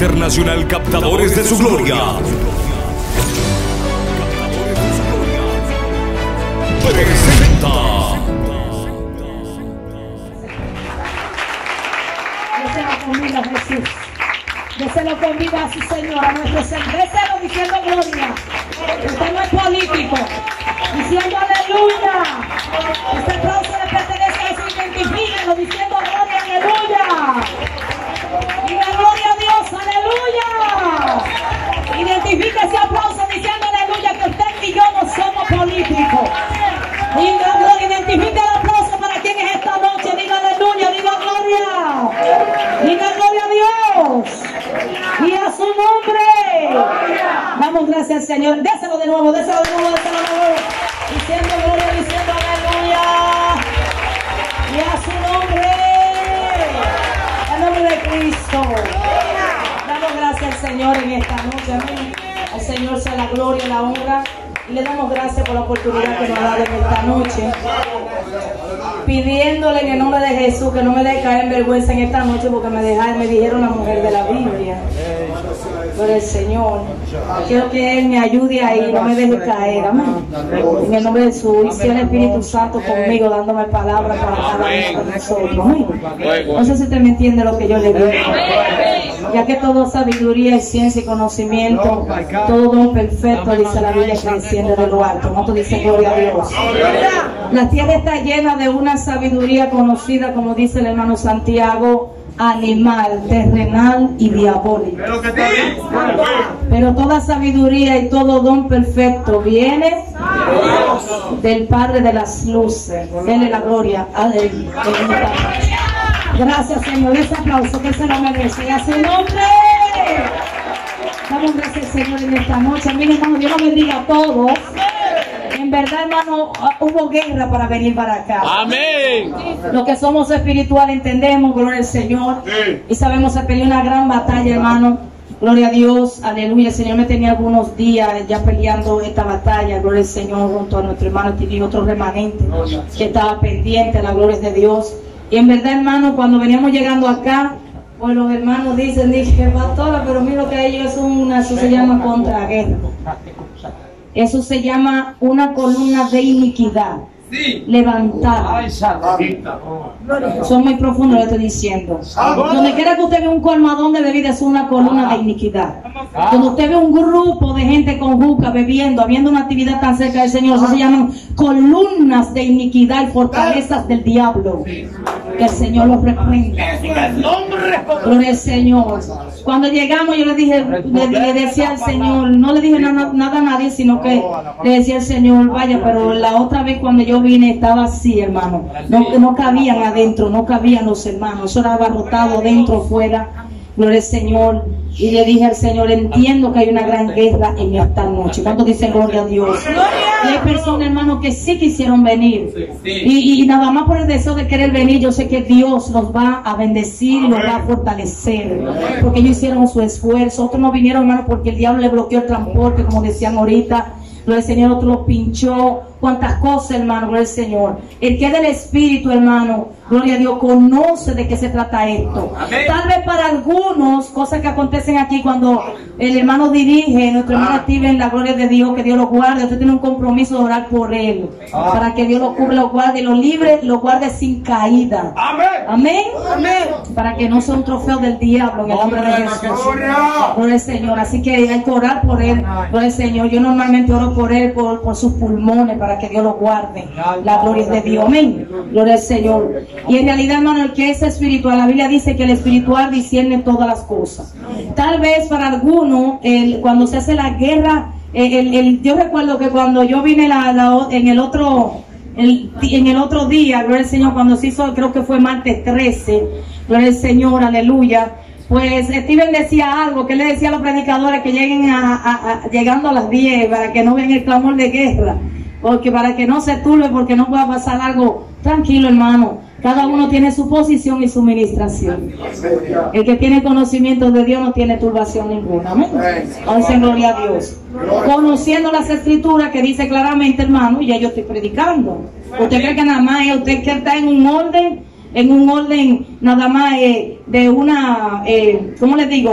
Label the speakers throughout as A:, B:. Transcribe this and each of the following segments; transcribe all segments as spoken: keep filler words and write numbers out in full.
A: Internacional Captadores de su Gloria presenta.
B: Déselo conmigo a Jesús. Déselo conmigo a su Señor, a nuestro Señor. Déselo diciendo gloria. Usted no es político. Diciendo aleluya. Este aplauso le pertenece a Jesús. Identifíquenlo diciendo gloria, aleluya. Diga gloria a Dios, aleluya. Identifique ese aplauso diciendo aleluya, que usted y yo no somos políticos. Diga gloria, identifique el aplauso para quien es esta noche. Diga aleluya, diga gloria. Diga gloria a Dios. Y a su nombre. Damos gracias al Señor. Déselo de nuevo, déselo de nuevo, déselo de nuevo. Diciendo gloria, diciendo aleluya. Y a su nombre. En nombre de Cristo. Damos gracias al Señor en esta noche. Amén. Al Señor sea la gloria y la honra. Y le damos gracias por la oportunidad que nos ha dado en esta noche. Pidiéndole en el nombre de Jesús que no me deje caer en vergüenza en esta noche, porque me dejaron, me dijeron la mujer de la Biblia. Por el Señor. Quiero que Él me ayude ahí, no me deje caer. Amén. En el nombre de Jesús. Y sea el Espíritu Santo conmigo, dándome palabras para cada uno de nosotros. Amén. No sé si usted me entiende lo que yo le digo. Ya que toda sabiduría y ciencia y conocimiento, todo don perfecto, dice la Biblia, que desciende de lo alto. ¿No te dice gloria a Dios? La tierra está llena de una sabiduría conocida, como dice el hermano Santiago, animal, terrenal y diabólica. Pero toda sabiduría y todo don perfecto viene del Padre de las luces. Dele la gloria a Él. Gracias, Señor. Ese aplauso que se lo merece. Y a su nombre. Damos gracias, Señor, en esta noche. Mire, hermano, Dios nos bendiga a todos. En verdad, hermano, hubo guerra para venir para acá.
C: Amén.
B: Los que somos espirituales entendemos, gloria al Señor. Sí. Y sabemos que peleó una gran batalla, hermano. Gloria a Dios, aleluya. El Señor me tenía algunos días ya peleando esta batalla, gloria al Señor, junto a nuestro hermano y otro remanente que estaba pendiente a la gloria de Dios. Y en verdad, hermano, cuando veníamos llegando acá, pues los hermanos dicen, dije, pastora, pero mira que ellos es una, eso se llama contraguerra. Eso se llama una columna de iniquidad. Sí. Levantada. Son muy profundos, le estoy diciendo. Donde quiera que usted vea un colmadón de bebida, es una columna de iniquidad. Cuando usted ve un grupo de gente con juca bebiendo, habiendo una actividad tan cerca del Señor, eso se llaman columnas de iniquidad y fortalezas del diablo. Que el Señor los reprenda. Gloria al Señor. Cuando llegamos, yo le dije, le, le decía al Señor, no le dije nada, nada a nadie, sino que le decía al Señor, vaya, pero la otra vez cuando yo vine estaba así, hermano. No, no cabían adentro, no cabían los hermanos. Eso era abarrotado dentro, fuera. Gloria al Señor. Y le dije al Señor, entiendo que hay una gran guerra en esta noche. ¿Cuántos dicen gloria a Dios? Y hay personas, hermanos, que sí quisieron venir. Y, y nada más por el deseo de querer venir, yo sé que Dios los va a bendecir y los va a fortalecer. Porque ellos hicieron su esfuerzo. Otros no vinieron, hermano, porque el diablo le bloqueó el transporte, como decían ahorita. Gloria al Señor, otro lo pinchó. Cuántas cosas, hermano, gloria al Señor. El que es del Espíritu, hermano, gloria a Dios, conoce de qué se trata esto. Amén. Tal vez para algunos, cosas que acontecen aquí cuando el hermano dirige, nuestro hermano active en la gloria de Dios, que Dios lo guarde. Usted tiene un compromiso de orar por él, ah. para que Dios lo cubra, lo guarde, lo libre, lo guarde sin caída. Amén. Amén. Amén. Para que no sea un trofeo del diablo, en el nombre de Jesús. Gloria al Señor. Así que hay que orar por él. Gloria al Señor. Yo normalmente oro por él, por, por sus pulmones, para que Dios lo guarde. La gloria es de Dios. Amén. Gloria al Señor. Y en realidad, hermano, el que es espiritual, la Biblia dice que el espiritual discierne todas las cosas. Tal vez para algunos, el, cuando se hace la guerra, el, el, el, yo recuerdo que cuando yo vine la, la, en el otro el, en el otro día, gloria al Señor, cuando se hizo, creo que fue martes trece, gloria al Señor, aleluya. Pues Steven decía algo, que le decía a los predicadores que lleguen a, a, a llegando a las diez, para que no vean el clamor de guerra, porque para que no se turbe, porque no pueda pasar algo. Tranquilo, hermano, cada uno tiene su posición y su ministración. El que tiene conocimiento de Dios no tiene turbación ninguna. Amén. Entonces, gloria a Dios. Conociendo las escrituras que dice claramente, hermano, y ya yo estoy predicando. ¿Usted cree que nada más es usted que está en un orden? En un orden nada más eh, de una, eh, ¿cómo les digo?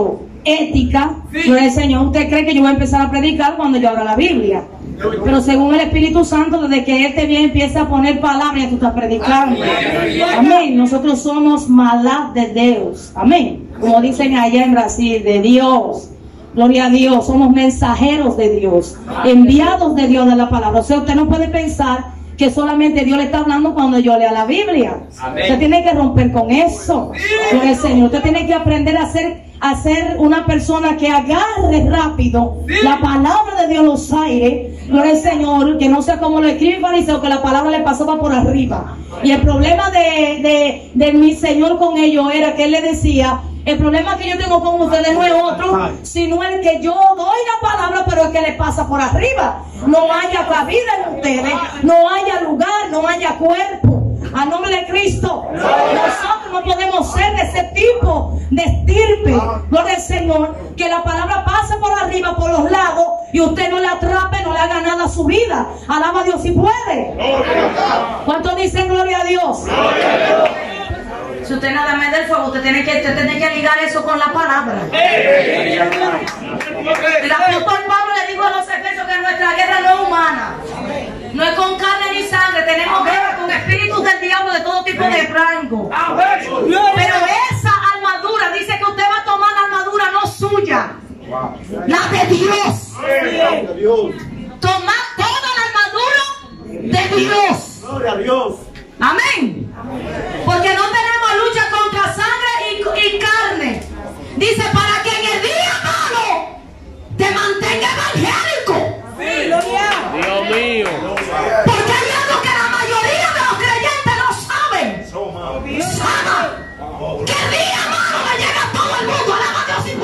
B: ética, gloria al Señor, usted cree que yo voy a empezar a predicar cuando yo abra la Biblia. Pero según el Espíritu Santo, desde que Él te viene empieza a poner palabras, tú estás predicando. Amén. Nosotros somos malas de Dios. Amén. Como dicen allá en Brasil, de Dios. Gloria a Dios. Somos mensajeros de Dios, enviados de Dios de la palabra. O sea, usted no puede pensar que solamente Dios le está hablando cuando yo lea la Biblia. Amén. Usted tiene que romper con eso. Gloria al Señor. Usted tiene que aprender a ser, a ser una persona que agarre rápido la palabra de Dios en los aires. Gloria al Señor. Que no sea como lo escribe el fariseo, que la palabra le pasaba por arriba. Y el problema de, de, de mi Señor con ellos era que Él le decía: el problema que yo tengo con ustedes no es otro, sino el que yo doy la palabra, pero el que le pasa por arriba. No haya cabida en ustedes, no haya lugar, no haya cuerpo. A nombre de Cristo, nosotros no podemos ser de ese tipo de estirpe, gloria al Señor, que la palabra pase por arriba, por los lados, y usted no le atrape, no le haga nada a su vida. Alaba a Dios si puede. ¿Cuántos dicen gloria a Dios? Si usted nada más del fuego, usted tiene que, usted tiene que ligar eso con la palabra. El apóstol Pablo le dijo a los efesios que nuestra guerra no es humana, no es con carne ni sangre, tenemos guerra con espíritus del diablo de todo tipo de rango. Pero esa armadura, dice que usted va a tomar la armadura no suya, la de Dios. Tomar toda la armadura de Dios.
C: Gloria a Dios.
B: Amén. Porque no tenemos lucha contra sangre y, y carne. Dice, para que en el día malo te mantenga evangélico.
C: Sí, gloria.
D: Dios mío.
B: Porque hay algo que la mayoría de los creyentes no saben. Saben que el día malo le llega a todo el mundo. Alaba a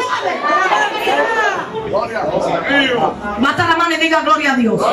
B: Dios si puede. Mata la mano y diga gloria a Dios.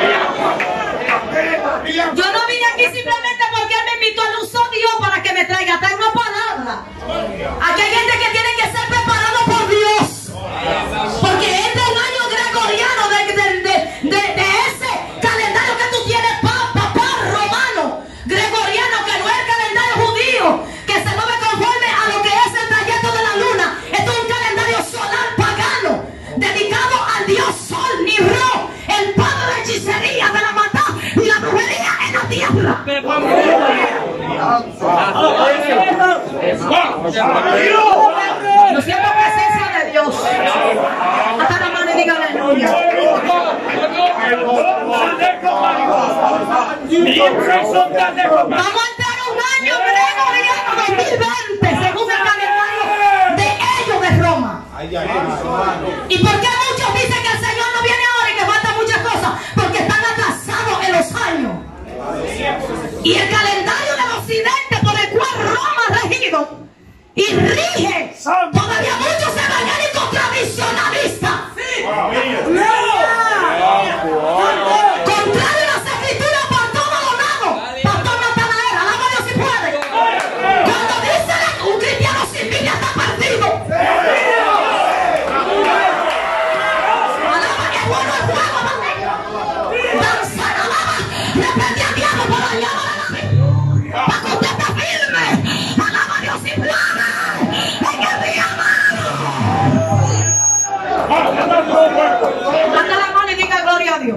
B: Yo no vine aquí simplemente porque Él me invitó, Él usó Dios para que me traiga, trae una palabra. Aquí hay gente que tiene que ser preparado por Dios. Porque este es un año gregoriano de, de, de, de, de ese calendario que tú tienes, papá romano, gregoriano, que no es el calendario judío, que se mueve conforme a lo que es el trayecto de la luna. Esto es un calendario solar pagano, dedicado al dios Sol, Nirro, el padre de hechicería, de la maldad y la brujería en la tierra. Yo siento presencia de Dios. Hasta la mano y diga aleluya. Vamos a entrar un año gregoriano dos mil veinte, según el calendario de ellos de Roma. ¿Y por qué muchos dicen que el Señor no viene ahora y que faltan muchas cosas? Porque están atrasados en los años. Y el calendario del occidente por el cual Roma ha regido y rige todavía muchos evangélicos tradicionalistas. Contrario a las escrituras por todos los lados. Pastor Natanael, alaba a Dios si puede. Cuando dice un cristiano sin Biblia está perdido. Alaba que bueno el fuego, danza, alaba, reprende al diablo por la llama de la vida. Para que usted esté firme. Alaba a Dios si puede. En el día malo. Manda la mano y diga gloria a Dios.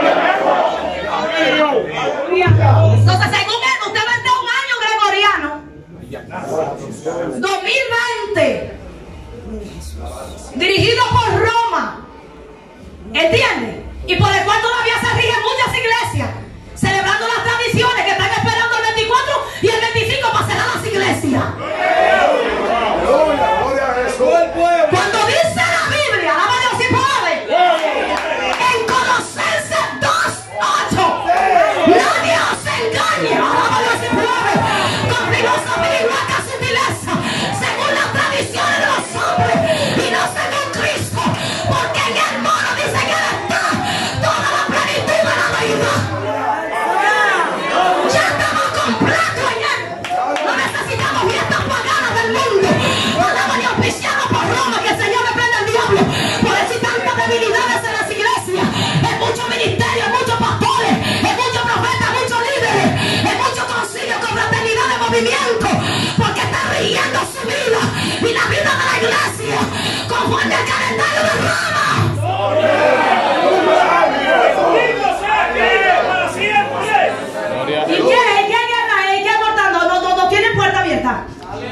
B: Entonces, según él, usted va a estar un año gregoriano dos mil veinte, dirigido por Roma, ¿entiende? Y por el cual todavía se rigen muchas iglesias, celebrando las tradiciones que están esperando el veinticuatro y el veinticinco para cerrar las iglesias. Cuando dice la Biblia, alaba a Dios si puede, en Colosenses dos ocho, nadie os engañe, alaba a Dios si puede, con rigurosa milagro sutileza, según las tradiciones de los hombres y no según Cristo, porque en el mono dice que Él está ¿Y qué? ¿Qué guerra es? ¿Qué puerta? No, no, no, no tienen puerta abierta.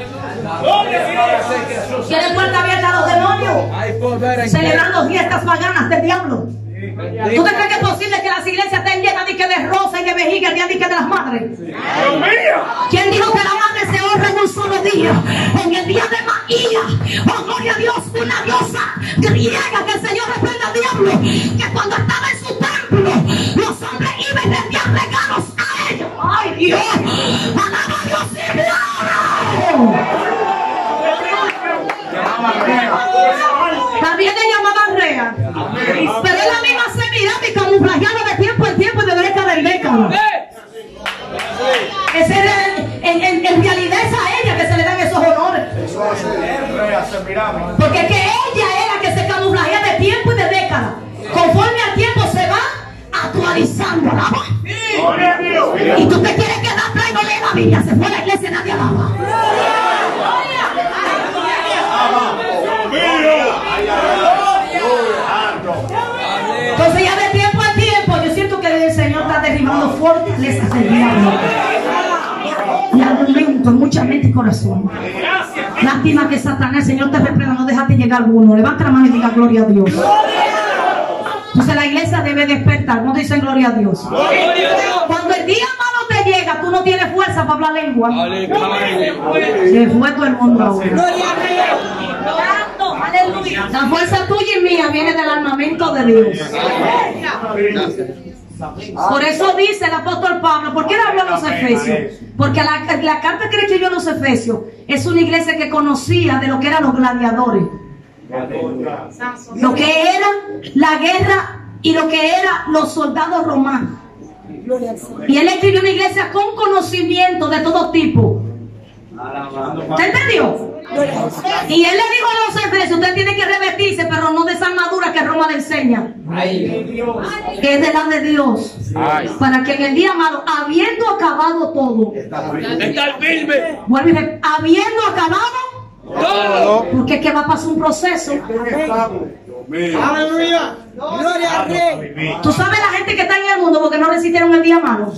B: Tienen puerta abierta a los demonios. Celebrando fiestas paganas del diablo. ¿Tú te crees que es posible que las iglesias estén llenas de, de rosa y de vejiga el día de, de las madres? ¿Quién dijo que la madre se honra en un solo día? En el día de María, oh gloria a Dios, una diosa griega que el Señor reprenda al diablo, que cuando estaba en su templo, los hombres iban y rendían regalos a ellos. ¡Ay Dios! ¡Alaba a Dios y gloria! También le llamaban rea, pero es la misma semirámica camuflajeada de tiempo en tiempo y de década en década. Ese era, en, en, en realidad es a ella que se le dan esos honores, porque es que ella es la que se camuflajea de tiempo y de década. Conforme al tiempo se va actualizando la voz. Y tú te quieres quedar atrás y no lees la Biblia. Se fue a la iglesia y nadie alaba. Entonces ya de tiempo en tiempo yo siento que el Señor está derribando fortalezas del diablo y argumento en mucha mente y corazón. Lástima que Satanás, el Señor te reprenda, no dejaste llegar alguno. Levanta la mano y diga gloria a Dios. Entonces la iglesia debe despertar. No dicen gloria a Dios. Cuando el día malo te llega, tú no tienes fuerza para hablar lengua. Se fue todo el mundo ahora. La fuerza tuya y mía viene del armamento de Dios. Por eso dice el apóstol Pablo, ¿por qué le habló a los efesios? Porque la, la carta que le escribió a los efesios es una iglesia que conocía de lo que eran los gladiadores, lo que era la guerra y lo que eran los soldados romanos. Y él escribió una iglesia con conocimiento de todo tipo. ¿Te entendió? Y él le dijo a los efesios, usted tiene que revestirse, pero no de esa armadura que Roma le enseña, que es de la de Dios. Ay. Para que en el día malo, habiendo acabado todo,
D: estar firme,
B: vuelve, habiendo acabado todo, porque es que va a pasar un proceso.
C: Aleluya. Gloria al Rey.
B: Tú sabes la gente que está en el mundo porque no resistieron el día malo.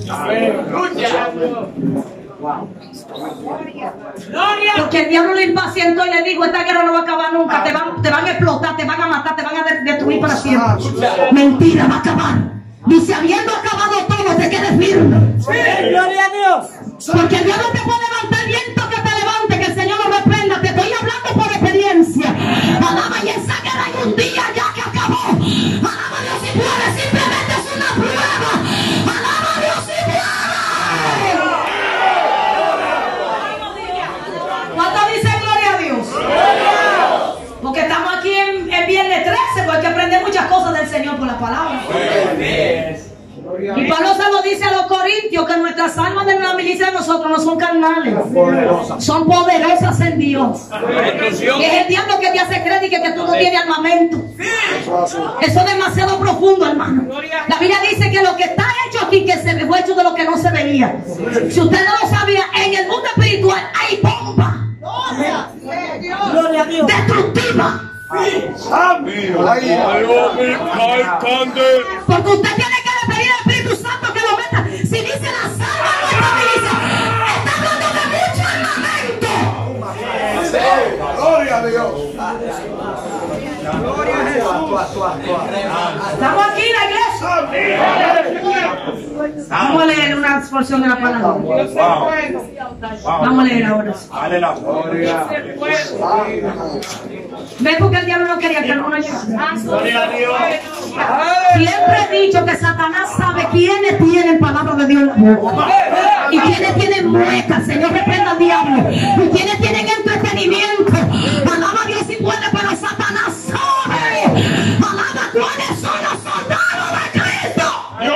B: Porque el diablo lo impacientó y le dijo, esta guerra no va a acabar nunca, te van, te van a explotar, te van a matar, te van a destruir para siempre. Mentira, va a acabar. Dice, habiendo acabado todo, te quedes firme.
C: Gloria a Dios.
B: Porque el diablo te puede levantar, viento que te levante, que el Señor lo reprenda. Te estoy hablando por experiencia. Alaba, y esa guerra hay un día ya que acabó. Alaba a Dios si puede, simplemente es una prueba. Alaba a Dios si puede. ¿Cuánto dicen gloria a Dios? Porque estamos aquí en, en viernes trece, porque hay que aprender muchas cosas del Señor por la palabra. Y Pablo se lo dice a los corintios, que nuestras almas de la milicia de nosotros no son carnales, son poderosas en Dios. Y es el diablo que te hace creer que, que tú no tienes armamento. Eso es demasiado profundo, hermano. La Biblia dice que lo que está hecho aquí, que se fue hecho de lo que no se veía. Si usted no lo sabía, en el mundo espiritual hay bomba destructiva. Porque usted tiene que pedir al Espíritu Santo que lo meta. Si dice la salva nuestra milicia, está hablando de mucho armamento.
C: Gloria a Dios.
B: Estamos aquí en la iglesia. Vamos a leer una porción de la palabra. Vamos a leer ahora. ¿Ves porque el diablo no quería que alguno llegara? Siempre he dicho que Satanás sabe quiénes tienen palabra de Dios en la boca y quiénes tienen muecas. Señor, reprenda al diablo. Y quienes tienen entretenimiento. Alaba a Dios si puede, pero Satanás sabe. Alaba cuáles son los soldados de Cristo.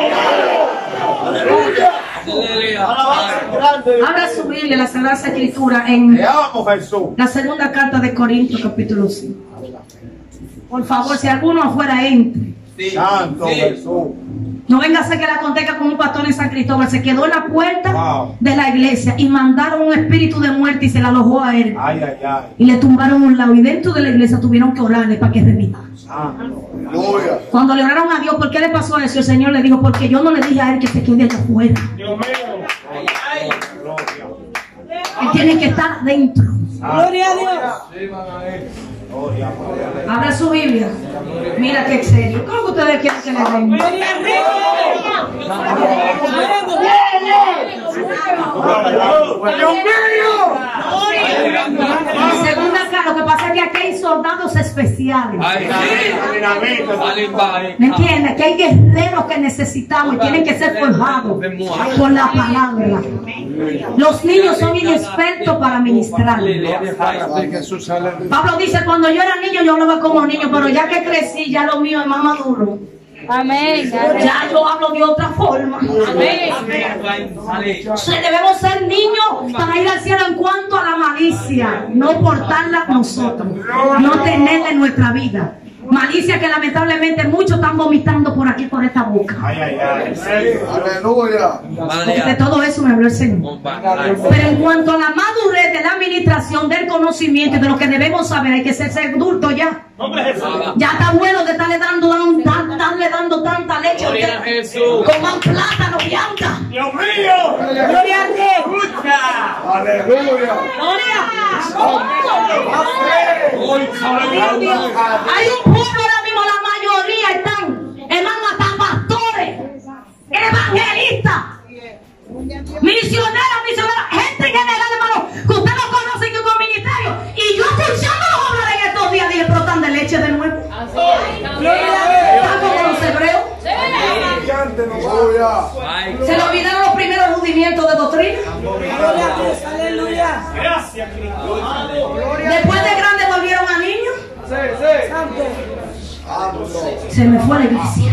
B: Abra su Biblia, la Sagrada Escritura, en la segunda carta de Corintios, capítulo cinco. Por favor, si alguno afuera entre.
C: Santo Jesús.
B: No venga a ser que la conteca con un pastor en San Cristóbal. Se quedó en la puerta wow. de la iglesia y mandaron un espíritu de muerte y se la alojó a él. Ay, ay, ay. Y le tumbaron un lado. Y dentro de la iglesia tuvieron que orarle para que reviva. Ah. Cuando le oraron a Dios, ¿por qué le pasó eso? El Señor le dijo, porque yo no le dije a él que se quede allá afuera. Dios mío. Él tiene que estar dentro.
C: Gloria a Dios.
B: Abra su Biblia. Mira qué serio. ¿Cómo que ustedes quieren que le den? Segunda cara, lo que pasa es que aquí hay soldados especiales. ¿Me entiendes? Que hay guerreros que necesitamos y tienen que ser forjados por la palabra. Los niños son inexpertos para ministrar. Pablo dice, cuando yo era niño yo hablaba como niño, pero ya que crecí, ya lo mío es más maduro. Amén. Ya yo hablo de otra forma. Amén. Entonces debemos ser niños para ir al cielo en cuanto a la malicia, no portarla nosotros, no tenerla en nuestra vida. Malicia que lamentablemente muchos están vomitando por aquí, por esta boca. Ay, ay, ay. Aleluya. Porque de todo eso me habló el Señor. Pero en cuanto a la madurez de la administración, del conocimiento y de lo que debemos saber, hay que ser adulto ya. Ya está bueno de estarle dando, dando, darle dando tanta leche. Coman plátano y anda.
C: Dios mío. Gloria a Dios.
B: Aleluya. Gloria. Hay un pueblo ahora mismo, la mayoría están, hermano, hasta pastores, evangelistas, misioneros, misioneros, gente general, hermano, que usted no conoce que con ministerio. Y yo escuchando los hombres en estos días, dije, brotan de leche de nuevo. ¿Están como los hebreos? Se le olvidaron los primeros rudimientos de doctrina.
C: Aleluya.
D: Gracias, Cristo.
B: Después de grandes volvieron a niños.
C: Sí, sí.
B: Se me fue la iglesia.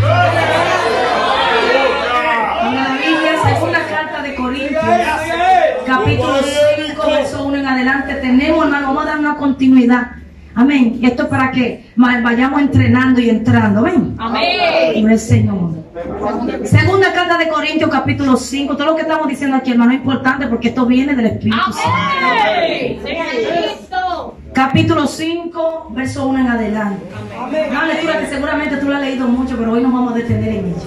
B: En la Biblia, según la carta de Corintios, capítulo cinco, verso uno en adelante, tenemos, hermano, vamos a dar una continuidad. Amén. Esto es para que vayamos entrenando y entrando. Ven. Amén. Por el Señor. Segunda carta de Corintios, capítulo cinco. Todo lo que estamos diciendo aquí, hermano, es importante porque esto viene del Espíritu Santo. Capítulo cinco, verso uno en adelante. Una lectura que seguramente tú la has leído mucho, pero hoy nos vamos a detener en ella.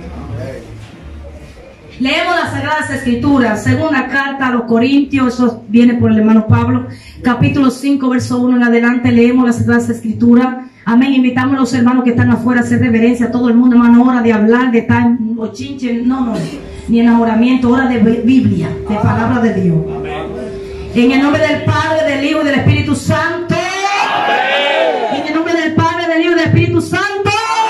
B: Leemos las Sagradas Escrituras, segunda carta a los Corintios, eso viene por el hermano Pablo, capítulo cinco, verso uno en adelante, leemos las Sagradas Escrituras. Amén. Invitamos a los hermanos que están afuera a hacer reverencia a todo el mundo, hermano, hora de hablar, de estar en bochinche, no, no, ni enamoramiento, hora de Biblia, de palabra de Dios. En el nombre del Padre, del Hijo y del Espíritu Santo. En el nombre del Padre, del Hijo y del Espíritu Santo.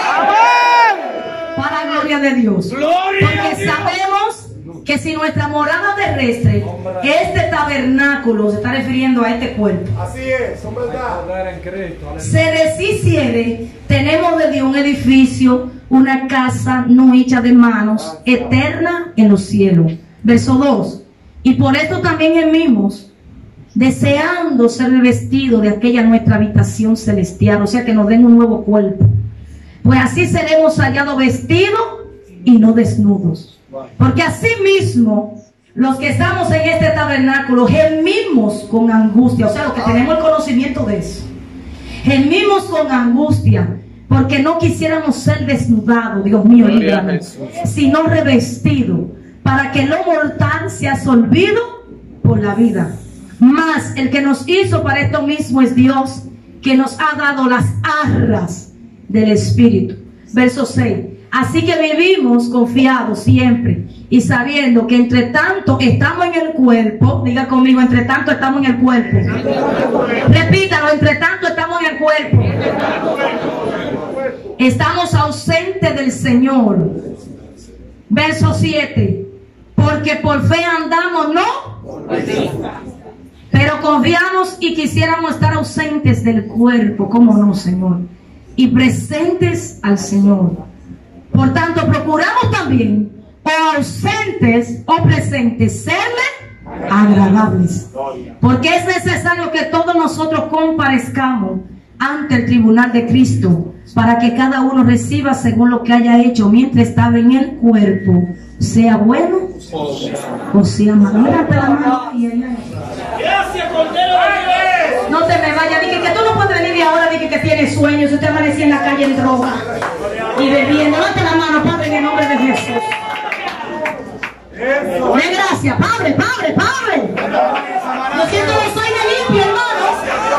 B: Para la gloria de Dios. Porque sabemos que si nuestra morada terrestre, este tabernáculo, se está refiriendo a este cuerpo,
C: así es, son verdad,
B: se deshiciere, tenemos de Dios un edificio, una casa no hecha de manos, eterna en los cielos. Verso dos. Y por esto también gemimos, deseando ser revestidos de aquella nuestra habitación celestial, o sea, que nos den un nuevo cuerpo. Pues así seremos hallados vestidos y no desnudos. Porque así mismo, los que estamos en este tabernáculo gemimos con angustia, o sea, los que tenemos el conocimiento de eso, gemimos con angustia, porque no quisiéramos ser desnudados, Dios mío, líbrame, sino revestidos, para que lo mortal sea absorbido por la vida. Mas el que nos hizo para esto mismo es Dios, que nos ha dado las arras del Espíritu. Verso seis. Así que vivimos confiados siempre y sabiendo que entre tanto estamos en el cuerpo. Diga conmigo, entre tanto estamos en el cuerpo. Repítalo, entre tanto estamos en el cuerpo. Estamos ausentes del Señor. Verso siete. Porque por fe andamos, ¿no? Pero confiamos y quisiéramos estar ausentes del cuerpo. ¿Cómo no, Señor? Y presentes al Señor. Por tanto, procuramos también, o ausentes o presentes, serle agradables. Porque es necesario que todos nosotros comparezcamos ante el tribunal de Cristo, para que cada uno reciba según lo que haya hecho mientras estaba en el cuerpo, sea bueno o sea malo. Mírate la mano.
D: Gracias, Cordero de Dios.
B: No te me vayas, dije que tú no puedes venir de ahora, dije que tienes sueños, usted amanecía en la calle en droga y bebiendo. Levante la mano, Padre, en el nombre de Jesús. De gracia, Padre, Padre, Padre. Yo siento los sueños limpios, hermanos.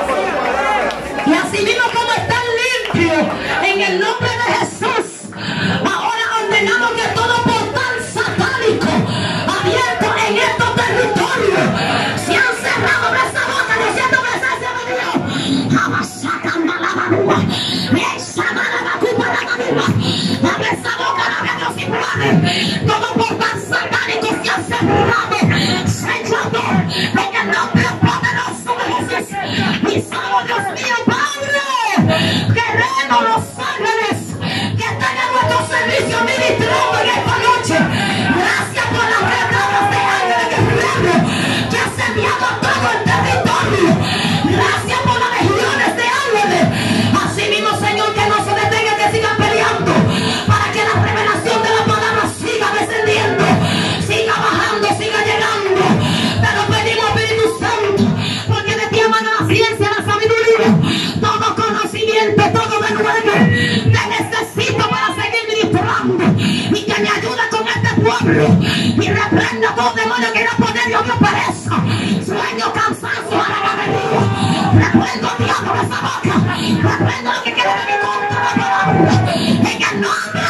B: Y así mismo como están limpios, en el nombre de Jesús, ahora ordenamos que todo portal satánico abierto en estos territorios se han cerrado. Abre esa boca, diciendo presencia de Dios. Abasacamba la manúa, esa mala la culpa la manúa. Abre esa boca, la Dios y muere. Todo portal satánico se ha cerrado. Señor, en el nombre poderoso de Jesús. Y solo Dios mío, Padre, queremos los ángeles que están en nuestro servicio ministrando en esta noche. Gracias por las redadas de ángeles guerreros que has enviado a todo el territorio. Gracias por las legiones de ángeles. Así mismo, Señor, que no se detengan, que sigan peleando para que la revelación de la palabra siga descendiendo, siga bajando, siga llegando. Te lo pedimos, Espíritu Santo, porque de ti emana la ciencia, la sabiduría, todo conocimiento, todo renuevo. Te necesito para seguir ministrando y que me ayude con este pueblo y reprenda todo demonio que no poner yo me pereza, sueño, cansancio, alabanza. Reprendo, diablo, esa boca. Reprendo lo que quiere de mi contra la palabra. En el nombre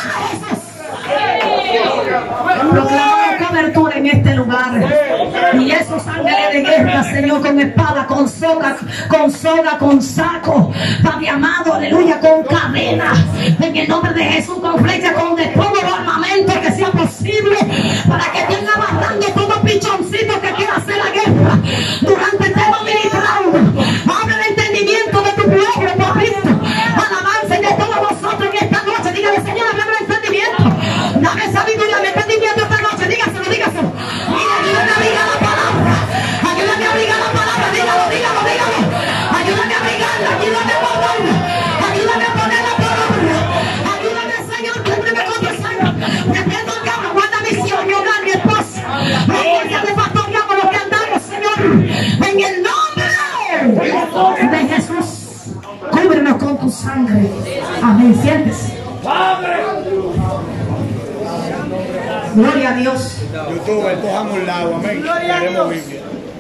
B: de Jesús. Proclamamos cobertura en este lugar. Y esos ángeles de guerra, Señor, con espada, con soga, con soga, con saco, Padre amado, aleluya, con cadena. En el nombre de Jesús, con flecha, con de todo el armamento que sea posible, para que estén abarrando todo pichoncito que quiera hacer la guerra durante el tema ministrando. Abre el entendimiento de tu pueblo, papito. Alabanza de todos nosotros en esta noche. Dígale, Señor, abre el entendimiento. Dame sabiduría, dame entendimiento esta noche. Dígaselo, dígaselo. Y ayúdame a abrigar la palabra. Ayúdame a abrigar la palabra. Dígalo, dígalo, dígalo. Ayúdame a abrigarla. Ayúdame a guardarla. Ayúdame a ponerla por obra. Ayúdame, Señor. Cúbreme con tu sangre. Reprendo el diablo. Guarda mi misión, mi hogar, mi esposa. La iglesia de pastoreamos lo que andamos, Señor. En el nombre de Jesús. Cúbrenos con tu sangre. Amén. Siéntese. Gloria a Dios.
C: YouTube, cojamos el lado, amén. Queremos Biblia.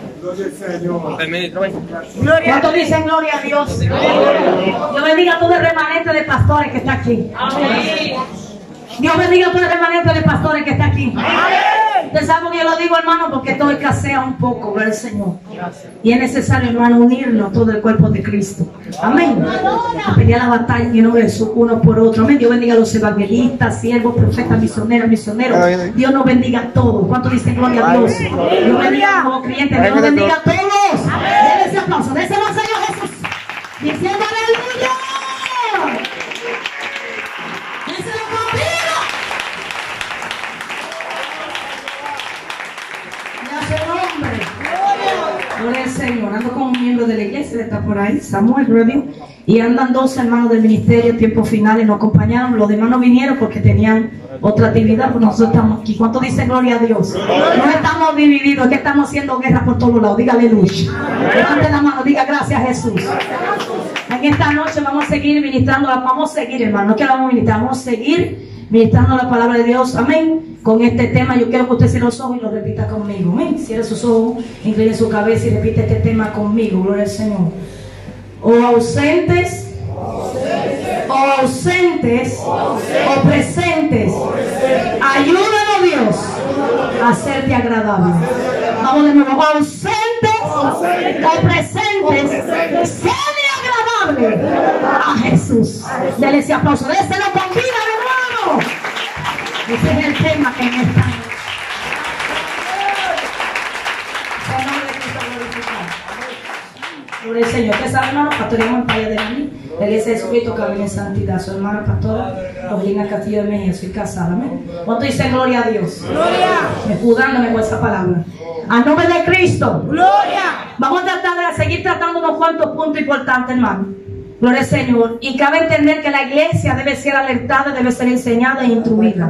B: ¿Cuántos dicen gloria a Dios? Dios bendiga a todo el remanente de pastores que está aquí. Dios bendiga a todo el remanente de pastores que está aquí. Ustedes saben que yo lo digo, hermano, porque todo escasea un poco, gloria al Señor. Y es necesario, hermano, unirnos todo el cuerpo de Cristo. Amén. A pelear la batalla en nombre de Jesús, uno por otro. Amén. Dios bendiga a los evangelistas, siervos, profetas, misioneros, misioneros. Dios nos bendiga a todos. ¿Cuántos dicen gloria a Dios? Dios bendiga a los creyentes. Dios nos bendiga a todos. Denle ese aplauso. Déselo al Señor Jesús. Diciendo aleluya. Déselo conmigo. Gloria al Señor. Ando con un miembro de la iglesia, está por ahí, Samuel, gloria. Y andan dos hermanos del ministerio, tiempos finales, nos acompañaron. Los demás no vinieron porque tenían otra actividad, pues nosotros estamos aquí. ¿Cuánto dice gloria a Dios? No estamos divididos, es que estamos haciendo guerra por todos lados. Diga aleluya. Levante la mano, diga gracias a Jesús. En esta noche vamos a seguir ministrando, vamos a seguir, hermano, no que vamos a ministrar, vamos a seguir ministrando la palabra de Dios, amén. Con este tema yo quiero que usted cierre los ojos y lo repita conmigo, amén. Cierre sus ojos, incline su cabeza y repite este tema conmigo, gloria al Señor. O ausentes, o ausentes, o presentes, ayúdanos Dios a hacerte agradable. Vamos de nuevo, o ausentes, o presentes, séle agradable a Jesús. Dele ese aplauso, déselo con vida, hermano. Ese es el tema que en esta Gloria al Señor. Ustedes saben, hermano, pastoreamos en Playa de Mí, la iglesia de Jesucristo camina en santidad. Su hermana pastora Rogelina Castillo de Mejía, soy casada, amén. ¿Cuánto dice gloria a Dios? Gloria. Escudándome con esa palabra. A nombre de Cristo. Gloria. Vamos a tratar de seguir tratando unos cuantos puntos importantes, hermano. Gloria al Señor. Y cabe entender que la iglesia debe ser alertada, debe ser enseñada e instruida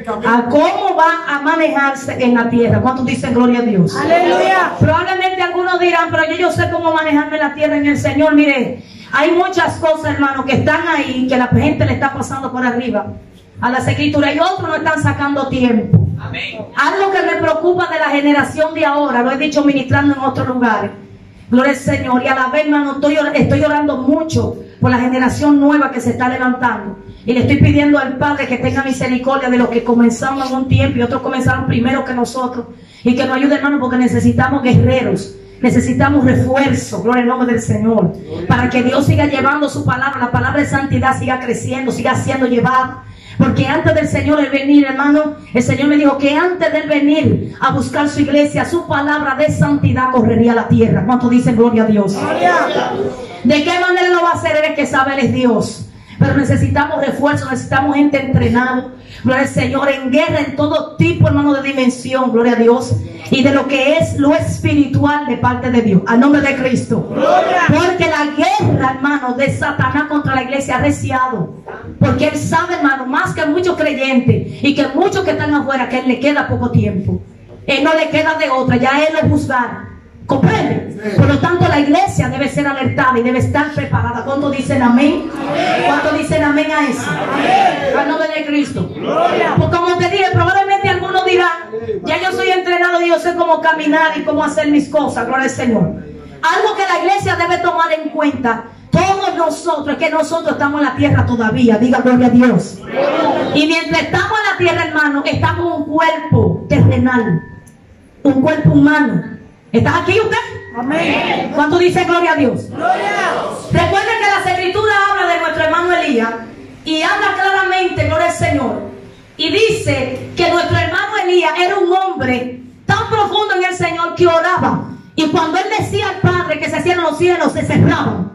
B: a cómo va a manejarse en la tierra. ¿Cuántos dicen gloria a Dios? Aleluya. Probablemente algunos dirán, pero yo, yo sé cómo manejarme en la tierra en el Señor. Mire, hay muchas cosas, hermano, que están ahí, que la gente le está pasando por arriba a las escrituras, y otros no están sacando tiempo. Amén. Algo que me preocupa de la generación de ahora, lo he dicho ministrando en otros lugares. Gloria al Señor. Y a la vez, hermano, estoy, estoy orando mucho por la generación nueva que se está levantando. Y le estoy pidiendo al Padre que tenga misericordia de los que comenzamos en un tiempo y otros comenzaron primero que nosotros. Y que nos ayude, hermano, porque necesitamos guerreros. Necesitamos refuerzo, gloria al nombre del Señor, para que Dios siga llevando su palabra, la palabra de santidad siga creciendo, siga siendo llevada. Porque antes del Señor el venir, hermano, el Señor me dijo que antes del venir a buscar su iglesia, su palabra de santidad correría a la tierra. ¿Cuántos dicen gloria a Dios? Gloria. ¿De qué manera lo va a hacer? Él es que sabe, Él es Dios. Pero necesitamos refuerzo, necesitamos gente entrenada, gloria al Señor, en guerra, en todo tipo, hermano, de dimensión, gloria a Dios, y de lo que es lo espiritual de parte de Dios, al nombre de Cristo. Gloria. Porque la guerra, hermano, de Satanás contra la iglesia ha reciado, porque él sabe, hermano, más que muchos creyentes y que muchos que están afuera, que él le queda poco tiempo, él no le queda de otra, ya él lo juzgará. ¿Comprende? Sí. Por lo tanto, la iglesia debe ser alertada y debe estar preparada. ¿Cuántos dicen amén? Amén. ¿Cuántos dicen amén a eso? Amén. Al nombre de Cristo. Gloria. Pues como te dije, probablemente algunos dirán, ya yo soy entrenado y yo sé cómo caminar y cómo hacer mis cosas. Gloria al Señor. Algo que la iglesia debe tomar en cuenta, todos nosotros, es que nosotros estamos en la tierra todavía. Diga gloria a Dios. Gloria. Y mientras estamos en la tierra, hermano, estamos en un cuerpo terrenal, un cuerpo humano. ¿Está aquí usted? Amén. ¿Cuánto dice gloria a Dios? Gloria. Recuerden que las escrituras habla de nuestro hermano Elías y habla claramente, gloria al Señor, y dice que nuestro hermano Elías era un hombre tan profundo en el Señor que oraba, y cuando él decía al Padre que se cierren los cielos, se cerraban,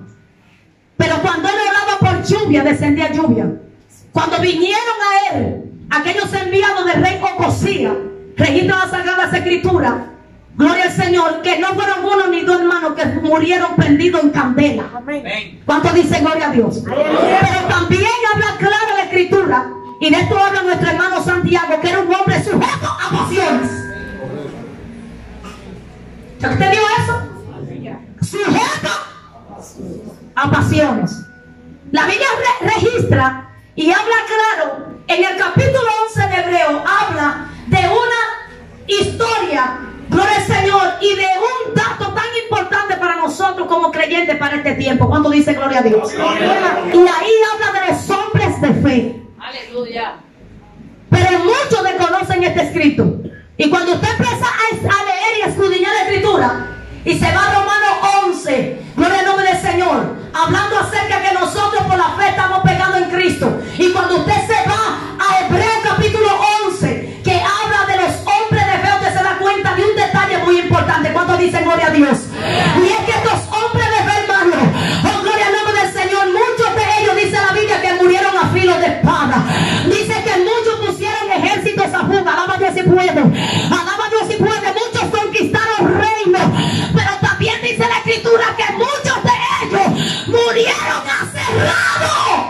B: pero cuando él oraba por lluvia, descendía lluvia. Cuando vinieron a él aquellos enviados del rey Ocosías, registra las sagradas escrituras, gloria al Señor, que no fueron uno ni dos hermanos que murieron prendidos en candela. Amén. ¿Cuántos dicen gloria a Dios? Amén. Pero también habla claro la escritura, y de esto habla nuestro hermano Santiago, que era un hombre sujeto a pasiones. ¿Usted dijo eso? Sujeto a pasiones. La Biblia re registra y habla claro, en el capítulo once de Hebreo, habla de una historia, gloria al Señor, y de un dato tan importante para nosotros como creyentes para este tiempo. ¿Cuándo dice gloria a Dios? Gloria. Y ahí habla de los hombres de fe. Aleluya. Pero muchos desconocen este escrito. Y cuando usted empieza a, a leer y a escudriñar la escritura, y se va a Romanos once, gloria al nombre del Señor, hablando acerca de que nosotros por la fe estamos pegados en Cristo. Y cuando usted se va a Hebreos capítulo once, que habla de los hombres de fe, usted se da cuenta de un detalle muy importante. ¿Cuántos dicen gloria a Dios? Y es que estos hombres de fe, hermano, oh gloria al nombre del Señor, muchos de ellos, dice la Biblia, que murieron a filo de espada. Dice que muchos pusieron ejércitos a fuga. Alaba a Dios si puede. Alaba a Dios si puede. Muchos conquistaron reinos. Pero también dice la escritura que muchos de ellos murieron aserrados.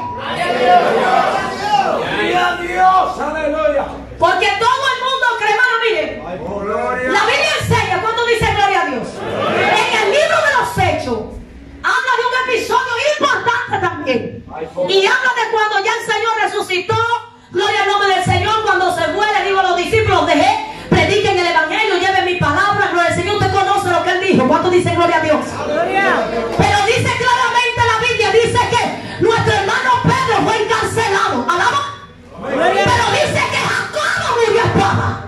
D: ¡Gloria a Dios! ¡Aleluya!
B: Porque todo el mundo cree, hermano, mire. La Biblia enseña, ¿cuánto dice gloria a Dios? En el libro de los Hechos habla de un episodio importante también. Y habla de cuando ya el Señor resucitó. Gloria al nombre del Señor. Cuando se fue, le dijo a los discípulos, dejé, prediquen el evangelio, lleven mi palabra. Gloria al Señor. Usted conoce lo que él dijo. ¿Cuánto dice gloria a Dios? Pero dice claramente la Biblia, dice que nuestro hermano Pedro fue encarcelado. ¿Alaba? Pero dice que Jacobo murió a espada.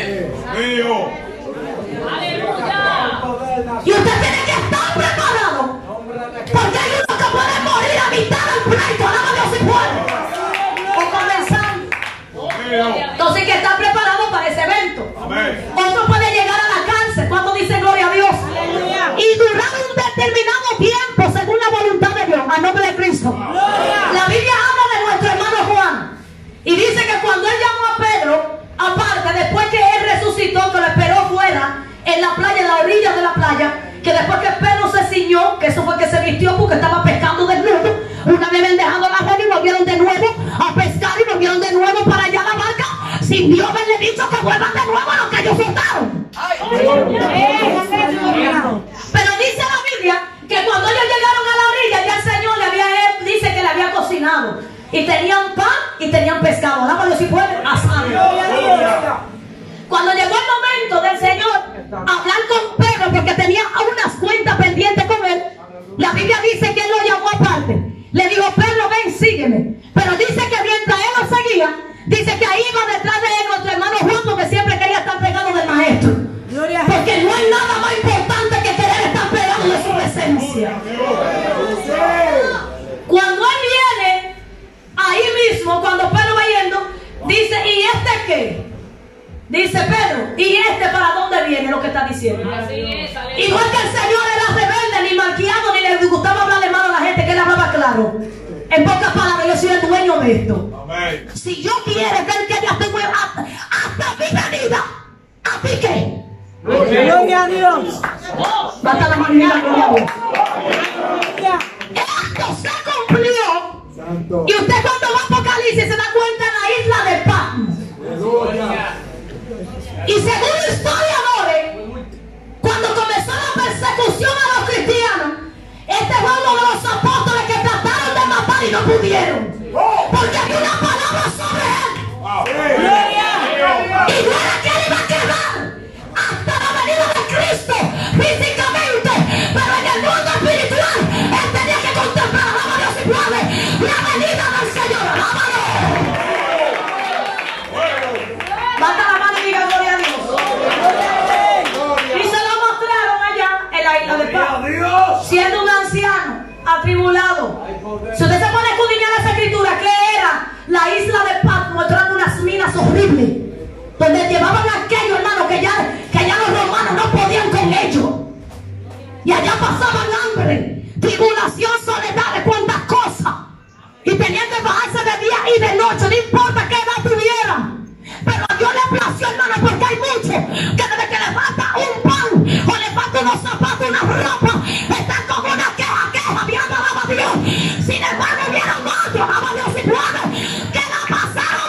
B: Y usted tiene que estar preparado, porque hay unos que pueden morir a mitad del pleito. Alaba a Dios si puede. O comenzando. Entonces hay que estar preparado para ese evento. Otro puede llegar a la cárcel. ¿Cuándo dice gloria a Dios? Y durar un determinado tiempo según la voluntad de Dios. A nombre de Cristo. La Biblia habla de nuestro hermano Juan. Y dice que cuando él llamó a Pedro, aparte, después que él resucitó, que lo esperó fuera, en la playa, en la orilla de la playa, que después que Pedro se ciñó, que eso fue que se vistió porque estaba pescando desnudo,
E: que habían dejado la red y volvieron de nuevo a pescar y volvieron de nuevo para allá a la barca, sin Dios haberle dicho que vuelvan de nuevo a lo que ellos soltaron. Pero dice la Biblia que cuando ellos llegaron a la orilla, ya el Señor le había, dice que le había cocinado. Y tenían pan y tenían pescado. Ahora Dios si puede, asado. Cuando llegó el momento del Señor hablar con Pedro, porque tenía unas cuentas pendientes con él, la Biblia dice que él lo llamó aparte. Le dijo, Pedro, ven, sígueme. Pero dice que mientras él lo seguía, dice que ahí iba detrás de él nuestro hermano Juan, porque siempre quería estar pegado del maestro. Porque no hay nada más importante que querer estar pegado de su presencia. Cuando él viene, ahí mismo, cuando Pedro va yendo, dice, ¿y este qué? Dice Pedro, ¿y este para dónde viene? Lo que está diciendo. Igual que el Señor era rebelde, ni malcriado, ni le gustaba hablarle mal a la gente, que él hablaba claro. En pocas palabras, yo soy el dueño de esto. Amén. Si yo quiero ver que ya tengo hasta, hasta mi venida, ¿a ti qué? Gloria a Dios. Basta la mano y la gloria a Dios. Esto se cumplió. Y usted cuando va a Apocalipsis se da cuenta en la isla de Patmos. Y según historiadores, cuando comenzó la persecución a los cristianos, este fue uno de los apóstoles que trataron de matar y no pudieron, porque había una palabra sobre él. Y no era que él iba a quedar hasta la venida de Cristo físicamente, pero en el mundo espiritual él tenía que contemplar, alaba a Dios si puede, la venida del Señor. Alábalo. Bata la mano y diga gloria a Dios. Y se lo mostraron allá en la isla de Patmos, siendo un anciano atribulado. Si usted se pone a escudriñar esa escritura, ¿qué era? La isla de Patmos, mostrando unas minas horribles, donde llevaban aquello, hermano, que ya, que ya los romanos no podían con ellos. Y allá pasaban hambre, tribulación, soledad, cuantas cosas. Y tenían que bajarse de día y de noche, no importa qué edad tuvieran. Pero a Dios le plació, hermano, porque hay muchos que desde que le falta un pan o le falta unos zapatos, una ropa, están como una queja, queja, viendo, alaba a Dios. Sin embargo, vieron otros, alaba a Dios si puede, que la pasaron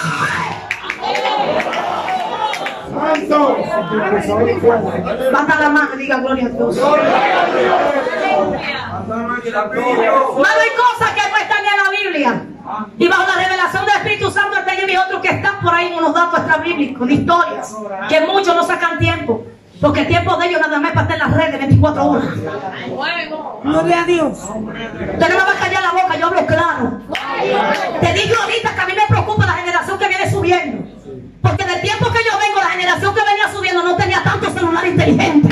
E: peor. Bata la mano y diga gloria a Dios. No hay cosas que no están en la Biblia. Y bajo la revelación del Espíritu Santo, hay otros que están por ahí en unos datos extrabíblicos, de historias, que muchos no sacan tiempo, porque el tiempo de ellos nada más es para estar en las redes veinticuatro horas. Gloria a Dios. Usted no me va a callar la boca, yo hablo claro. Te digo ahorita que a mí me preocupa la generación que viene subiendo, porque del tiempo que yo vengo, la generación que venía subiendo no tenía tanto celular inteligente.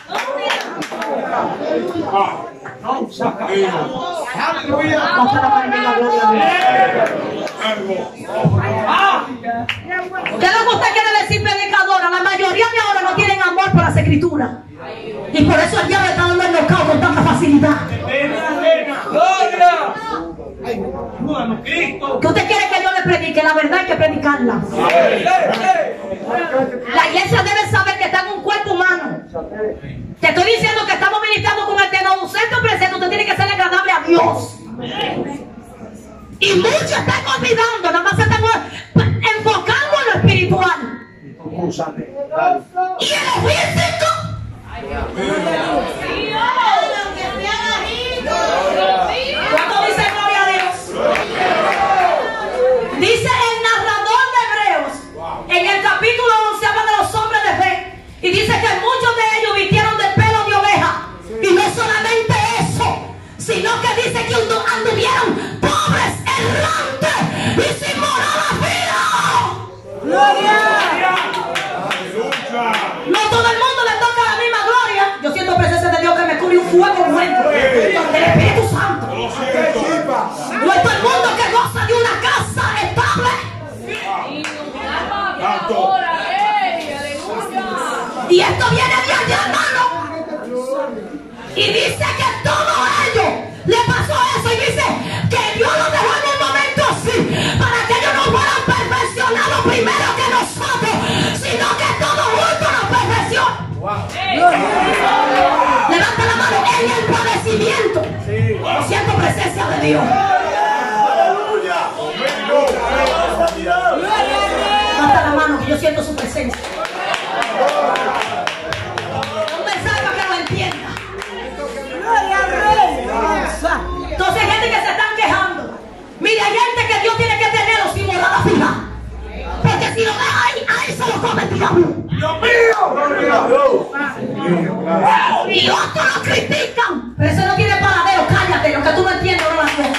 E: ¿Qué es lo que usted quiere decir, predicadora? La mayoría de ahora no tienen amor por las escrituras, y por eso el diablo está dando el mercado con tanta facilidad. ¿Qué usted quiere que yo le predique? La verdad hay que predicarla. La iglesia debe saber que está en un cuerpo humano. Te estoy diciendo que estamos ministrando con el tenor ausente o presente. Usted tiene que ser agradable a Dios. Y muchos están olvidando, nada más se están enfocando en lo espiritual. Y en lo físico. ¿Cuánto dice gloria a Dios? Dice el narrador de Hebreos, en el capítulo once, habla de los hombres de fe. Y dice que muchos de ellos vistieron de pelo de oveja. Y no solamente eso, sino que dice que anduvieron pobres, errantes y sin moral a vida. ¡Gloria! No todo el mundo le toca la misma gloria. Yo siento presencia de Dios que me cubre un fuego nuevo del Espíritu Santo. No es todo el mundo que goza de una casa estable. Y esto viene de allá, hermano. Y dice que todo ello le pasó eso. Y dice que Dios lo dejó en un momento así, para que ellos no fueran perfeccionados primero que nosotros, sino que todos juntos nos perfeccionan. Levanta la mano en el padecimiento. Siento presencia de Dios. y se lo come el diablo.
D: Dios mío.
E: Y otros lo critican. Pero eso no tiene paradero, cállate, lo que tú no entiendes no lo haces.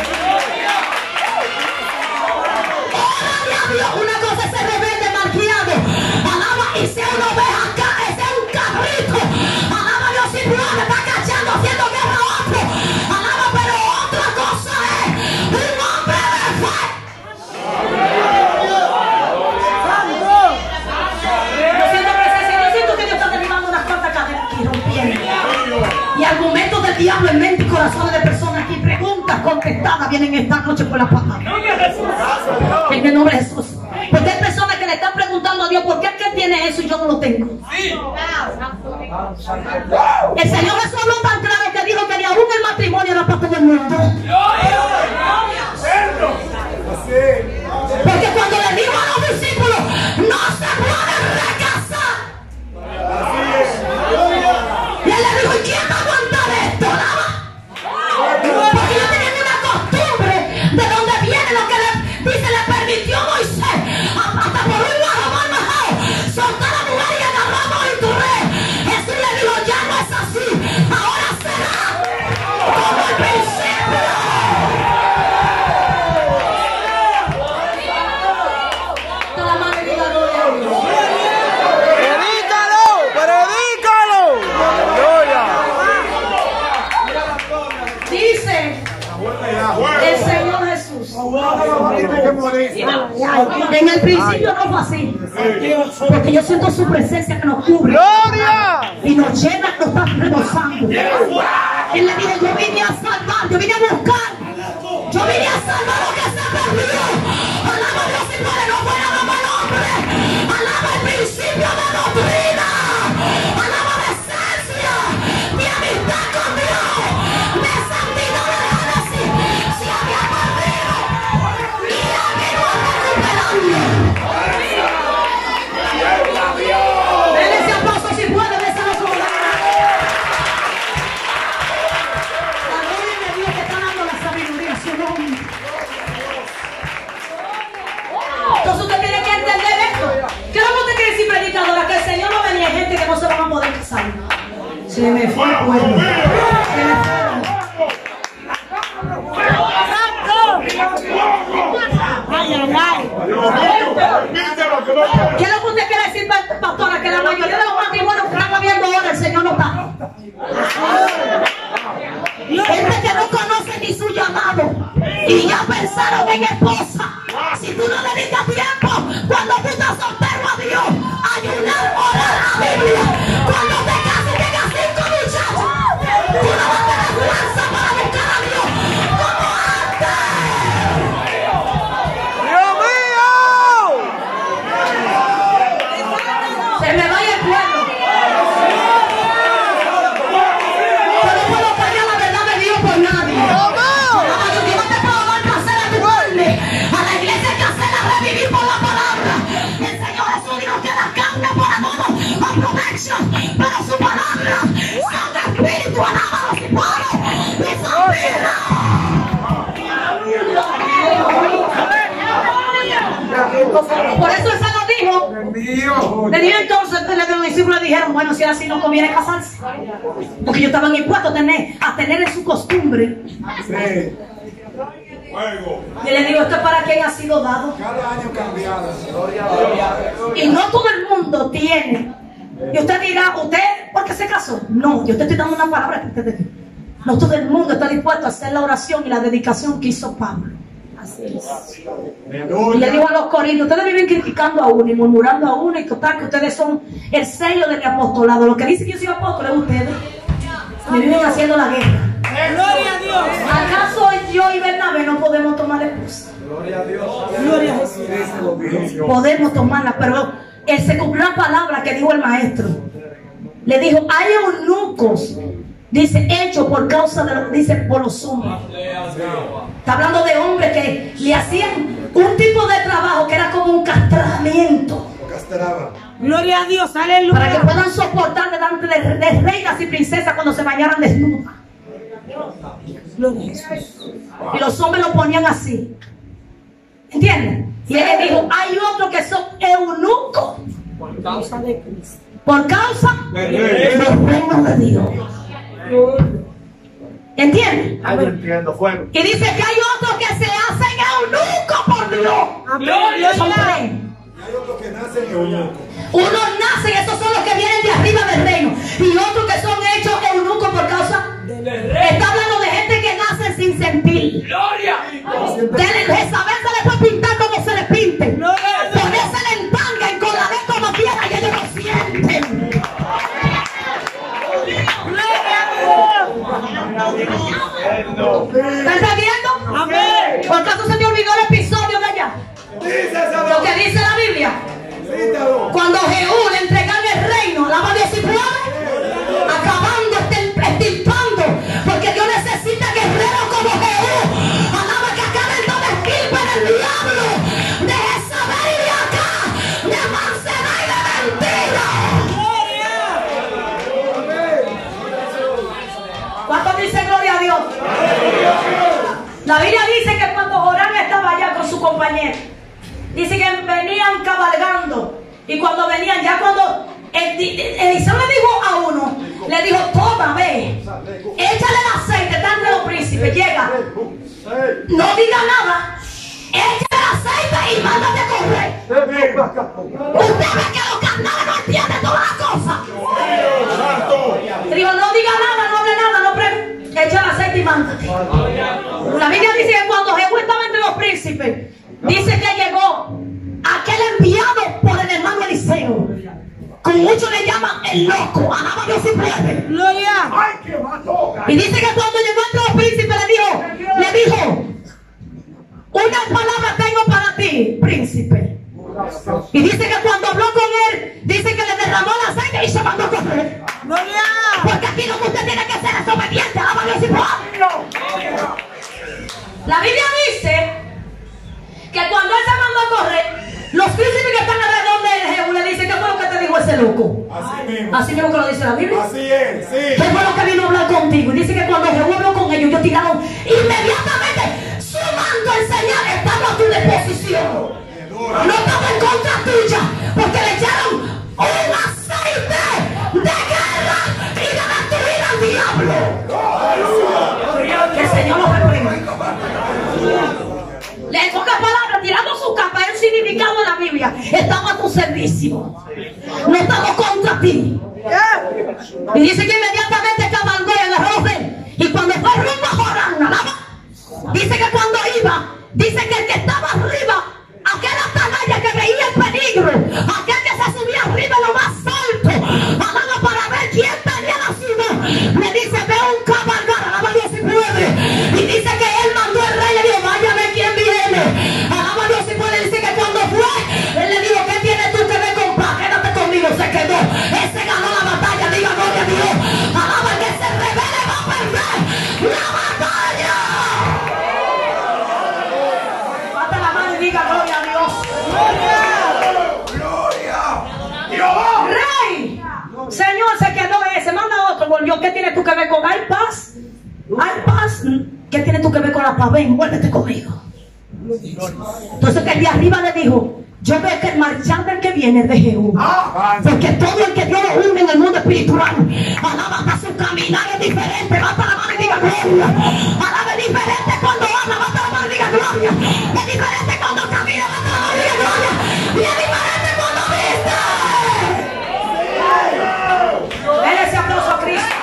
E: Dios, una cosa es ser rebelde, malcriado. Alaba y sea una oveja acá, ese es un cabrito. Alaba a Dios sin problema, está cachando, haciendo guerra a otro. Alaba, pero otra cosa es un hombre de fe. Yo siento presencia, yo siento que Dios está derribando unas cuantas cadenas aquí, rompiendo. Y argumentos del diablo en mente y corazones de personas aquí, preguntas contestadas vienen esta noche por la palabra. En el nombre de Jesús. Porque hay personas que le están preguntando a Dios por qué es que él tiene eso y yo no lo tengo. El Señor Jesús habló tan claro que dijo que ni aún el matrimonio era para todo el mundo. Porque cuando le dijo a los discípulos, no se pueden recasar. Y él le dijo, ¿y quién va a aguantar esto? Porque ellos tenían una costumbre de donde viene lo que le dice, le permitió Moisés hasta por un lado mal bajado soltar a la mujer y agarramos el torre. Jesús le dijo, ya no es así, ahora será como el principio. Toda la madre diga gloria a Dios.
C: ¡Predícalo! ¡Predícalo!
E: Dice el Señor Jesús. En el principio no fue así. Porque yo siento su presencia que nos cubre.
C: ¡Gloria!
E: Y nos llena, nos está rebosando. Él le dice, yo vine a salvar, yo vine a buscar. Yo vine a salvar lo que se perdió. Alaba a Dios y Padre, no fue nada mal hombre. Alaba el principio de doctrina. Alaba la esencia. Mi amistad con Dios. Mi santidad de Génesis. Si había perdido. Y ya vino a recuperarlo. Denle ese aplauso si puede, bésalo su mano. La gloria de Dios te está dando la sabiduría, su nombre. Entonces usted tiene que entender esto. ¿Qué es lo que usted quiere decir, predicadora? Que el Señor no venía, hay gente que no se van a poder casar. Se me fue el cuerno. Se me fue. Ay, ay, ay. ¿Qué es lo que usted quiere decir, pastora? Que la mayoría de los matrimonios que están habiendo ahora, el Señor no está. Gente que no conoce ni su llamado y ya pensaron en esposa. Si tú no dedicas tiempo cuando tú estás soltero a Dios, ayunar, orar a la Biblia. Cuando te cases y tengas cinco muchachos, tú no vas a tener fuerza para buscar a Dios como antes.
C: ¡Dios mío!
E: Se me vaya el pueblo. Yo no puedo callar la verdad de Dios por nadie. Yo no te puedo dar placer a tu carne. A la iglesia hay que hacerla revivir por la palabra. El Señor Jesús dijo que la carne para todo aprovecha, pero su palabra salga espíritu, alábalo si puede. Y salvila. Por eso el Señor dijo, le dijo entonces, los discípulos le dijeron, bueno, si así no conviene casarse. Porque ellos estaban impuestos a tener, a tener en su costumbre.
C: Sí.
E: Y le digo, esto es para quien ha sido dado.
C: Cada año cambiado.
E: Y no todo el mundo tiene. Y usted dirá, ¿usted por qué se casó? No, yo te estoy dando una palabra que usted te... No todo el mundo está dispuesto a hacer la oración y la dedicación que hizo Pablo. Así es. Y le digo a los corintios, ustedes viven criticando a uno y murmurando a uno y total que ustedes son el sello del apostolado. Lo que dice que yo soy apóstol es ustedes. Me viven haciendo la guerra.
D: Gloria a Dios.
E: ¿Acaso yo y Bernabé no podemos tomar esposa?
C: Gloria a Dios.
E: Gloria a Jesús. Podemos tomarla, pero él se cumplió la palabra que dijo el maestro. Le dijo, hay eunucos, dice, hecho por causa de lo que dice por los hombres. Está hablando de hombres que le hacían un tipo de trabajo que era como un castramiento.
D: Gloria a Dios, aleluya.
E: Para que puedan soportar delante de, de reinas y princesas cuando se bañaran desnudas. Y los hombres lo ponían así. ¿Entienden? Y él le dijo, hay otros que son eunucos.
D: causa de Cristo.
E: Por causa del reino de Dios. ¿Entienden?
C: Yo entiendo, fuego.
E: Y dice que hay otros que se hacen eunucos por Dios.
D: Amén.
E: Son tres.
C: Hay otros que nacen eunucos.
E: Unos nacen, esos son los que vienen de arriba del reino. Y otros que son hechos eunucos por causa del reino. Está hablando de gente que nace sin sentir.
A: Gloria.
E: De Jezabel se les puede pintar como se les pinte. Ponerse en tanga, en coladez como quiera, y ellos lo sienten. ¿Están viendo?
D: Amén.
E: ¿Por acaso se te olvidó el episodio de allá? Lo que dice la Biblia. Cuando Jehú le entregaron el reino, alaba a Dios si puede, acabando, extirpando, porque Dios necesita guerreros como Jehú. Alaba que acaben toda estirpe del diablo, de Jezabel y de acá, de Mancera y de mentira. ¿Cuántos dicen gloria a Dios? La Biblia dice que cuando Joram estaba allá con su compañero, dice que venían cabalgando. Y cuando venían, ya cuando Eliseo le dijo a uno, le dijo, toma, ve, échale el aceite, está entre los príncipes, llega. No diga nada, échale el aceite y mándate a correr. Usted ve que los carnales no entienden todas las cosas. Le dijo, no diga nada, no hable nada, no pre echa el aceite y mándate. La Biblia dice que cuando Jehú estaba entre los príncipes, dice que llegó aquel enviado por el hermano Eliseo. Como muchos le llaman el loco. Alaba a Dios si puede.
D: Gloria.
E: Y dice que cuando llegó entre los príncipes le dijo, le dijo, una palabra tengo para ti, príncipe. Y dice que cuando habló con él, dice que le derramó el aceite y se mandó a correr.
D: Gloria.
E: Porque aquí lo que usted tiene que ser es obediente. Alaba a Dios si puede. La Biblia dice que cuando él se mandó a correr, los príncipes que están alrededor de Jehú le dicen, ¿qué fue lo que te dijo ese loco?
C: Así mismo.
E: Así mismo que lo dice la Biblia.
C: Así es, sí.
E: ¿Qué fue lo que vino a hablar contigo? Y dice que cuando Jehú habló con ellos, ellos tiraron inmediatamente su manto en señal, estaba a tu disposición. No estaba en contra tuya, porque le echaron un aceite de guerra y de destruir al diablo. Que el Señor los reprenda. En pocas palabras, tirando su capa, es el significado de la Biblia. Estamos a tu servicio. No estamos contra ti. Y dice que inmediatamente cabalgó y agarró los reyes. Y cuando fue rumbo a Joram, alaba, dice que cuando iba, dice que el que estaba arriba, aquel atalaya que veía el peligro, aquel que se subía arriba lo más alto, alaba para ver quién tenía la ciudad, le dice, ve un cabalgar, alaba a Dios si puede. Y dice que él mandó el rey, le dijo, vaya a ver quién viene. Alaba a Dios si puede. Dice que cuando fue, él le dijo, ¿qué tienes tú que ver con paz? Quédate conmigo. Se quedó. Ese ganó la batalla. Diga gloria a Dios. Alaba que se revele, va a perder la batalla. Bata la mano y diga gloria a Dios.
C: Gloria. Jehová.
E: Rey. Señor, se quedó ese. Manda otro. Volvió. ¿Qué tienes tú que ver con hay paz? Hay paz. ¿Qué tienes tú que ver con la paz? Ven, vuélvete conmigo. Entonces que el de arriba le dijo, yo veo que el marchante que viene es de Jehú. Porque todo el que Dios lo une en el mundo espiritual, alaba hasta su caminar es diferente. Basta la mano y diga gloria. Alaba es diferente cuando habla, basta la mano y diga gloria. Es diferente cuando camina, basta la mano y diga gloria. Y es diferente cuando viste. Denle ese aplauso a Cristo.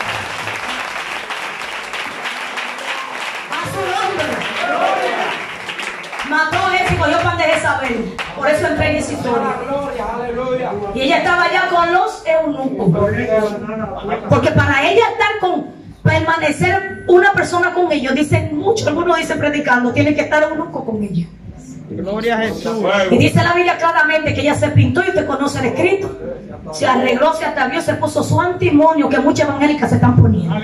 E: A su nombre. Mató a él y cogió pan de Jezabel. Por eso entré en esa historia. Y ella estaba allá con los eunucos. Porque para ella estar con, permanecer una persona con ellos, dicen mucho, algunos dicen predicando, tiene que estar eunuco con ellos.
D: Gloria a Jesús.
E: Y dice la Biblia claramente que ella se pintó y usted conoce el escrito. Se arregló, se atavió, se puso su antimonio que muchas evangélicas se están poniendo.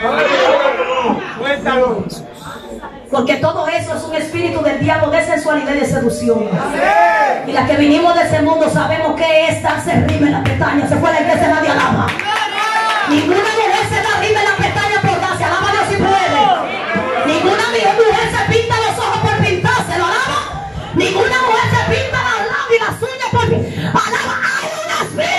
E: Porque todo eso es un espíritu del diablo de sensualidad y de seducción. Y las que vinimos de ese mundo sabemos que es darse arriba en la pestaña. Se fue la iglesia, nadie alaba. Ninguna mujer se da arriba en la pestaña por darse. Alaba a Dios si puede. Ninguna mujer se pinta los ojos por pintarse. ¿Lo alaba? Ninguna mujer se pinta los labios y las uñas por pintarse. Alaba. Hay un espíritu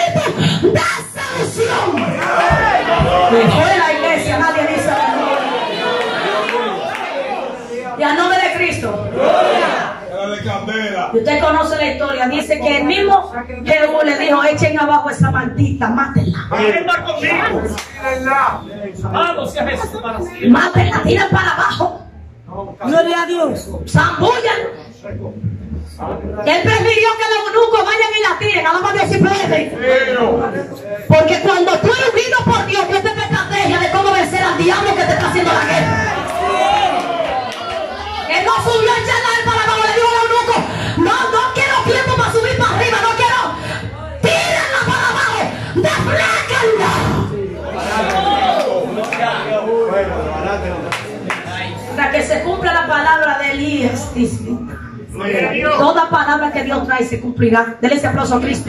E: Y usted conoce la historia. Dice que el mismo Jehú le dijo: echen abajo esa maldita, mátenla.
D: Vamos, sea Jesús para siempre.
E: Mátenla, tiren para abajo.
D: Gloria a Dios.
E: Zambullan. Él prefirió que los eunucos vayan y la tiren. Nada más de si pueden. Porque cuando tú eres unido por Dios, Dios te da estrategia de cómo vencer al diablo que te está haciendo la guerra. Él no subió a echarla a él para abajo. Le dijo al eunuco: no, no quiero tiempo para subir para arriba. No quiero. Tírenla para abajo. Defléquenla. Para que se cumpla la palabra de Elías, dice. Toda palabra que Dios trae se cumplirá. Denle ese aplauso a Cristo.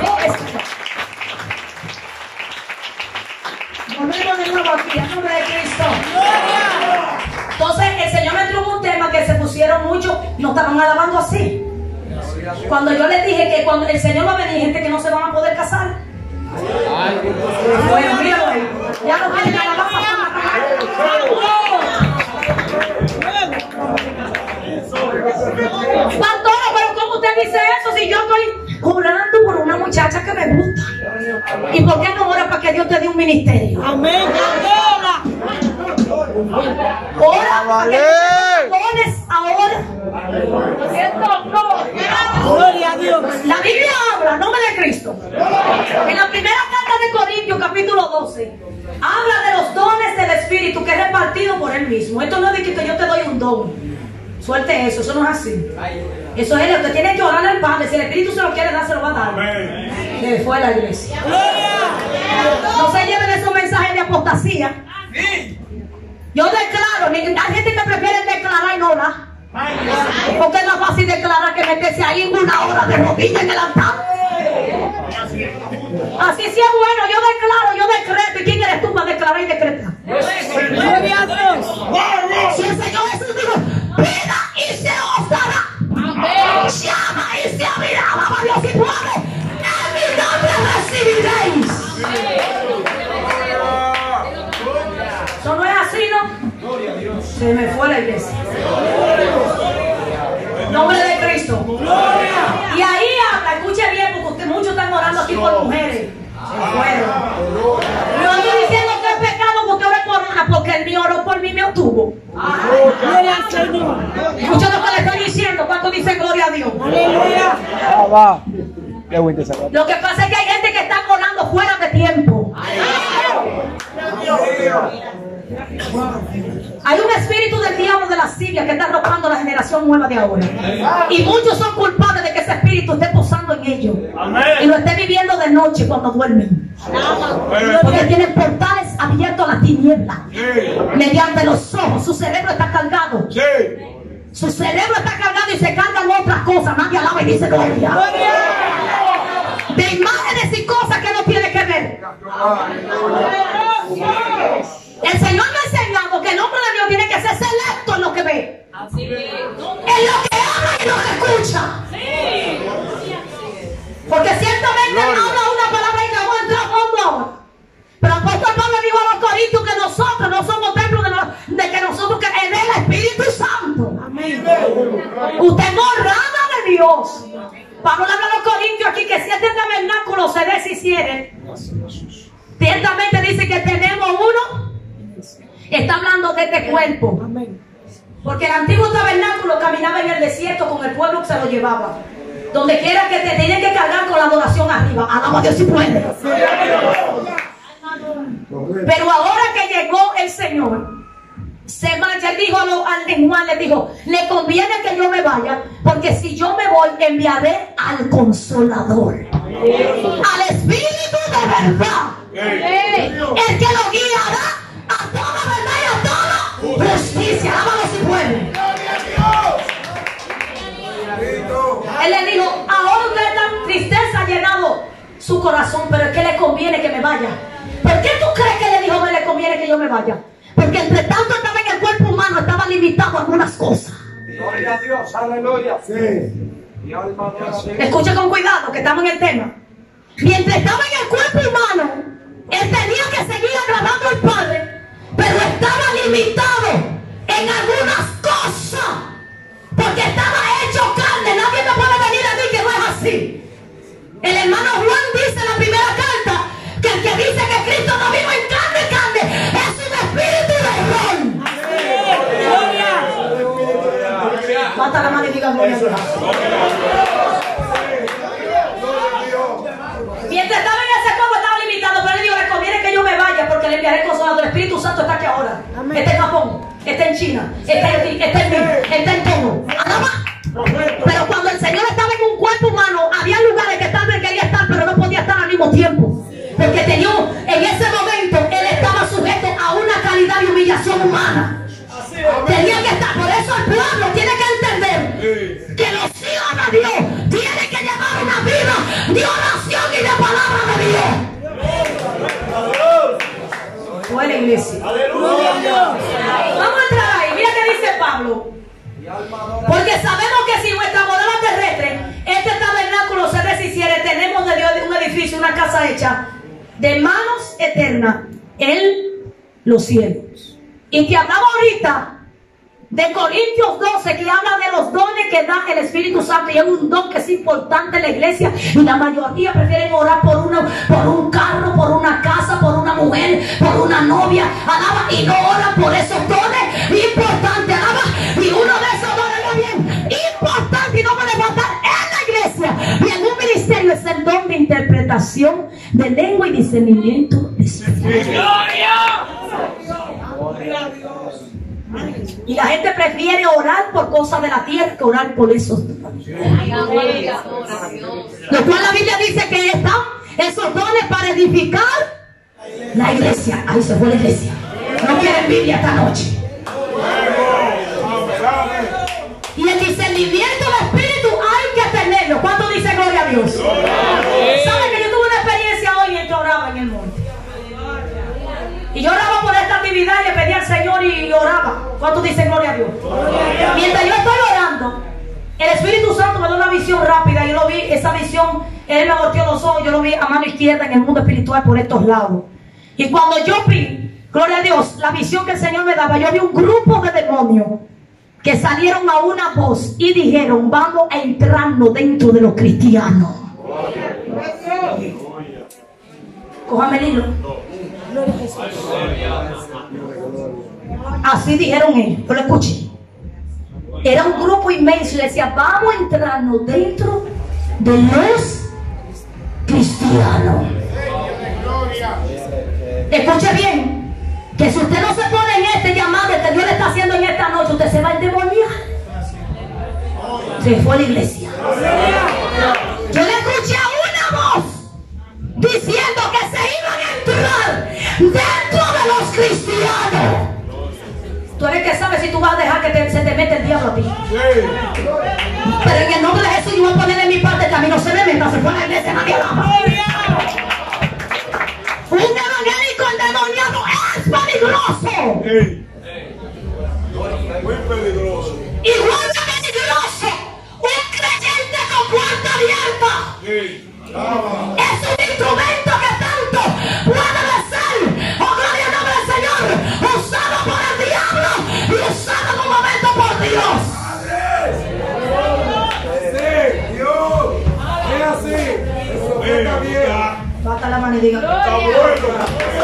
E: Volvemos de nuevo aquí, en nombre de Cristo. Entonces el Señor me trajo un tema que se pusieron muchos, no estaban alabando así. Cuando yo les dije que cuando el Señor va a venir, gente que no se van a poder casar. Bueno, míralo ahí. Ya no quieren alabar. Pastora, pero ¿cómo usted dice eso si yo estoy orando por una muchacha que me gusta? ¿Y por qué no ora para que Dios te dé un ministerio?
D: Amén.
E: Ora para que Dios te dones ahora.
D: Gloria a Dios.
E: La Biblia habla, nombre de Cristo. En la primera carta de Corintios, capítulo doce, habla de los dones del Espíritu que es repartido por Él mismo. Esto no es de que yo te doy un don. Suelte eso, eso no es así. Eso es, usted tiene que orar al Padre. Si el Espíritu se lo quiere dar, se lo va a dar. Que fue la iglesia. No se lleven esos mensajes de apostasía. Yo declaro, hay gente que prefiere declarar y no orar. Porque es más fácil declarar que meterse ahí una hora de rodillas en el altar. Así sí es bueno, yo declaro, yo decreto. ¿Y quién eres tú para declarar y decretar?
D: Gloria a Dios.
E: Si el Señor Jesús dijo: pida y se os dará. Llama y se abrirá. Vamos a Dios si puede. En mi nombre recibiréis. Eso no es así, ¿no? Se me fue la iglesia. Nombre de Cristo. Y ahí habla, escuche bien, porque usted, muchos están orando aquí por mujeres. Se fueron. No estoy diciendo que es pecado porque ore por una, porque el mío oró por mí y me obtuvo.
D: Gloria al Señor.
E: Escucha lo que le estoy diciendo. ¿Cuánto dice gloria a Dios?
D: Aleluya.
E: Lo que pasa es que hay gente que está orando fuera de tiempo. Hay un espíritu del diablo de la Siria que está arropando a la generación nueva de ahora. Y muchos son culpables de que ese espíritu esté posando en ellos. Y lo esté viviendo de noche cuando duermen. Porque tienen portales abiertos a la tiniebla. Mediante los ojos. Su cerebro está cargado. Su cerebro está cargado y se cargan otras cosas. Nadie alaba y dice gloria. De imágenes y cosas que no tiene que ver. El Señor me ha enseñado que el hombre de Dios tiene que ser selecto en lo que ve, en lo que habla y lo que escucha. Porque ciertamente habla una palabra y que vamos a entrar a fondo ahora. Pero el apóstol Pablo dijo a los Corintios que nosotros no somos templos de, no, de que nosotros que es del Espíritu Santo. Amén. Usted es morada de Dios. Pablo le habla a los Corintios aquí que si este tabernáculo se deshiciere, ciertamente dice que tenemos uno. Está hablando de este cuerpo. Porque el antiguo tabernáculo caminaba en el desierto con el pueblo que se lo llevaba. Donde quiera que te tienen que cargar con la adoración arriba. Alaba a Dios si puede. Pero ahora que llegó el Señor, se marcha. Él dijo a lo, al en Juan, le dijo: le conviene que yo me vaya, porque si yo me voy, enviaré al Consolador, al Espíritu de verdad, el que lo guiará a toda verdad y a toda justicia. Alábalo si puede. Él le dijo: ahora usted está tristeza ha llenado su corazón, pero es que le conviene que me vaya. ¿Por qué tú crees que le dijo que le conviene que yo me vaya? Porque entre tanto estaba en el cuerpo humano, estaba limitado a algunas cosas.
C: Gloria a Dios, aleluya. Sí.
E: Escucha con cuidado que estamos en el tema. Mientras estaba en el cuerpo humano, él tenía que seguir agradando al Padre, pero estaba limitado en algunas cosas, porque estaba hecho carne. Nadie me puede venir a mí así. El hermano Juan dice en la primera carta que el que dice que Cristo no vino en carne, carne, es un espíritu de error.
D: Gloria.
E: Mata la mano y diga gloria a Dios. Mientras estaba en ese campo estaba limitado, pero él dijo, le conviene que yo me vaya porque le enviaré el consolador. El Espíritu Santo está aquí ahora.
D: Amén.
E: Está en Japón, está en China, está en, está en mí, está en todo. Alaba. Pero cuando el Señor estaba en un cuerpo humano, había lugares que tal vez quería estar, pero no podía estar al mismo tiempo. Porque tenía, en ese momento, él estaba sujeto a una calidad de humillación humana. Tenía que estar, por eso el pueblo tiene que entender que los hijos de Dios tienen que llevar una vida de oración y de palabra de Dios. Fue la iglesia. Vamos a entrar ahí. Mira qué dice Pablo. Porque sabemos que si nuestra morada terrestre, este tabernáculo se deshiciere, tenemos de Dios un edificio, una casa hecha de manos eternas en los cielos. Y que hablaba ahorita de Corintios doce, que habla de los dones que da el Espíritu Santo, y es un don que es importante en la iglesia, y la mayoría prefieren orar por, uno, por un carro, por una casa, por una mujer, por una novia, alaba, y no oran por esos dones importantes, alaba, y uno de esos dones va bien importante y no puede faltar en la iglesia y en un ministerio, es el don de interpretación de lengua y discernimiento de espíritu. Y la gente prefiere orar por cosas de la tierra que orar por esos dones. Lo cual la Biblia dice que están esos dones para edificar la iglesia. Ahí se fue la iglesia. No quieren Biblia esta noche. Y el discernimiento del espíritu hay que tenerlo. ¿Cuánto dice gloria a Dios? ¿Saben que yo tuve una experiencia hoy mientras oraba en el monte? Y yo oraba por esta actividad y le pedí al Señor y oraba. ¿Cuánto dice gloria a Dios? Mientras yo estoy orando, el Espíritu Santo me da una visión rápida. Yo lo vi, esa visión, Él me volteó los ojos, yo lo vi a mano izquierda en el mundo espiritual por estos lados. Y cuando yo vi, gloria a Dios, la visión que el Señor me daba, yo vi un grupo de demonios que salieron a una voz y dijeron, vamos a entrarnos dentro de los cristianos. Cójame el hilo. Así dijeron ellos, yo lo escuché. Era un grupo inmenso y le decía, vamos a entrarnos dentro de los cristianos. Escuche bien, que si usted no se pone en este llamado que Dios le está haciendo en esta noche, usted se va a endemoniar. Se fue a la iglesia. Yo le escuché a una voz diciendo que se iban a entrar dentro de los cristianos. Tú eres que sabes si tú vas a dejar que te, se te mete el diablo a ti. Pero en el nombre de Jesús yo voy a poner de mi parte que a mí no se me meta, se fue a la iglesia, nadie alaba. Un evangélico endemoniado es peligroso.
C: Ey. Muy peligroso.
E: Igual de peligroso un creyente con puerta abierta.
C: Ey.
E: Es un instrumento que tanto puede ser, oh gloria al nombre del Señor, usado por el diablo y usado en un momento por Dios.
C: Sí, Dios. Es así. Eso está bien.
E: Bata la mano y diga.
C: Está bueno.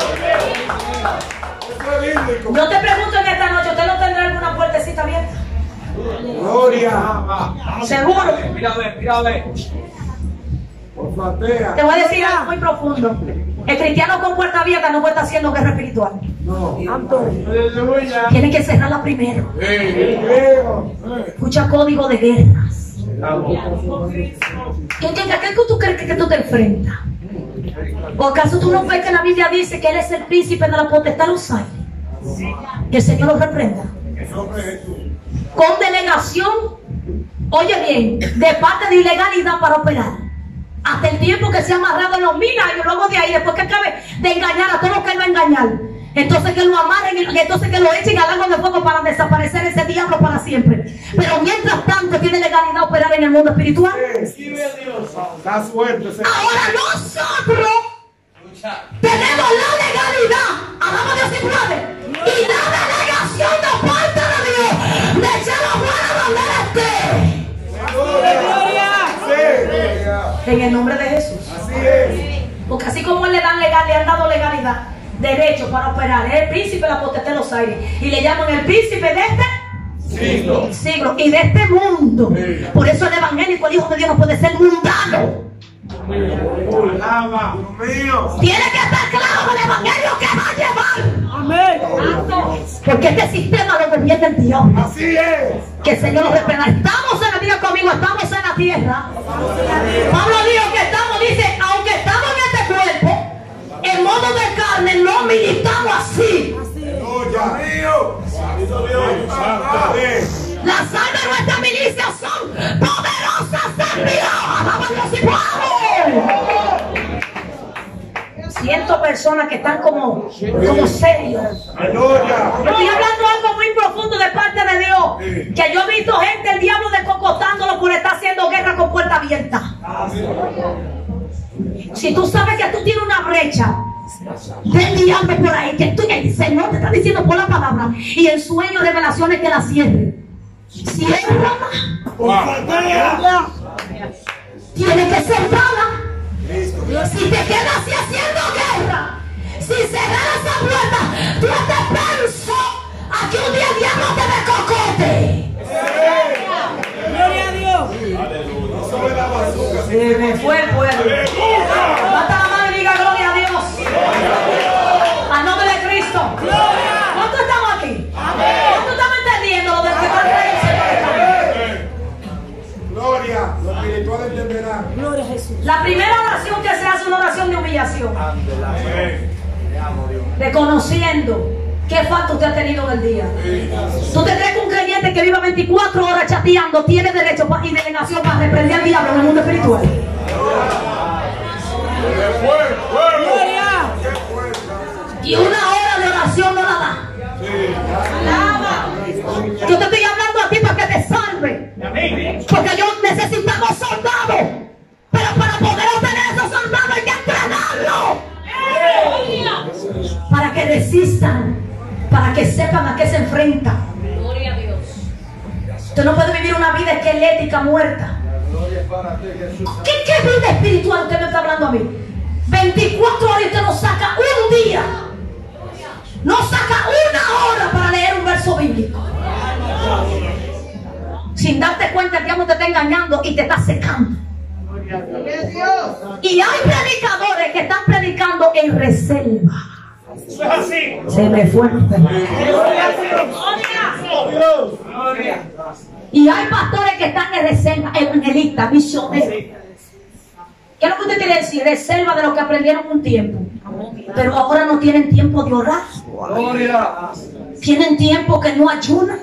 C: Eso es bíblico.
E: Yo te pregunto en esta noche, ¿usted no tendrá alguna puertecita abierta?
C: Gloria.
E: Seguro.
C: Mira a ver, mira a ver. Por platea.
E: Te voy a decir algo muy profundo. El cristiano con puerta abierta no puede estar haciendo guerra espiritual.
C: No. Aleluya.
E: Tiene que cerrarla primero.
C: Ey.
E: Escucha código de guerras. ¿Qué, qué, qué tú crees que, que tú te enfrentas? ¿O acaso tú no ves que la Biblia dice que Él es el príncipe de la potestad de los aires? Que el Señor lo reprenda. Con delegación, oye bien, de parte de ilegalidad para operar. Hasta el tiempo que se ha amarrado en los mil años, luego de ahí, después que acabe de engañar a todos los que Él va a engañar. Entonces que lo amarren y entonces que lo echen al lago de fuego para desaparecer ese diablo para siempre. Pero mientras tanto tiene legalidad operar en el mundo espiritual.
C: Da suerte.
E: Ahora nosotros tenemos la legalidad, alaba a Dios si puede, y la delegación de parte de Dios de echarlo fuera donde Él esté.
C: Gloria.
E: En el nombre de Jesús.
C: Así es.
E: Porque así como él le dan legal, le han dado legalidad, derecho para operar. Es el príncipe de la potestad de los aires. Y le llaman el príncipe de este
C: Siglo.
E: siglo y de este mundo. Por eso el evangélico, el Hijo de Dios, no puede ser mundano.
C: Alaba, Dios mío.
E: Tiene que estar claro el evangelio que va a llevar.
D: Amén.
E: Porque este sistema lo gobierna el Dios.
C: Así es.
E: Que el Señor nos reprenda. Estamos en la tierra conmigo, estamos en la tierra. Pablo dijo que estamos, dice, aunque estamos en este cuerpo, en modo de carne, no militamos así.
C: Dios mío. Santo Dios. Santo Dios.
E: Las armas de nuestra milicia son poderosas en Dios. Alaba a Dios y pueblo. Siento personas que están como, como serios.
C: Aleluya.
E: Yo estoy hablando algo muy profundo de parte de Dios. Que yo he visto gente, el diablo descocotándolo por estar haciendo guerra con puerta abierta. Si tú sabes que tú tienes una brecha del diablo por ahí, que tú, el Señor te está diciendo por la palabra, y en sueños, revelaciones, que la cierre. Cierra. Tiene que cerrarla. Si te quedas así haciendo guerra, si cerrar esa puerta, tú te penso a que un día el diablo te descocote.
D: Gloria a Dios.
E: Se me fue el pueblo. Levanta la mano y diga gloria a Dios. A nombre de Cristo. ¿Cuántos estamos aquí? ¿Cuántos estamos entendiendo lo del que va a traer el Señor?
C: Gloria. Los espirituales entenderán.
D: Gloria a Jesús.
E: La primera oración que se hace es una oración de humillación. Reconociendo qué falta usted ha tenido en el día. ¿Tú te crees que un creyente que viva veinticuatro horas chateando tiene derecho pa- y delegación para reprender al diablo en el mundo espiritual?
D: Gloria.
E: Y una hora de oración no la da. Yo te estoy hablando a ti para que te salve. Porque yo necesitamos soldados. Pero para poder obtener esos soldados hay que entrenarlos. Para que resistan. Para que sepan a qué se enfrentan. Usted no puede vivir una vida esquelética muerta. ¿Qué, qué vida espiritual usted me está hablando a mí? veinticuatro horas y usted no saca un día. No saca una hora para leer un verso bíblico. Sin darte cuenta, el diablo te está engañando y te está secando. Y hay predicadores que están predicando en reserva. Se me fue. Y hay pastores que están en reserva, evangelistas, misioneros. ¿Qué es lo que usted quiere decir? Reserva de lo que aprendieron un tiempo. Pero ahora no tienen tiempo de orar. Tienen tiempo que no ayunan.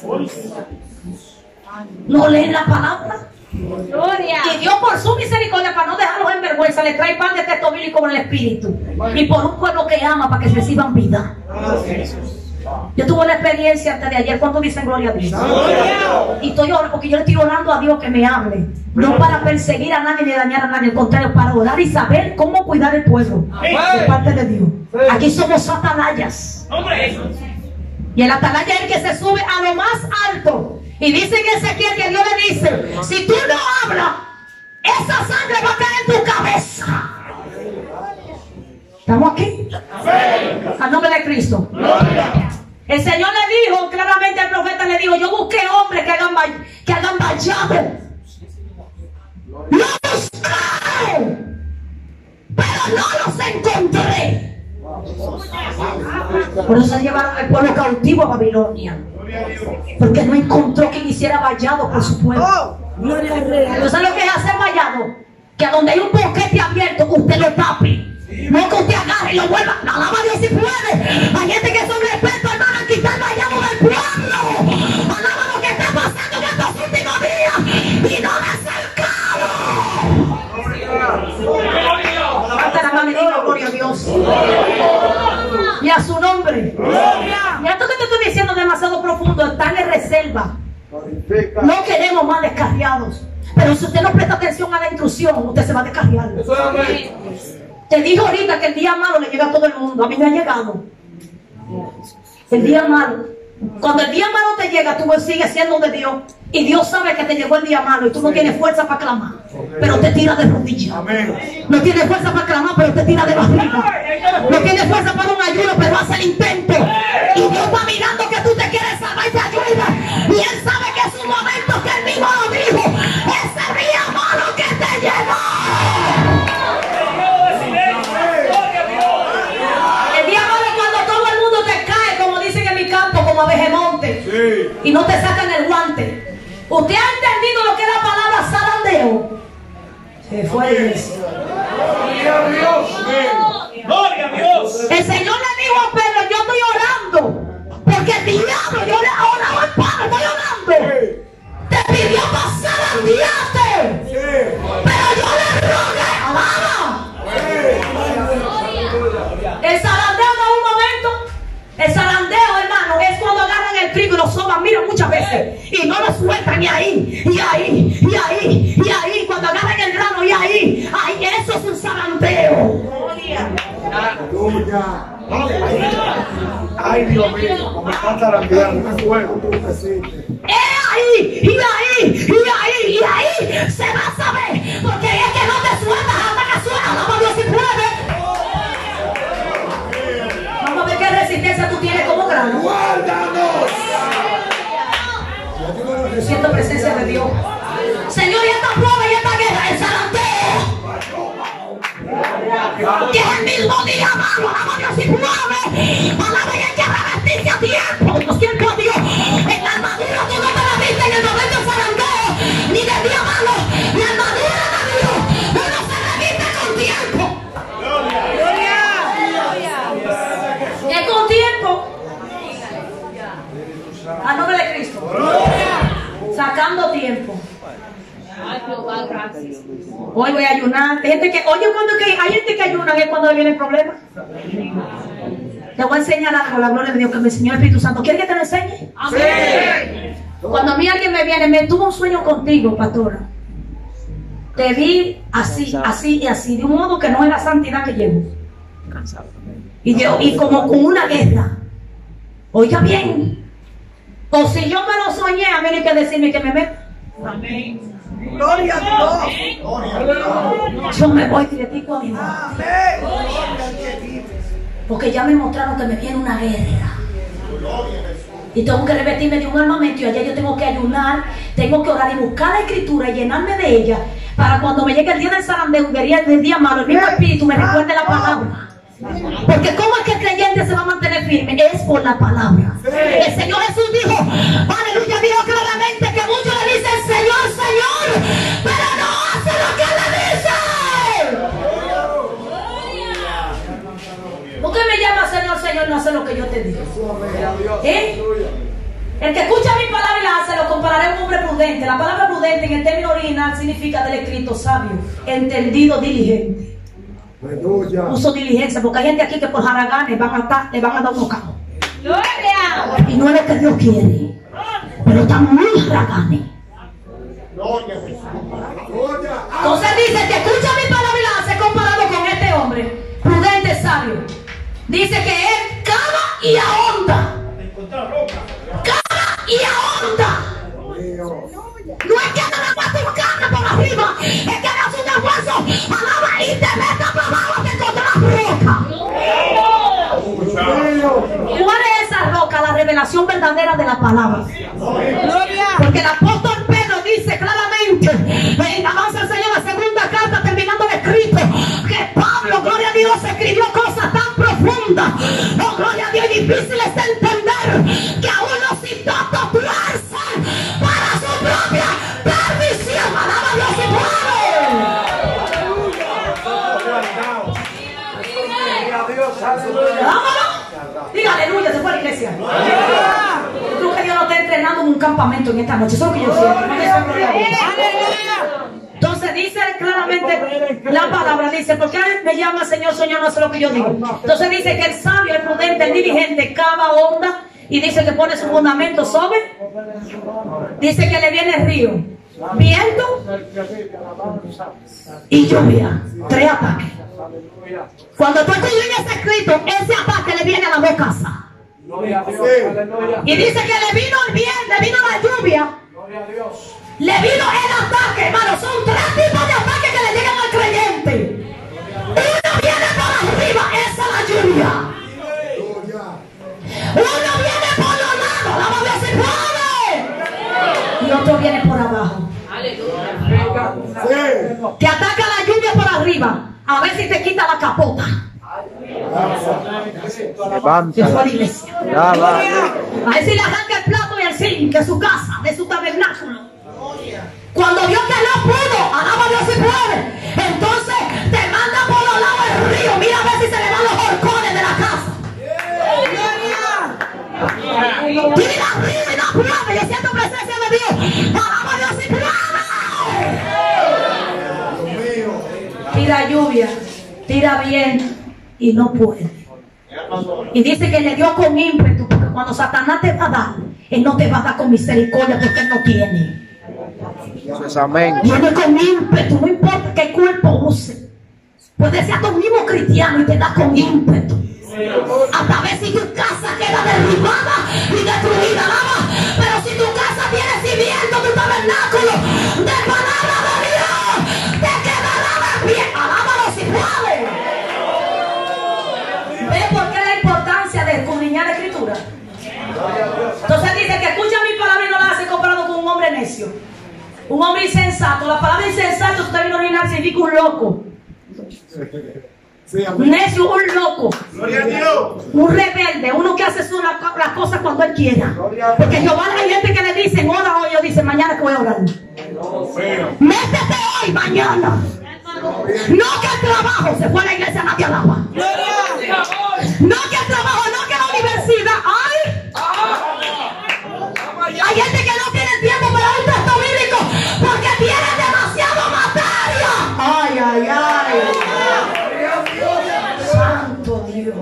E: No leen la palabra. Y Dios, por su misericordia, para no dejarlos en vergüenza, les trae pan de texto bíblico con el Espíritu. Y por un pueblo que ama, para que reciban vida. Yo tuve una experiencia antes de ayer. ¿Cuántos dicen gloria a Dios? Y estoy orando, porque yo le estoy orando a Dios que me hable. No para perseguir a nadie ni dañar a nadie, al contrario, para orar y saber cómo cuidar el pueblo de parte de Dios. Aquí somos atalayas. Y el atalaya es el que se sube a lo más alto. Y dice en Ezequiel que Dios le dice: si tú no hablas, esa sangre va a caer en tu cabeza. ¿Estamos aquí? A nombre de Cristo. El Señor le dijo claramente al profeta, le dijo: yo busqué hombres que hagan, que hagan vallado. Lo busqué, pero no los encontré. Por eso se llevaron al pueblo cautivo a Babilonia. Porque no encontró quien hiciera vallado por su pueblo. ¿No sabe lo que es hacer vallado? Que a donde hay un boquete abierto, usted lo tape. No que usted agarre y lo vuelva. Alaba a Dios si puede. Hay gente que son expertos, hermano, en quitar vallado del pueblo. Alaba lo que está pasando en estos últimos días. Y no me acercado. Levanta la mano y diga gloria a Dios. Y a su nombre. Y esto que te estoy diciendo es demasiado profundo. Están en reserva. No queremos más descarriados. Pero si usted no presta atención a la instrucción, usted se va a descarriar. Te digo ahorita que el día malo le llega a todo el mundo. A mí me ha llegado. El día malo. Cuando el día malo te llega, tú sigues siendo de Dios. Y Dios sabe que te llegó el día malo y tú no tienes fuerza para clamar, pero te tira de rodillas. No tienes fuerza para clamar, pero te tira de barriga. No tienes fuerza para un ayuno, pero hace el intento. Y Dios está mirando que tú te quieres salvar y te ayuda. Y Él sabe que es un momento que Él mismo lo dijo. Ese día malo que te llegó. El día malo es cuando todo el mundo te cae, como dicen en mi campo, como abejemonte. Y no te sacan el guante. ¿Usted ha entendido lo que es la palabra zarandeo? Se fue a la iglesia.
C: Gloria a Dios.
D: Gloria a Dios.
E: El Señor le dijo a Pedro, yo estoy orando. Porque el diablo, yo le he orado al Padre, estoy orando. Te pidió para zarandearte. Pero yo le rogué. Alaba. El zarandeo no es un momento. El zarandeo, hermano, es cuando agarran el trigo y lo soban, mira, muchas veces, y no lo sueltan, y ahí, y ahí, y ahí, y ahí, cuando agarran el grano, y ahí, ahí, eso es un zarandeo.
C: Ay, Dios mío, como está zarandeando el fuego.
E: Es ahí, y ahí, y ahí, y ahí, se va a saber, porque es que no te sueltas hasta que suena, la Dios si puede. Vamos a ver qué resistencia tú tienes como grano.
C: ¡Guárdanos!
E: Yo siento presencia de Dios. Señor, y esta prueba y esta guerra, el zarandeo, que es el mismo día malo, alaba a Dios y puede. Alaba y hay que revestirse a tiempo. Los tiempos a Dios. En la armadura tú no te la viste en el momento del zarandeo, ni del día malo. La armadura de Dios, uno se reviste con tiempo. Es con tiempo. A nombre de Cristo. Sacando tiempo. Hoy voy a ayunar. Hay gente que, oye, cuando que hay gente que ayuna, es cuando viene el problema. Te voy a enseñar algo, la gloria de Dios que me enseñó el Espíritu Santo. ¿Quieres que te lo enseñe? Amén. Cuando a mí alguien me viene, me tuvo un sueño contigo, pastora. Te vi así, así y así, de un modo que no es la santidad que llevo. Y, de, y como con una guerra. Oiga bien. O si yo me lo soñé, a mí no hay que decirme que me meta.
D: Amén.
C: Gloria a Dios.
E: Yo me voy directico a mi madre. Porque ya me mostraron que me viene una guerra. Y tengo que revestirme de un armamento. Y allá yo tengo que ayunar, tengo que orar y buscar la escritura y llenarme de ella. Para cuando me llegue el día del zarandeo, el día malo, el mismo espíritu me recuerde la palabra. Porque ¿cómo es que el creyente se va a mantener firme? Es por la palabra. El Señor Jesús dijo, aleluya, dijo claramente que muchos le dicen Señor, Señor, pero no hace lo que le dice. ¿Por qué me llamas Señor, Señor, no hace lo que yo te digo? ¿Eh? El que escucha mi palabra y la hace, lo compararé a un hombre prudente. La palabra prudente en el término original significa del escrito sabio, entendido, diligente. Uso diligencia, porque hay gente aquí que por jaraganes van a estar, le van a dar unos cajos. Y no es lo que Dios quiere, pero están muy jaraganes. Entonces dice que escucha mi palabra y la hace comparado con este hombre, prudente, sabio. Dice que él cava y ahonda. Cava y ahonda. No es que nada más te carne por arriba, es que hagas un esfuerzo, alaba y te metas para abajo, te encuentras roca. ¿Cuál es esa roca? La revelación verdadera de la palabra. Porque el apóstol Pedro dice claramente, en alabanza al Señor, la segunda carta, terminando el escrito, que Pablo, gloria a Dios, escribió cosas tan profundas, oh gloria a Dios, y difíciles de entender, que aún los citó a doblarse para su propia perdición. Alaba a Dios y puede. Vámonos. Diga aleluya, se fue a la iglesia. Yo creo que Dios nos está entrenando en un campamento en esta noche. Eso es lo que yo siento. Entonces dice claramente la palabra, dice, ¿por qué me llama Señor, Señor, no sé lo que yo digo? Entonces dice que el sabio, el prudente, el diligente cava honda y dice que pone su fundamento sobre. Dice que le viene el río, viento y lluvia. Tres ataques. Cuando tú escudriñas ese escrito, ese ataque le viene a las dos casas. Y dice que le vino el viento, le vino la lluvia Le vino el ataque, hermano. Son tres tipos de ataques que le llegan al creyente. Uno viene por arriba, esa es la lluvia. Uno viene por los lados, la Biblia se puede. Y otro viene por abajo. Te ataca la lluvia por arriba. A ver si te quita la capota.
F: Levanta.
E: A ver si le arranca el plato y el zinc de su casa, de su tabernáculo. Cuando vio que no pudo, alaba a Dios si puede. Entonces te manda por los lados del río. Mira a ver si se le van los horcones de la casa. Tira arriba y no puede. Yo siento presencia de Dios. Alaba a Dios si puede. Tira lluvia, tira viento y no puede. Y dice que le dio con ímpetu, porque cuando Satanás te va a dar, él no te va a dar con misericordia, porque él no tiene.
F: Amén.
E: Viene con ímpetu, no importa qué cuerpo use. Puede ser hasta un mismo cristiano y te da con ímpetu. Hasta ver si tu casa queda derribada y destruida, alaba. Pero si tu casa tiene cimiento, tu tabernáculo de palabra de Dios, te quedará de pie. Alábalo si puede. ¿Ves por qué la importancia de escudriñar la escritura? Entonces dice que escucha mi palabra y no la hace comparado con un hombre necio. Un hombre insensato. La palabra insensato, usted vino a orinar, significa un loco. Necio, un loco. Un rebelde, uno que hace las cosas cuando él quiera. Porque Jehová, hay gente que le dicen ora hoy, yo dice mañana que voy a orar. Métete hoy, mañana. No que el trabajo, se fue a la iglesia, nadie alaba. No que el trabajo, no que la universidad. Ay. Hay gente que no tiene tiempo para un texto bíblico porque tiene demasiado materia. Ay, ay, ay. Santo Dios.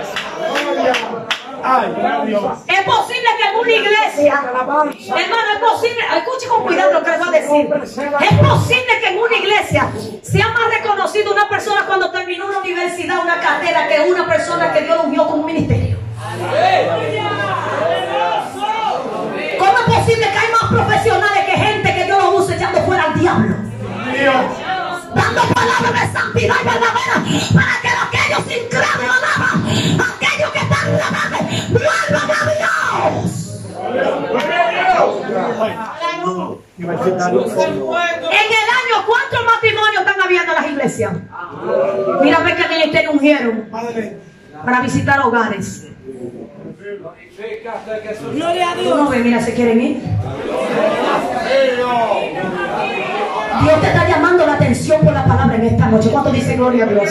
E: Es posible que en una iglesia, hermano, es posible, escuche con cuidado lo que les voy a decir. Es posible que en una iglesia sea más reconocido una persona cuando terminó una universidad, una carrera, que una persona que Dios lo ungió con un ministerio. ¿Cómo es posible que hay más profesionales que gente que Dios lo use echando fuera al diablo? Dando palabras de santidad y verdadera para que aquellos incrédulos alaban, aquellos que están en la madre, vuelvan a Dios. En el año, ¿cuántos matrimonios están habiendo en las iglesias? Mira, ve que ministerio ungieron para visitar hogares. Gloria a Dios. No ve, mira, se quieren ir. Dios te está llamando la atención por la palabra en esta noche. ¿Cuánto dice gloria a Dios?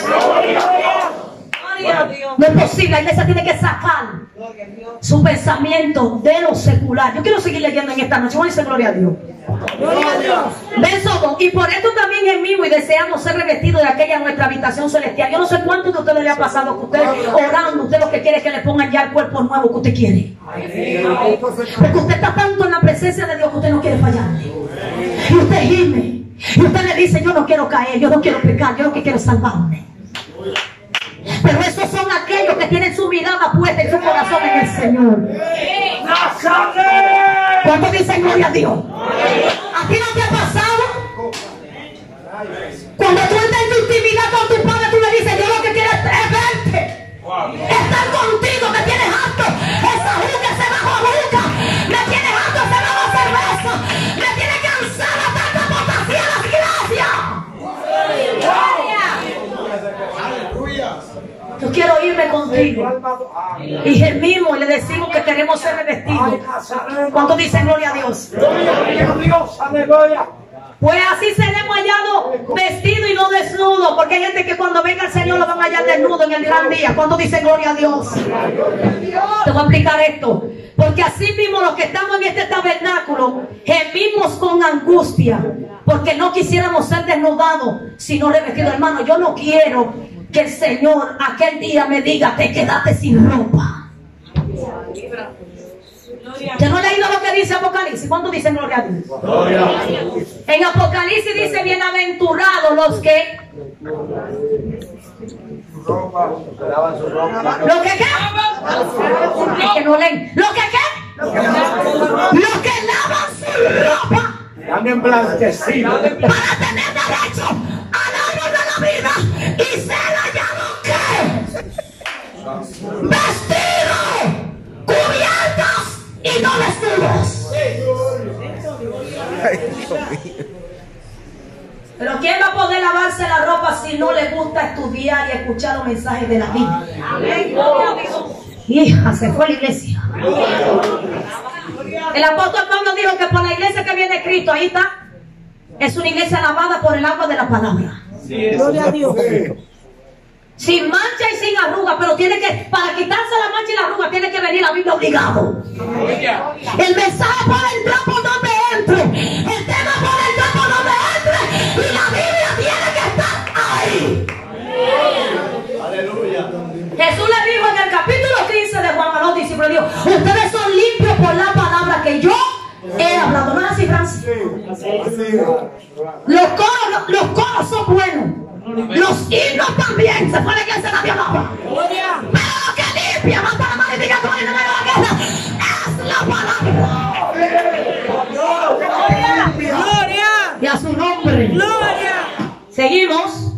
E: No es posible, la iglesia tiene que sacar su pensamiento de lo secular. Yo quiero seguir leyendo en esta noche. ¿Cuánto dice gloria a Dios? Gloria a Dios. Verso dos. Y por esto también en mí y deseamos ser revestidos de aquella nuestra habitación celestial. Yo no sé cuántos de ustedes le ha pasado que usted orando, usted lo que quiere es que le pongan ya el cuerpo nuevo que usted quiere. Porque usted está tanto en la presencia de Dios que usted no quiere fallarle. Y usted gime. Y usted le dice, yo no quiero caer, yo no quiero pecar, yo lo que quiero es salvarme. Pero esos son aquellos que tienen su mirada puesta en su corazón en el Señor. ¿Cuántos dicen gloria a Dios? ¿A ti no te ha pasado? Cuando tú estás en tu intimidad con tu padre, tú le dices, yo lo que quiero es verte, estar contigo, me tienes harto esa juca, ese bajo juca, me tienes harto ese bajo cerveza, me tienes cansada tanta potasía las gracias. Yo quiero irme contigo y gemimos y le decimos que queremos ser revestidos. ¿Cuántos dicen gloria a Dios? Pues así seremos hallados vestidos y no desnudos, porque hay gente que cuando venga el Señor lo van a hallar desnudo en el gran día. ¿Cuántos dicen gloria a Dios? Te voy a explicar esto. Porque así mismo los que estamos en este tabernáculo gemimos con angustia, porque no quisiéramos ser desnudados, sino revestidos. Hermano, yo no quiero que el Señor aquel día me diga, te quedaste sin ropa. ¿Usted no ha leído lo que dice Apocalipsis? ¿Cuántos dicen gloria a Dios? En Apocalipsis dice, bienaventurados los que... ¿Lo que qué? Es que no leen. ¿Lo que qué? Los que lavan su ropa.
C: Están emblanquecidos.
E: Para tener derecho al árbol de la vida y ser hallados ¿qué? Vestidos, cubiertos y no desnudos. Pero ¿quién va a poder lavarse la ropa si no le gusta estudiar y escuchar los mensajes de la Biblia? Hija, se fue a la iglesia. El apóstol Pablo dijo que por la iglesia que viene Cristo, ahí está, es una iglesia lavada por el agua de la palabra. Gloria a Dios. Sin mancha y sin arruga, pero tiene que, para quitarse la mancha y la arruga, tiene que venir la Biblia obligado. El mensaje puede entrar por donde entre, el tema puede entrar por donde entre, y la Biblia tiene que estar ahí. Aleluya. Jesús le dijo en el capítulo quince de Juan a los discípulos, dijo, ustedes son limpios por la palabra que yo he hablado. ¿No es así, Francis? Los coros, los, los coros son buenos. Los himnos también. Se fue la iglesia de la palabra. Pero que limpia, mata la mano y diga con el enemigo de la guerra. Es la palabra. Gloria. Y a su nombre. Gloria. Seguimos.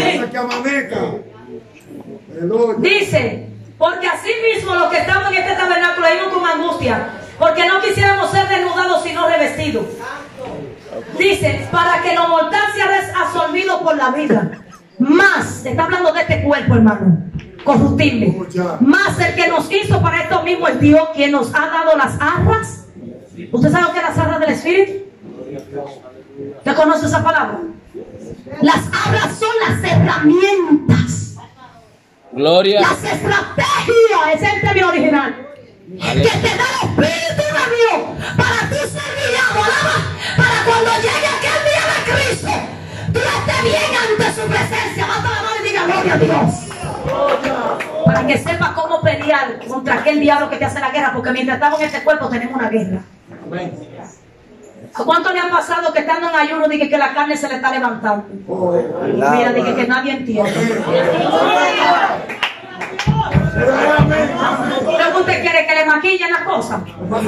E: Dice, porque así mismo los que estamos en este tabernáculo iban con angustia, porque no quisiéramos ser desnudados sino revestidos. Dice, para que lo mortal sea absorbido por la vida. Más, está hablando de este cuerpo, hermano, corruptible. Más el que nos hizo para esto mismo es Dios, quien nos ha dado las arras. ¿Usted sabe lo que es las arras del Espíritu? ¿Usted conoce esa palabra? Las arras son las herramientas.
G: Gloria.
E: Las estrategias, ese es el término original. Ale. Que te da el Espíritu de Dios para tú ser guiado, alaba, para cuando llegue aquel día de Cristo, tú estés bien ante su presencia. Mata la mano y diga gloria a Dios. Para que sepas cómo pelear contra aquel diablo que te hace la guerra, porque mientras estamos en este cuerpo tenemos una guerra. ¿A cuánto le han pasado que estando en ayuno dije que la carne se le está levantando? Mira, dije que nadie entiende. ¿Pero usted quiere que le maquillen las cosas?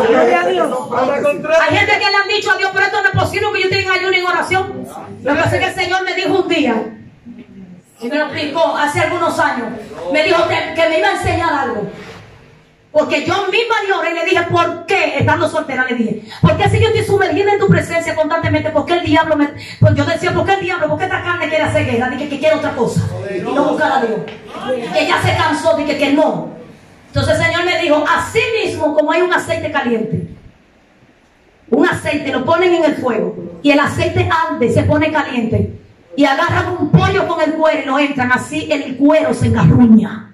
E: Hay gente que le han dicho a Dios, pero esto no es posible que yo tenga ayuno en oración. Lo que pasa es que el Señor me dijo un día, y me lo explicó hace algunos años, me dijo que, que me iba a enseñar algo. Porque yo misma le oré y le dije, ¿por qué? Estando soltera le dije, ¿por qué si yo estoy sumergida en tu presencia constantemente? ¿Por qué el diablo me...? Pues yo decía, ¿por qué el diablo? ¿Por qué esta carne quiere hacer guerra? Dije que quiere otra cosa y no buscar a Dios. Que ya se cansó, dije que no. Entonces el Señor me dijo, así mismo como hay un aceite caliente, un aceite lo ponen en el fuego y el aceite arde, se pone caliente y agarran un pollo con el cuero y lo entran, así el cuero se engarruña.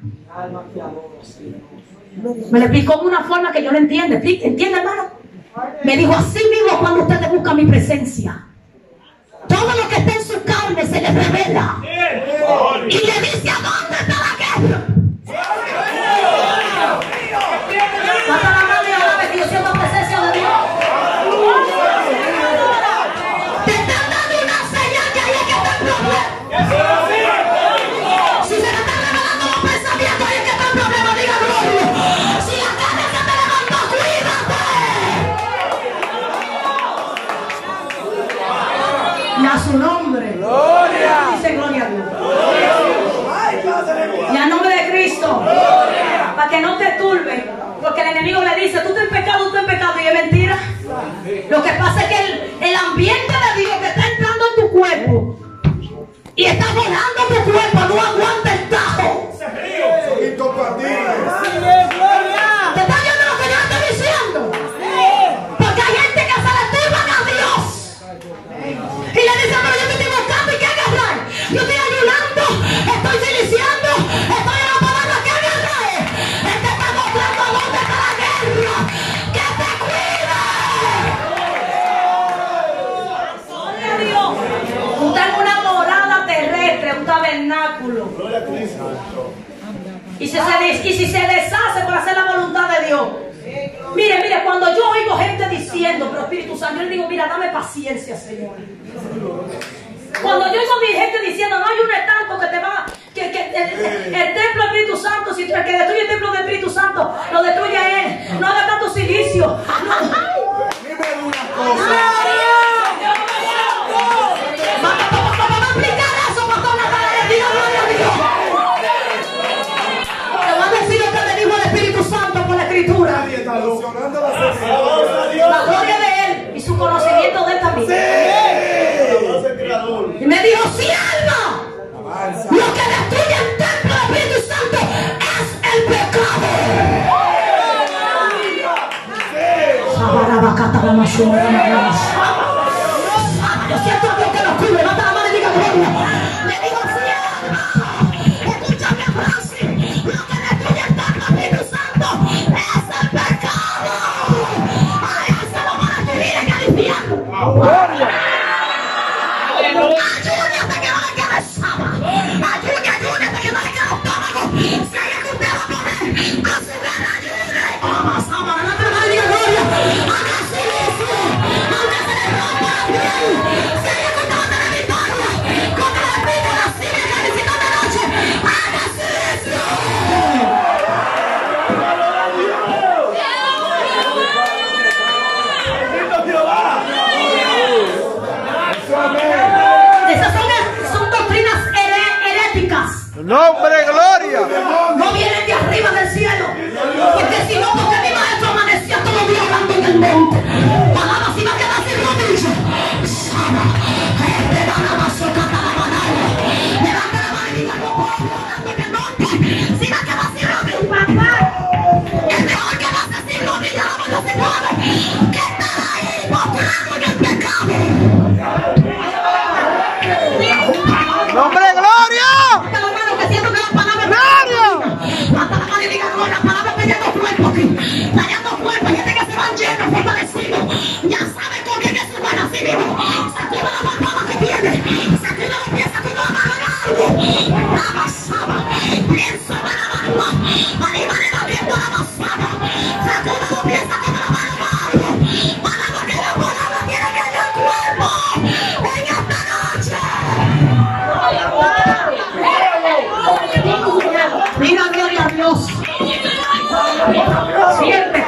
E: Me lo explicó de una forma que yo no entiendo. ¿Entiende, hermano? Me dijo, así mismo cuando ustedes buscan mi presencia, todo lo que está en su carne se les revela y le dice, ¿a dónde está la guerra? Mata la mano y alabe que yo siento la presencia de Dios. Te están dando una señal que ahí es que está el problema. Si se le están revelando los pensamientos, ahí es que está el problema. Diga gloria. Si la carne se te levantó, cuídate. Y a su nombre. Gloria. Dice gloria a Dios. Y a nombre de Cristo. Gloria. Para que no te turbe. Porque el enemigo le dice, tú estás en pecado, tú estás en pecado. Y es mentira. Lo que pasa es que el, el ambiente de Dios que está entrando en tu cuerpo y está volando tu cuerpo no aguanta el tajo. ¿Te estás viendo lo que yo estoy diciendo? Porque hay gente que se le turban a Dios y le dicen, pero yo te estoy buscando y ¿qué agarrar? Yo estoy ayunando, estoy iniciando, estoy en la palabra, ¿qué agarrar? Él te está mostrando dónde está la guerra. ¡Que te cuide! Usted es una morada terrestre, un tabernáculo. Y si, se, y si se deshace por hacer la voluntad de Dios. Mire, mire, cuando yo oigo gente diciendo, pero Espíritu Santo, yo le digo, mira, dame paciencia, Señor. Cuando yo oigo a mi gente diciendo, no hay un tanto que te va, que, que el, el, el templo del Espíritu Santo, si el que destruye el templo del Espíritu Santo, lo destruye Él. No haga tanto silicio. No. Mata la más una, la más. Yo siento a Dios que nos cubre. Mata la mano y diga gloria. Le digo cielo. Escucha mi frase. Lo que destruye el Espíritu Santo es el pecado. Ay, se lo van a escribir en el infierno. Ayúdate que no le quede sama. Ayúdate, ayúdate que no le quede estómago. Si hay que usted va a poner, así me la ayude. Vamos, sama, no te va a decir gloria. Haga silencio. Aunque se le rompa la piel. Si hay que usted va a tener victoria. Como le pido la silla que necesito de noche. Haga silencio. Esas son, son doctrinas here- heréticas.
F: Nombre, gloria.
E: No vienen de arriba del cielo. Porque si no, porque mi maestro amanecía todos los días hablando en el monte. Palabras iba a quedar sin rodillas. Sama, este va la mazoca hasta la manada. Levanta la mano y diga, no puedo hablando en el monte. Si va a quedar sin rodillas, papá. Es mejor quedarse sin rodillas, la mano se mueve. Que estar ahí, postrado en el pecado.
F: Nombre, gloria.
E: Mata la mano que siento que las palabras.
F: Gloria.
E: Mata la mano y diga, no, las palabras tallando cuerpo aquí. Tallando cuerpo, gente que se van llenos, fortalecidos. Ya saben con quién es su buena así mismo. Sacuda la palabra que tiene. Sacuda los pies, sacuda la mano en algo. Amasaba. Piensa en la mano. Animal en abriendo la masada. Sacuda los pies, sacuda la mano en algo. Para lo que la palabra tiene que ir al cuerpo. En esta noche. Diga gloria a Dios. Siente.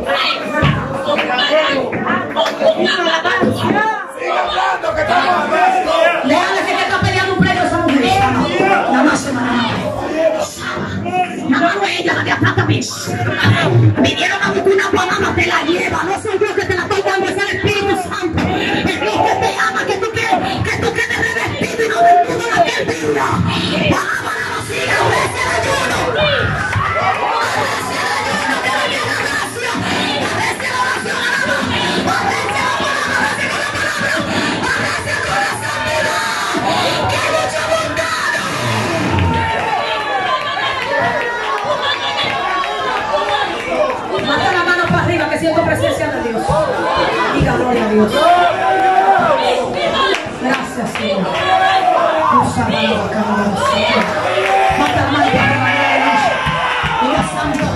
E: Déjale que te está peleando un pleito esa mujer. Nada más se van a nada más ella, la de atrás también. Vinieron a buscar una palabra, te la lleva. No soy yo que te la estoy dando, es el Espíritu Santo. El Dios que te ama, que tú quieres, que tú quieres revestido y no desnudo en aquel día. Palabra la sigue, obedece el ayuno. Obedece el ayuno, que le viene gracia. Obedece la oración, alaba. Obedece la palabra, obedece la palabra. Obedece la santidad. Que lucha bondad. Mata la mano para arriba que siento presencia de Dios. Diga gloria a Dios. Gracias, Señor. Usa la boca, mata la mano para arriba. Diga santo.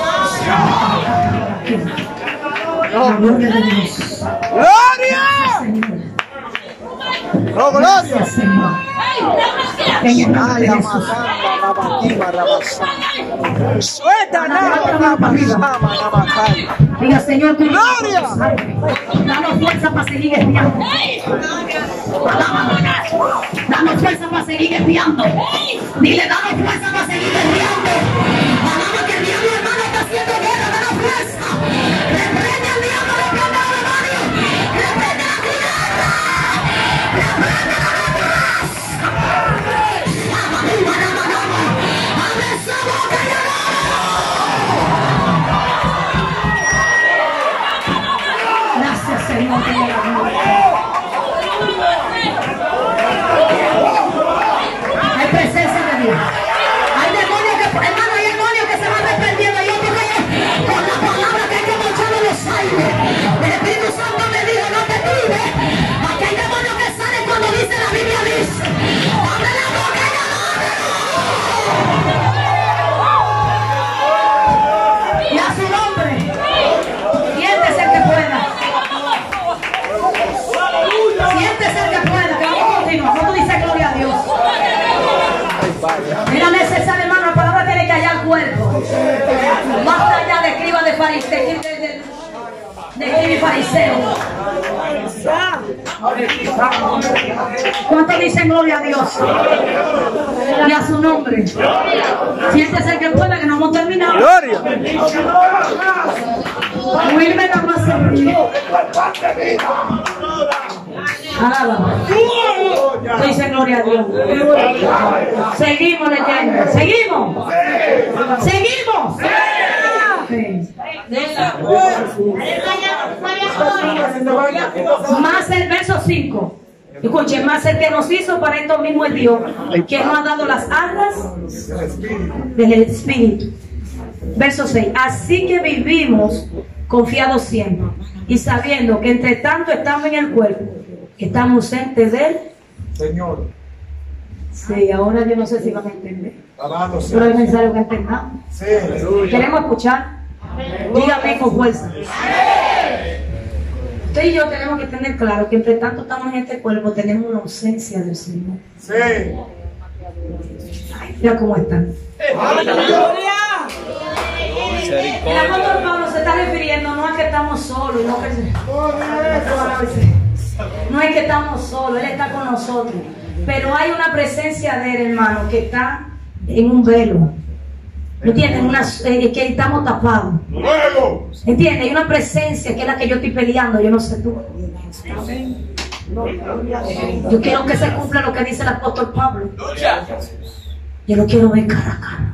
E: La gloria de Dios.
F: Gloria. Oh, gloria.
E: Gracias, Señor. En el nombre de Jesús.
F: Suelta nada,
E: Diga, Señor, tú
F: Gloria.
E: danos fuerza para seguir espiando. Danos fuerza para seguir espiando. Dile, danos fuerza para seguir espiando. Palabra que el diablo, hermano, está haciendo guerra. Danos fuerza. Reprende al diablo, reprende al demonio. Reprende la tierra. Reprende la naturaleza. Llama, llama, llama, llama. Abre esa boca y gracias, Señor, que me la gloria. Hay presencia de Dios. Hay demonios que, hermano, hay demonios que se van desprendiendo. Yo porque con la palabra que hay que marchar en los aires. El Espíritu Santo me dijo, no te tuve. Aquí hay demonios que salen cuando dice la Biblia dice. Abre la boca y adóralo. Y a su nombre. Siéntese el que pueda. Siéntese el que pueda, que vamos a continuar. ¿Cómo dice gloria a Dios? Mira, necesario, hermano, la palabra tiene que hallar cuerpo. Basta allá de escriba de fariseo, de, de, de, de escriba y fariseo. ¿Cuánto dicen gloria a Dios? Y a su nombre. Siéntese el que pueda, que no hemos terminado.
F: Gloria.
E: Huirme nada más servir. Alaba. Dice gloria a Dios. Seguimos leyendo. Seguimos. Seguimos. Sí. Más el verso cinco. Escuchen, más el que nos hizo para esto mismo es Dios, que nos ha dado las arras del Espíritu. Verso seis. Así que vivimos confiados siempre y sabiendo que entre tanto estamos en el cuerpo, que estamos ausentes de él.
C: Señor.
E: Sí, ahora yo no sé si van a entender, pero es necesario que entendamos.
C: Sí.
E: ¿Queremos escuchar? Dígame con fuerza. Usted y yo tenemos que tener claro que entre tanto estamos en este cuerpo, tenemos una ausencia del Señor.
C: Sí.
E: Mira cómo están. El apóstol Pablo se está refiriendo no a que estamos solos, no, que, no es que estamos solos, Él está con nosotros. Pero hay una presencia de Él, hermano, que está en un velo. ¿Entienden? Una, eh, que estamos tapados. ¿Entienden? Hay una presencia que es la que yo estoy peleando, yo no sé tú. Yo quiero que se cumpla lo que dice el apóstol Pablo. Yo lo quiero ver cara a cara.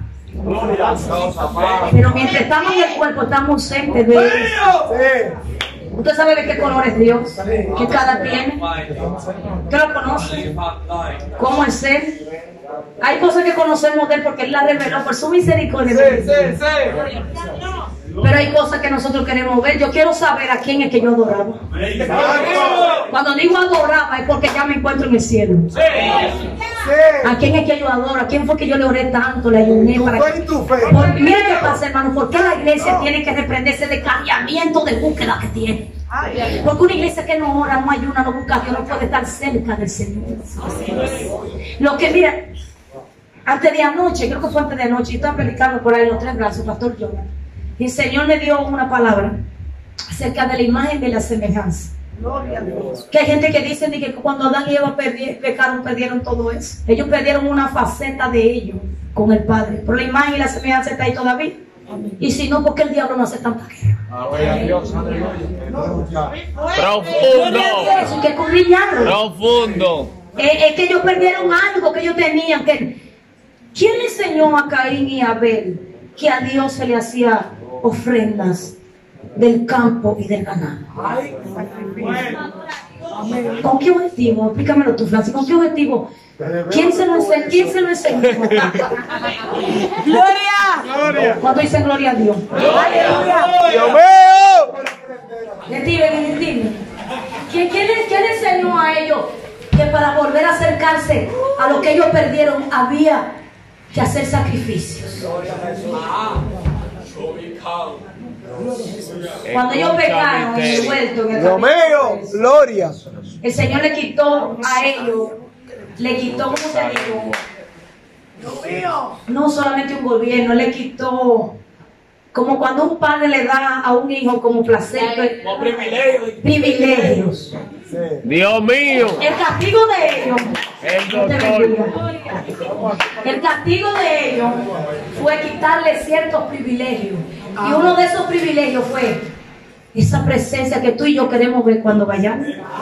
E: Pero mientras estamos en el cuerpo, estamos ausentes de Él. ¿Usted sabe de qué color es Dios? ¿Qué cara tiene? ¿Usted lo conoce? ¿Cómo es Él? Hay cosas que conocemos de Él porque Él las reveló por su misericordia. Pero hay cosas que nosotros queremos ver. Yo quiero saber a quién es que yo adoraba. Cuando digo adoraba es porque ya me encuentro en el cielo. ¿A quién es que yo adoro? ¿A quién fue que yo le oré tanto? Le ayuné para que... Por, mira qué pasa, hermano. ¿Por qué la iglesia tiene que reprenderse de cargamiento de búsqueda que tiene? Porque una iglesia que no ora, no ayuna, no busca a Dios, no puede estar cerca del Señor. Lo que, mira, antes de anoche, creo que fue antes de anoche, yo estaba predicando por ahí en los tres brazos, Pastor Jonathan, y el Señor me dio una palabra acerca de la imagen de la semejanza. Que hay gente que dice que cuando Adán y Eva pecaron, perdieron todo eso. Ellos perdieron una faceta de ellos con el Padre, pero la imagen y la semejanza está ahí todavía. Y si no, ¿por qué el diablo no hace tanta guerra?
G: Profundo.
E: Eso que escudriñarlo.
G: Profundo.
E: Es, es que ellos perdieron algo que ellos tenían. Que, ¿quién le enseñó a Caín y a Abel que a Dios se le hacía ofrendas del campo y del ganado? ¿Con qué objetivo? Explícamelo tú, Francis. ¿Con qué objetivo? ¿Quién se lo enseñó? ¿Quién se lo enseñó?
F: ¡Gloria!
E: Cuando dicen gloria a Dios.
F: ¡Dios mío!
E: Dime, dime. ¿Quién, quién, le- quién le enseñó a ellos que para volver a acercarse a lo que ellos perdieron había que hacer sacrificios? Cuando ellos pecaron en el huerto, en el
F: ¡Dios
E: camino,
F: mío! ¡Gloria!
E: el Señor le quitó a ellos, le quitó, ¿cómo se dijo? No solamente un gobierno, le quitó, como cuando un padre le da a un hijo como placer, privilegios.
G: Dios mío.
E: El castigo de ellos,
G: El
E: Dios te
G: doctor.
E: bendiga. El castigo de ellos fue quitarle ciertos privilegios. Y uno de esos privilegios fue esa presencia que tú y yo queremos ver cuando vayamos.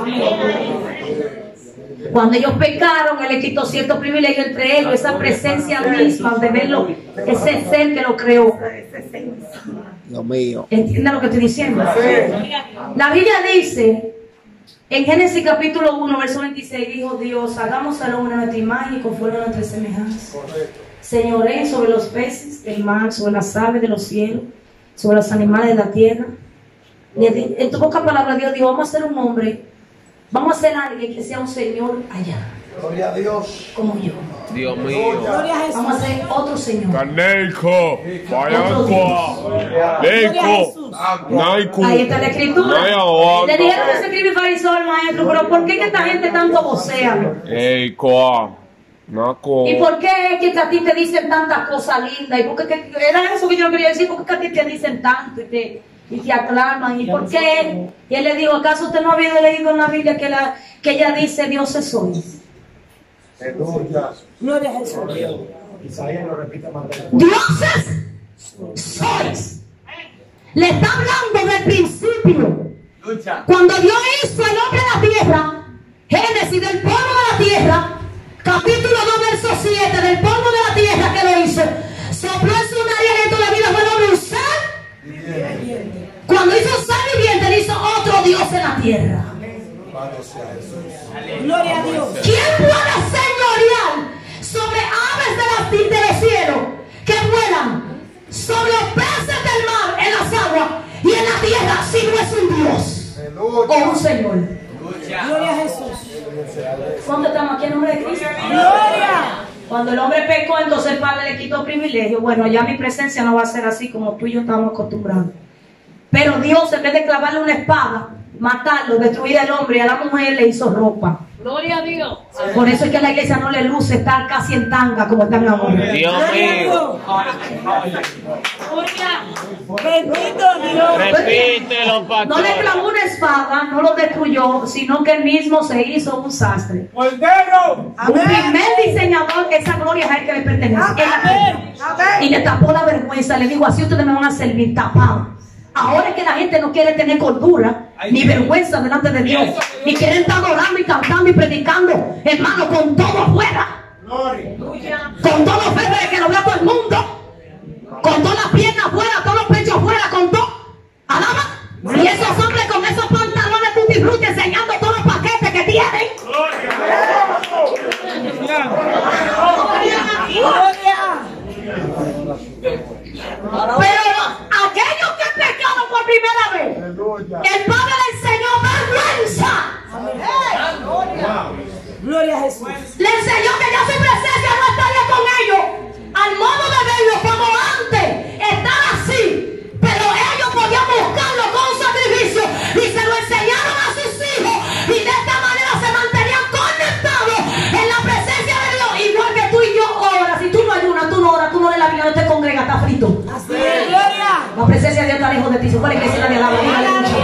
E: Cuando ellos pecaron, Él le quitó ciertos privilegios, entre ellos esa presencia misma de verlo, ese ser que lo creó.
F: Dios mío.
E: ¿Entienden lo que estoy diciendo? La Biblia dice en Génesis capítulo uno, verso veintiséis, dijo Dios: hagamos al hombre a nuestra imagen y conforme a nuestra semejanza. Señoreen sobre los peces del mar, sobre las aves de los cielos, sobre los animales de la tierra. En tu boca palabra Dios dijo: vamos a ser un hombre, vamos a ser alguien que sea un Señor allá,
C: Gloria a Dios.
E: como yo.
G: Dios mío.
E: Vamos a ser otro Señor.
G: Caneco. Payanco. Neco. Naiku.
E: Ahí está la escritura. Le dijeron que se escribe fariseo al maestro, pero ¿por qué que esta gente tanto vocea?
G: Ey, coa. Naco.
E: ¿Y por qué es que a ti te dicen tantas cosas lindas? ¿Y por qué que, era eso que yo quería decir? ¿Por qué a ti te dicen tanto y te, y te aclaman? ¿Y por qué? Y él le dijo: ¿acaso usted no había leído en la Biblia que, la, que ella dice dioses sois?
C: Gloria a Jesús. Isaías lo repite más de
E: Dioses sois. Le está hablando del principio. Cuando Dios hizo el hombre en la tierra, Génesis, del polvo de la tierra, capítulo dos, verso siete, del polvo de la tierra que lo hizo, sopló en su nariz aliento de vida, fue el hombre un ser sobre los peces del mar, en las aguas y en la tierra, si no es un Dios o un Señor.
H: Gloria a Jesús.
E: ¿Cuándo estamos aquí en nombre de Cristo?
H: Gloria.
E: Cuando el hombre pecó, entonces el Padre le quitó privilegio. Bueno, ya mi presencia no va a ser así como tú y yo estamos acostumbrados. Pero Dios, en vez de clavarle una espada, matarlo, destruir al hombre y a la mujer, le hizo ropa.
D: Gloria a Dios.
E: Por eso es que a la iglesia no le luce estar casi en tanga como están ahora.
G: Dios mío.
D: Gloria.
H: Bendito Dios.
G: Repítelo,
E: No
G: pastor.
E: le clavó una espada, no lo destruyó, sino que él mismo se hizo un sastre.
F: ¡Cordero!
E: Un primer diseñador, esa gloria es a él que le pertenece. Él la creó. Y le tapó la vergüenza, le dijo, así ustedes me van a servir tapado. Ahora es que la gente no quiere tener cordura ni vergüenza delante de Dios, ni quieren estar orando y cantando y predicando, hermano, con todo afuera, con todo afuera de que lo vea todo el mundo, con todas las piernas afuera, todos los pechos afuera, con todo. Alaba. Y esos hombres con esos pantalones tutti frutti enseñando todos los paquetes que tienen. Pero aquellos que pecaron por primera vez, el Padre le enseñó vergüenza.
H: Gloria a Jesús.
E: Le enseñó que ya su presencia no estaría con ellos, al modo de verlo como antes, estar así. Pero ellos podían buscarlo con sacrificio y se lo enseñaron a sus hijos, y de esta manera se mantenían conectados en la presencia de Dios, igual que tú y yo ahora. Si tú no ayunas, tú no oras, tú no lees la Biblia, no te congregas, estás frito.
H: Así es. Gloria.
E: La presencia de Dios está lejos de ti. Si fuera iglesia de alaba, dígale mucho.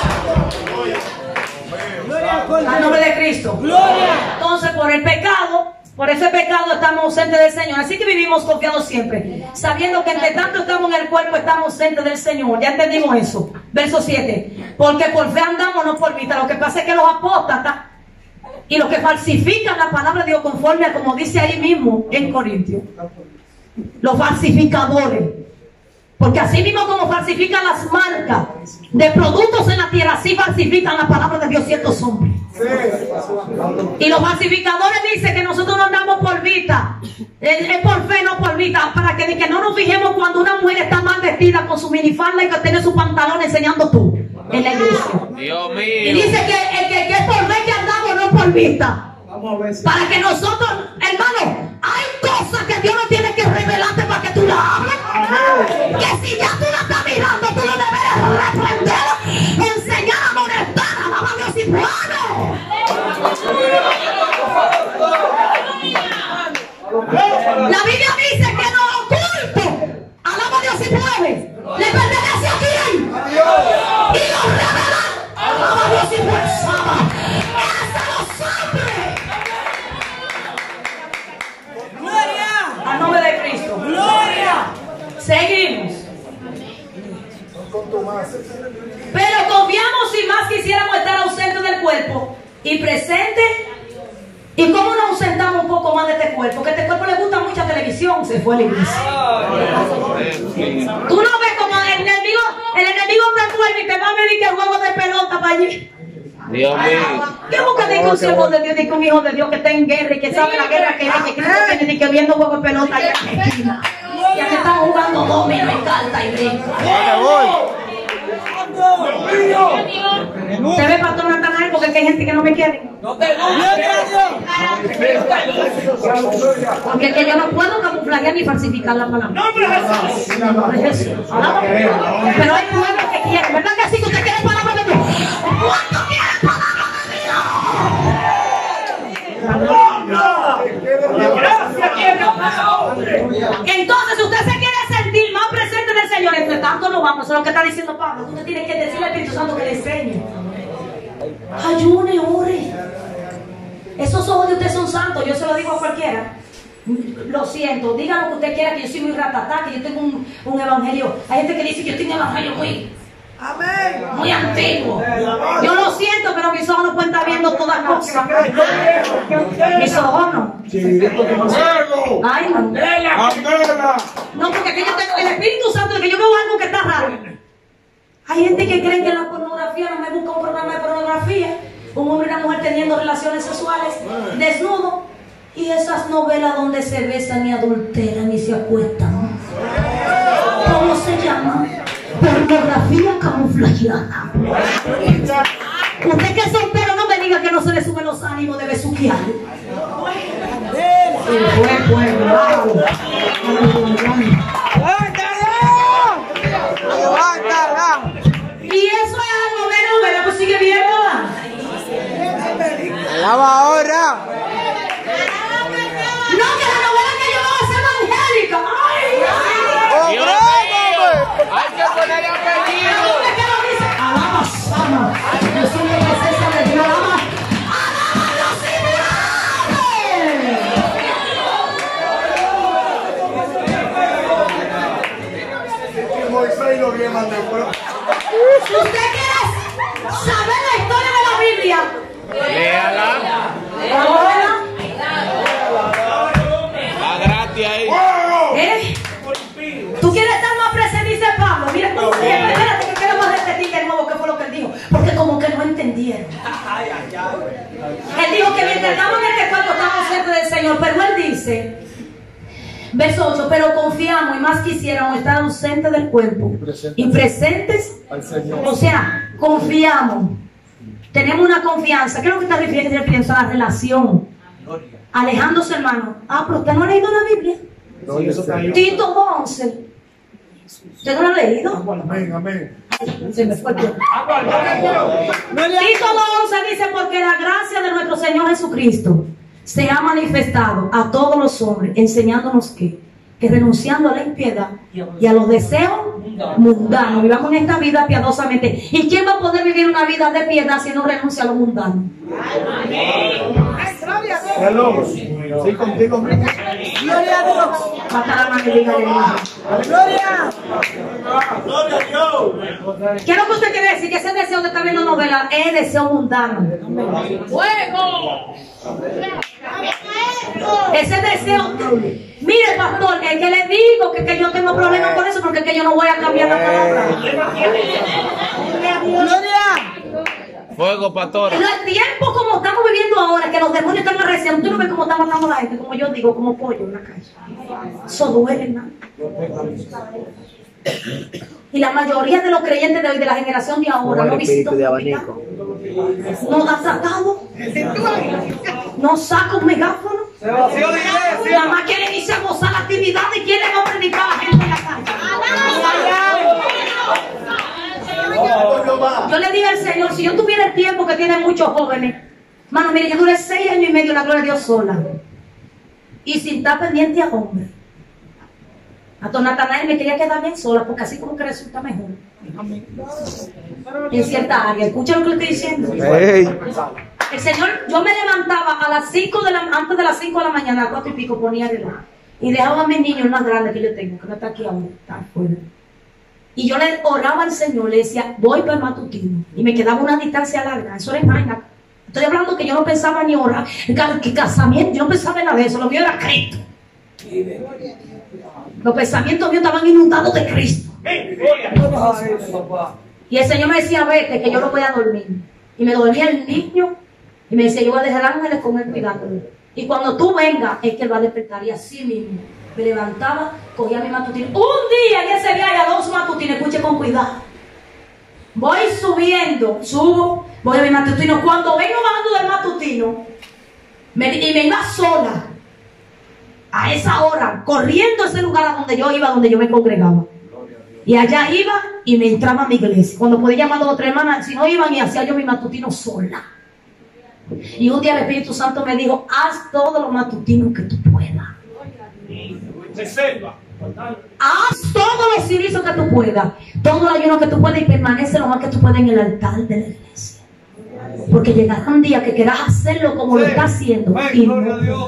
E: Al nombre de Cristo.
H: Gloria.
E: Entonces, por el pecado, por ese pecado estamos ausentes del Señor. Así que vivimos confiados siempre, sabiendo que entre tanto estamos en el cuerpo, estamos ausentes del Señor. Ya entendimos eso. Verso siete. Porque por fe andamos, no por vista. Lo que pasa es que los apóstatas y los que falsifican la palabra de Dios, conforme a como dice ahí mismo en Corintios, los falsificadores. Porque así mismo como falsifican las marcas de productos en la tierra, así falsifican la palabra de Dios ciertos hombres. Y los falsificadores dicen que nosotros no andamos por vista, es, es por fe, no por vista, para que, que no nos fijemos cuando una mujer está mal vestida con su minifalda y que tiene su pantalón enseñando tú en la iglesia.
G: Dios
E: Y
G: mío.
E: dice que, que, que es por fe que andamos, no por vista. Para que nosotros, hermano, hay cosas que Dios no tiene que revelarte para que tú la hables. Que si ya tú la estás mirando, tú no debes reprender, enseñar a molestar, alaba a Dios y bueno. La Biblia dice que lo oculto, alaba a Dios y puede, le pertenece a quién. Y lo revela, alaba a Dios y puede. Es de los hombres.
H: Gloria.
E: Al nombre de Cristo.
H: Gloria.
E: Seguimos. Pero confiamos si más quisiéramos estar ausentes del cuerpo y presentes. ¿Y cómo nos ausentamos un poco más de este cuerpo? Que a este cuerpo le gusta mucha televisión, se fue a la iglesia. Tú no ves como el enemigo, el enemigo te duerme y te va a medir que juego de pelota para allí.
G: Dios mío.
E: ¿Qué busca de que un siervo de Dios, de que un hijo de Dios que está en guerra y que sabe la guerra que es, que Cristo tiene, ni que viendo juego de pelota allá en la esquina? Ya que están jugando domino y carta y brinco. ¿Te ve, pastor Natanael? Porque aquí hay gente que no me quiere. Porque es que yo no puedo camuflajear ni falsificar la palabra. ¡Nombre de Jesús! Pero hay pueblos que quieren. ¿Verdad que sí que usted quiere palabra de Dios? ¿Cuánto quiere palabra de Dios? Entonces, si usted se quiere sentir más presente del Señor, entre tanto no vamos. Eso es lo que está diciendo Pablo. Usted tiene que decirle al Espíritu Santo que le enseñe. Ayune, ore. Esos ojos de usted son santos. Yo se lo digo a cualquiera. Lo siento, diga lo que usted quiera, que yo soy muy ratatá, que yo tengo un, un evangelio. Hay gente que dice que yo tengo un evangelio muy, muy antiguo. Yo lo siento, pero mis ojos no pueden estar viendo todas cosas. Mis ojos no. Ay, no. No, porque aquí yo tengo el Espíritu Santo, de que yo veo algo que está raro. Hay gente que cree que en la pornografía no me busca un programa de pornografía. Un hombre y una mujer teniendo relaciones sexuales, desnudo. Y esas novelas donde se besan y adulteran y se acuestan. pornografía camuflajeada. Usted que es soltero, no me diga que no se le suben los ánimos de besuquear. Sí, fue, fue, bravo. Y eso es algo de novela, pues sigue viéndola.
F: Alaba ahora.
E: No, que la novela que yo voy a hacer evangélica. Ay, ay.
F: ¡Oh,
G: Dios
F: bravo!
G: mío. Hay que ponerle apellido.
E: Alaba, sama. Yo soy la presencia de Dios. Alaba. Alaba los
C: Que Moisés lo que mandó.
E: Si usted quiere saber la historia de la Biblia,
G: Léala.
E: la novela,
G: La gracia ahí.
E: ¿eh? Tú quieres estar más presente, dice Pablo. Mira, espérate que quiero más repetir de nuevo qué fue lo que él dijo. Porque como que no entendieron. Él dijo que mientras estamos en este cuarto estamos cerca del Señor. Pero él dice, verso ocho, pero confiamos y más quisiéramos estar ausentes del cuerpo y presentes
F: Al Señor.
E: O sea, confiamos. Tenemos una confianza. ¿Qué es lo que está refiriendo a la relación? Alejándose, hermano. Ah, pero usted no ha leído la Biblia. Tito dos once. ¿Usted no lo ha leído?
C: Amén, amén.
E: Se me fue el tiempo. Tito dos once dice, porque la gracia de nuestro Señor Jesucristo se ha manifestado a todos los hombres, enseñándonos que, que renunciando a la impiedad y a los deseos mundanos, vivamos en esta vida piadosamente. ¿Y quién va a poder vivir una vida de piedad si no renuncia a lo mundano?
C: Hello. Sí, contigo mismo.
H: Gloria a Dios.
E: Mata la mano y dígale, hermano.
H: Gloria.
C: Gloria a Dios.
E: ¿Qué es lo que usted quiere decir? Que ese deseo de estar viendo novelas es deseo mundano.
D: ¡Fuego!
E: Ese deseo. Mire, pastor, es que le digo que, que yo tengo problemas con eso porque es que yo no voy a cambiar la palabra.
H: Gloria.
G: Fuego, pastor.
E: En el tiempo como estamos viviendo ahora, que los demonios están arreciando, tú no ves cómo están matando a la gente, como yo digo, como pollo en la calle. Eso duele, hermano. Y la mayoría de los creyentes de hoy, de la generación de ahora, no visitan
F: de
E: un
F: abanico.
E: hospital, no da tratado, no saca un megáfono. Nada más quieren irse a gozar la actividad y quieren no predicar a la gente en la calle. Yo le dije al Señor, si yo tuviera el tiempo que tienen muchos jóvenes, mano, mire, yo duré seis años y medio en la gloria de Dios sola y sin estar pendiente a hombres. A don Natanael me quería quedar bien sola porque así como que resulta mejor. En cierta área. Escucha lo que le estoy diciendo.
F: Hey.
E: El Señor, yo me levantaba a las cinco de la, antes de las cinco de la mañana, a cuatro y pico, ponía reloj. Y dejaba a mis niños, el más grande que yo tengo, que no está aquí ahora, está afuera. Y yo le oraba al Señor, le decía, voy para el matutino. Y me quedaba una distancia larga. Eso era en vaina. Estoy hablando que yo no pensaba ni orar, que casamiento, yo no pensaba en nada de eso, lo mío era Cristo. Los pensamientos míos estaban inundados de Cristo. Y el Señor me decía, vete, que yo no voy a dormir. Y me dormía el niño, y me decía, yo voy a dejar ángeles con él cuidándolo. Y cuando tú vengas, es que él va a despertar. Y así mismo, me levantaba, cogía mi matutino. Un día en ese viaje a dos matutinos, escuche con cuidado. Voy subiendo, subo, voy a mi matutino. Cuando vengo bajando del matutino, me, y me iba sola, a esa hora, corriendo a ese lugar a donde yo iba, donde yo me congregaba. Y allá iba y me entraba a mi iglesia. Cuando podía llamar a dos o tres hermanas, si no iban, y hacía yo mi matutino sola. Y un día el Espíritu Santo me dijo, haz todos los matutinos que tú puedas. Haz todos los servicios que tú puedas, todos los ayunos que tú puedas, y permanece lo más que tú puedas en el altar de la iglesia. Porque llegará un día que quieras hacerlo como lo está haciendo. Y no.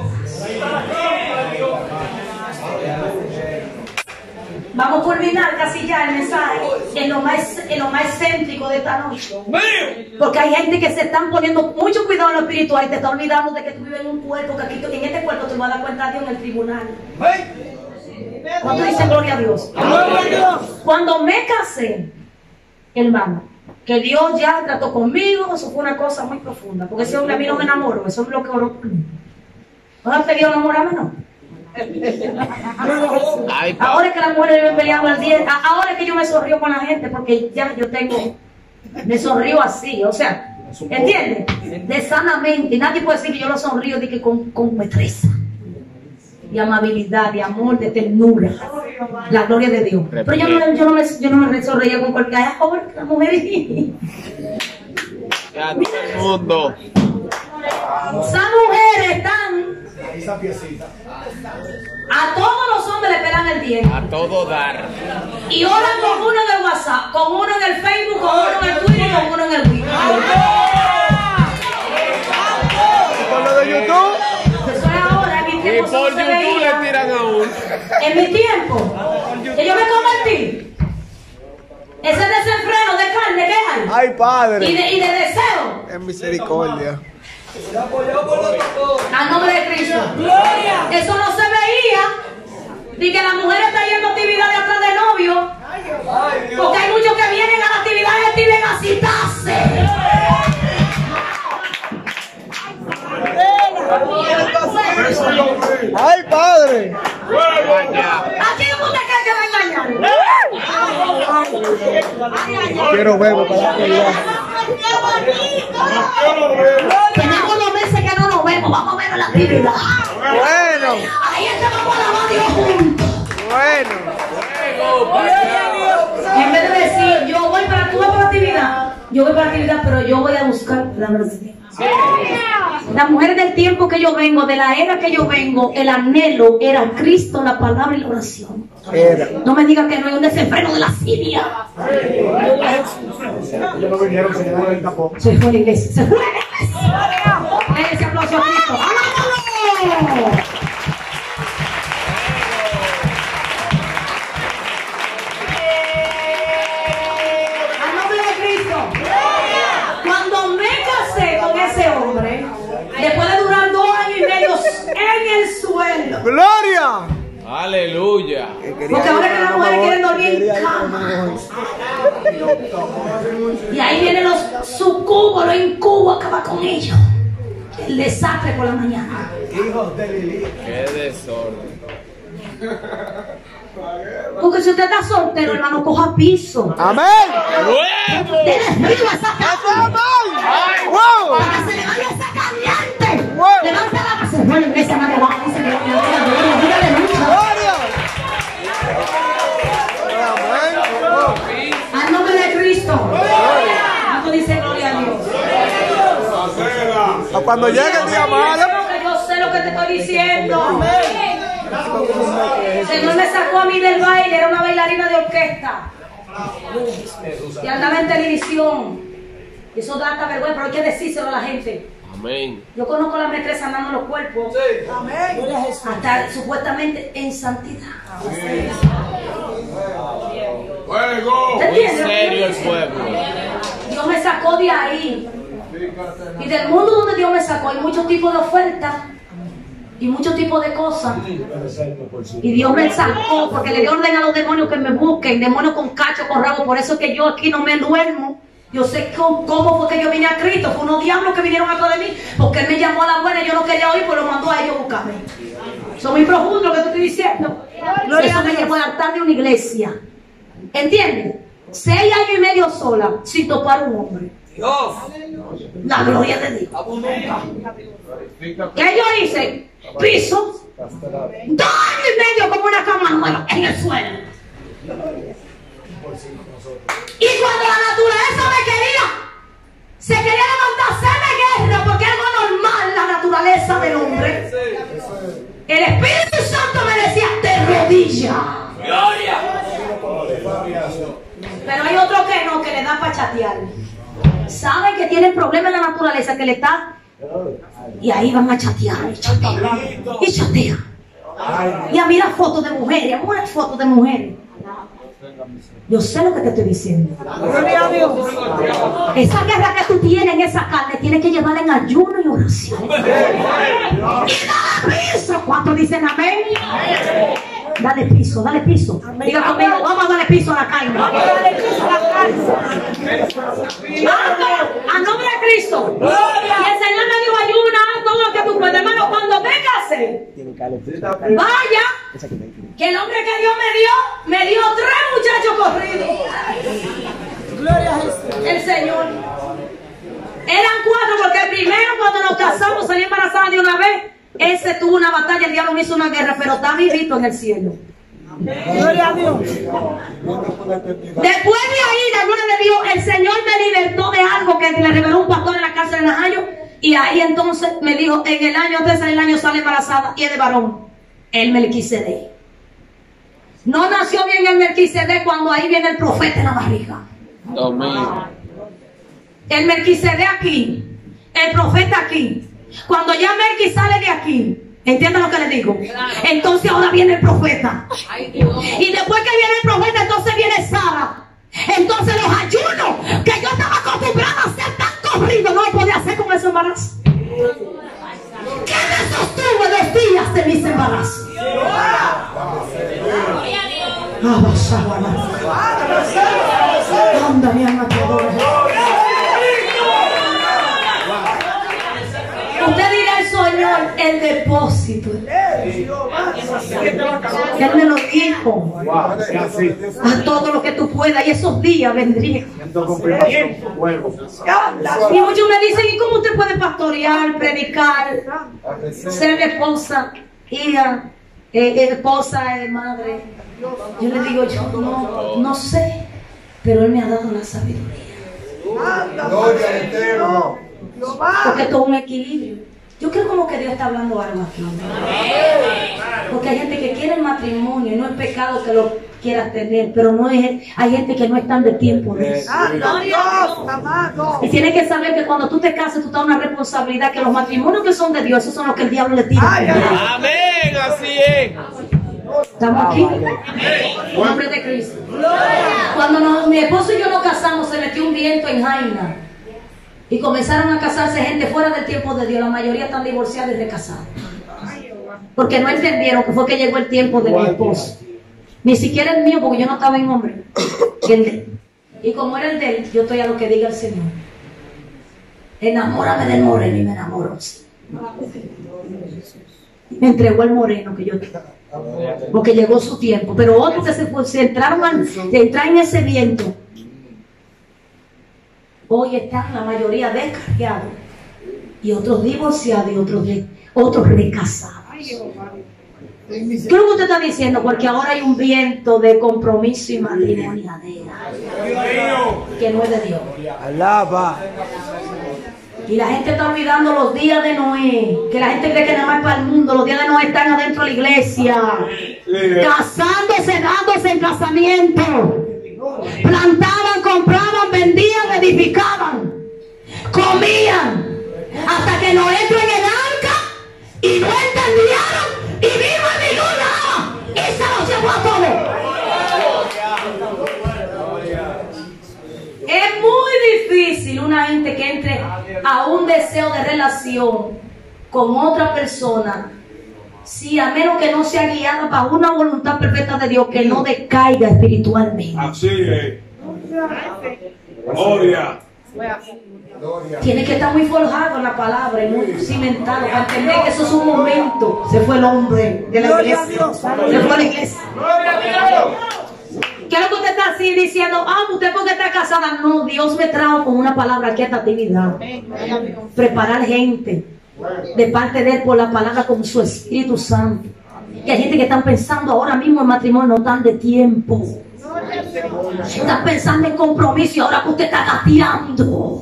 E: Vamos a culminar casi ya el mensaje en lo más, en lo más céntrico de esta noche. Porque hay gente que se están poniendo mucho cuidado en lo espiritual y te está olvidando de que tú vives en un cuerpo, que aquí en este cuerpo te vas a dar cuenta de Dios en el tribunal. ¿Cuánto dicen gloria a Dios? Cuando me casé, hermano, que Dios ya trató conmigo, eso fue una cosa muy profunda. Porque ese hombre a mí no me enamoró, eso es lo que oró por mí. ¿No has pedido enamorarme? No.
G: Ay, pa-
E: Ahora es que las mujeres viven peleando al día. a- Ahora es que yo me sonrío con la gente porque ya yo tengo. Me sonrío así, o sea, ¿entiendes? De sanamente. Nadie puede decir que yo lo sonrío de que con, con destreza. De amabilidad, de amor, de ternura. La gloria de Dios. Pero yo no, yo no me, yo no me sonreía con cualquier. Ay, ahora que las mujeres.
G: Ya todo el mundo.
E: Esas mujeres están. A todos los hombres le pelan el diente.
G: A todo dar.
E: Y oran con uno en el WhatsApp, con uno en el Facebook, con uno en el Twitter y con uno en el Wii.
F: Con lo de YouTube.
E: Eso es ahora, en mi
G: Y
E: tiempo
G: por
E: eso se
G: YouTube le
E: veía.
G: tiran a uno.
E: En mi tiempo, que yo me convertí. Ese desenfreno de carne que hay.
F: Ay,
E: Y
F: Padre.
E: de, y de deseo.
F: En misericordia.
E: Al nombre de Cristo. Eso no se veía. Ni que la mujer está yendo a actividades atrás de novio. Porque hay muchos que vienen a las actividades y vienen a citarse.
F: Ay, Padre.
E: ¿A quién usted cree que va a engañar?
F: Quiero verlo para la pelea.
E: Tenemos dos meses que no nos vemos. Vamos a ver en la actividad.
F: Bueno,
E: Ahí es que vamos a alabar a Dios juntos.
F: bueno.
E: En vez de decir, yo voy para, tú vas para la actividad, yo voy para la actividad, pero yo voy a buscar la verdad. Las mujeres del tiempo que yo vengo, de la era que yo vengo, el anhelo era Cristo, la palabra y la oración.
F: Era.
E: No me digas que no hay un desenfreno de la Siria.
C: Ellos no vinieron, se llenaron el tapón.
E: Se fue la iglesia, se fue la iglesia. Denle ese aplauso a Cristo. ¡Alábalo! Al nombre de Cristo. Cuando me casé con ese hombre, después de durar dos años y medio en el suelo,
F: ¡Gloria!
G: Aleluya.
E: porque ahora que las mujeres quieren dormir en cama, y ahí vienen los sucubos, los incubos, acaba con ellos. El desastre por la mañana.
G: Qué desorden.
E: Porque si usted está soltero, hermano, coja piso.
F: Amén.
G: ¡Huevo!
E: Dele frío a esa
F: ¡Eso
E: casa.
F: es amén! ¡Wow!
E: Para que se le vaya esa caliente.
F: Wow.
E: Levanta la mano. Se fue la iglesia, no te va. Dice que dígale mucho.
F: ¡Gloria! Amén.
E: Al nombre de Cristo. ¿Cuánto dice gloria a Dios?
F: A cuando llegue el día malo.
E: Porque yo sé lo que te estoy diciendo. El Señor me sacó a mí del baile, era una bailarina de orquesta. Y andaba en televisión. Y eso da hasta vergüenza, pero hay que decírselo a la gente.
G: Amén.
E: Yo conozco la maestra andando en los cuerpos. Hasta supuestamente en santidad. ¿Te
G: Muy
E: entiendes?
G: serio el pueblo.
E: Dios me sacó de ahí. Y del mundo donde Dios me sacó hay muchos tipos de ofertas y muchos tipos de cosas. Y Dios me sacó porque le dio orden a los demonios que me busquen, demonios con cacho, con rabo. Por eso es que yo aquí no me duermo. Yo sé cómo, cómo fue que yo vine a Cristo. Fue unos diablos que vinieron atrás de mí porque Él me llamó a la buena y yo no quería oír, pues lo mandó a ellos a buscarme. Eso es muy profundo lo que te estoy diciendo. Eso me llevó al altar de una iglesia. ¿Entiendes? Seis años y medio sola sin topar un hombre. La gloria de Dios. ¿Qué yo hice? Piso. Dos años y medio como una cama nueva en el suelo. Y cuando la naturaleza me quería, se quería levantar de guerra porque es algo normal la naturaleza del hombre. El Espíritu Santo me decía, de rodilla. Pero hay otro que no, que le da para chatear. Saben que tienen problemas en la naturaleza, que le está. Y ahí van a chatear, y chatean, y chatean. Y a mirar fotos de mujeres, a mirar fotos de mujeres. Yo sé lo que te estoy diciendo. Esa guerra que tú tienes en esa carne, tienes que llevarla en ayuno y oración. Y dale piso. ¿Cuántos dicen amén? Dale piso, dale piso. Diga conmigo, vamos a darle piso a la carne. Vamos a darle piso a la carne. A nombre de Cristo. Y el Señor me dijo, ayuna, haz todo lo que tú puedes. Hermano, cuando me casé, Vaya, que el hombre que Dios me dio, me dio tres muchachos corridos.
H: Gloria a Jesús.
E: El Señor. Eran cuatro porque el primero cuando nos casamos salí embarazada de una vez. Ese tuvo una batalla, el diablo me hizo una guerra, pero está vivito en el cielo.
H: Gloria a Dios.
E: Después de ahí, la gloria de Dios, el Señor me libertó de algo que le reveló un pastor en la cárcel de Najayo. Y ahí entonces me dijo, en el año, antes del año sale embarazada y es de varón. El Melquisedec. No nació bien el Melquisedec cuando ahí viene el profeta en la barriga.
G: Domingo.
E: El Melquisedec aquí, el profeta aquí. Cuando ya Melqui sale de aquí, ¿entienden lo que le digo? Entonces ahora viene el profeta. Y después que viene el profeta, entonces viene Sara. Entonces los ayunos que yo estaba acostumbrada a hacer tan corrido, no podía hacer con ese embarazo. ¿Qué me sostuvo los días de mis embarazos? Anda, mi alma te adora. Usted dirá el Señor, el depósito. Él me lo dijo. A todo lo que tú puedas, y esos días vendrían. Y muchos me dicen, ¿y cómo usted puede pastorear, predicar, ser esposa, hija, eh, esposa, eh, madre? Yo le digo, yo no, no sé, pero Él me ha dado la sabiduría.
C: Gloria al Eterno.
E: Porque esto es un equilibrio. Yo creo como que Dios está hablando algo aquí. Porque hay gente que quiere el matrimonio y no es pecado que lo quieras tener, pero no es, hay gente que no están de tiempo de eso. Y tienes que saber que cuando tú te casas tú tienes una responsabilidad, que los matrimonios que son de Dios, esos son los que el diablo le tira.
G: Amén, así es.
E: ¿Estamos aquí? En nombre de Cristo. Cuando nos, mi esposo y yo nos casamos, se metió un viento en Jaina. Y comenzaron a casarse gente fuera del tiempo de Dios. La mayoría están divorciadas y recasadas. Porque no entendieron que fue que llegó el tiempo de mi esposo. Ni siquiera el mío, porque yo no estaba en hombre. El de él. Y como era el de él, yo estoy a lo que diga el Señor. Enamórame del moreno y me enamoró. Me entregó el moreno que yo tengo. Porque llegó su tiempo. Pero otros que se, se entraron a, se entraron en ese viento. Hoy están la mayoría descarriados y otros divorciados y otros, de, otros recasados. ¿Qué es lo que usted está diciendo? Porque ahora hay un viento de compromiso y matrimoniadera que no es de Dios.
F: Alaba.
E: Y la gente está olvidando los días de Noé, que la gente cree que nada más es para el mundo. Los días de Noé están adentro de la iglesia, casándose, dándose en casamiento. Plantaban, compraban, vendían, edificaban, comían, hasta que Noé entró en el arca y no entendieron y vino el diluvio y se los llevó a todos. Es muy difícil una gente que entre a un deseo de relación con otra persona, si a menos que no sea guiada para una voluntad perfecta de Dios, que no decaiga espiritualmente.
C: Así es. Gloria.
E: Tiene que estar muy forjado en la palabra y muy cimentado para entender que eso es un momento. Se fue el hombre de la iglesia. Se fue a la iglesia. ¿Qué es lo que usted está así diciendo? Ah, usted porque está casada. No, Dios me trajo con una palabra aquí a esta actividad. Preparar gente de parte de Él por la palabra con su Espíritu Santo. Y hay gente que están pensando ahora mismo en matrimonio, no están de tiempo. Están pensando en compromiso y ahora que usted está gateando.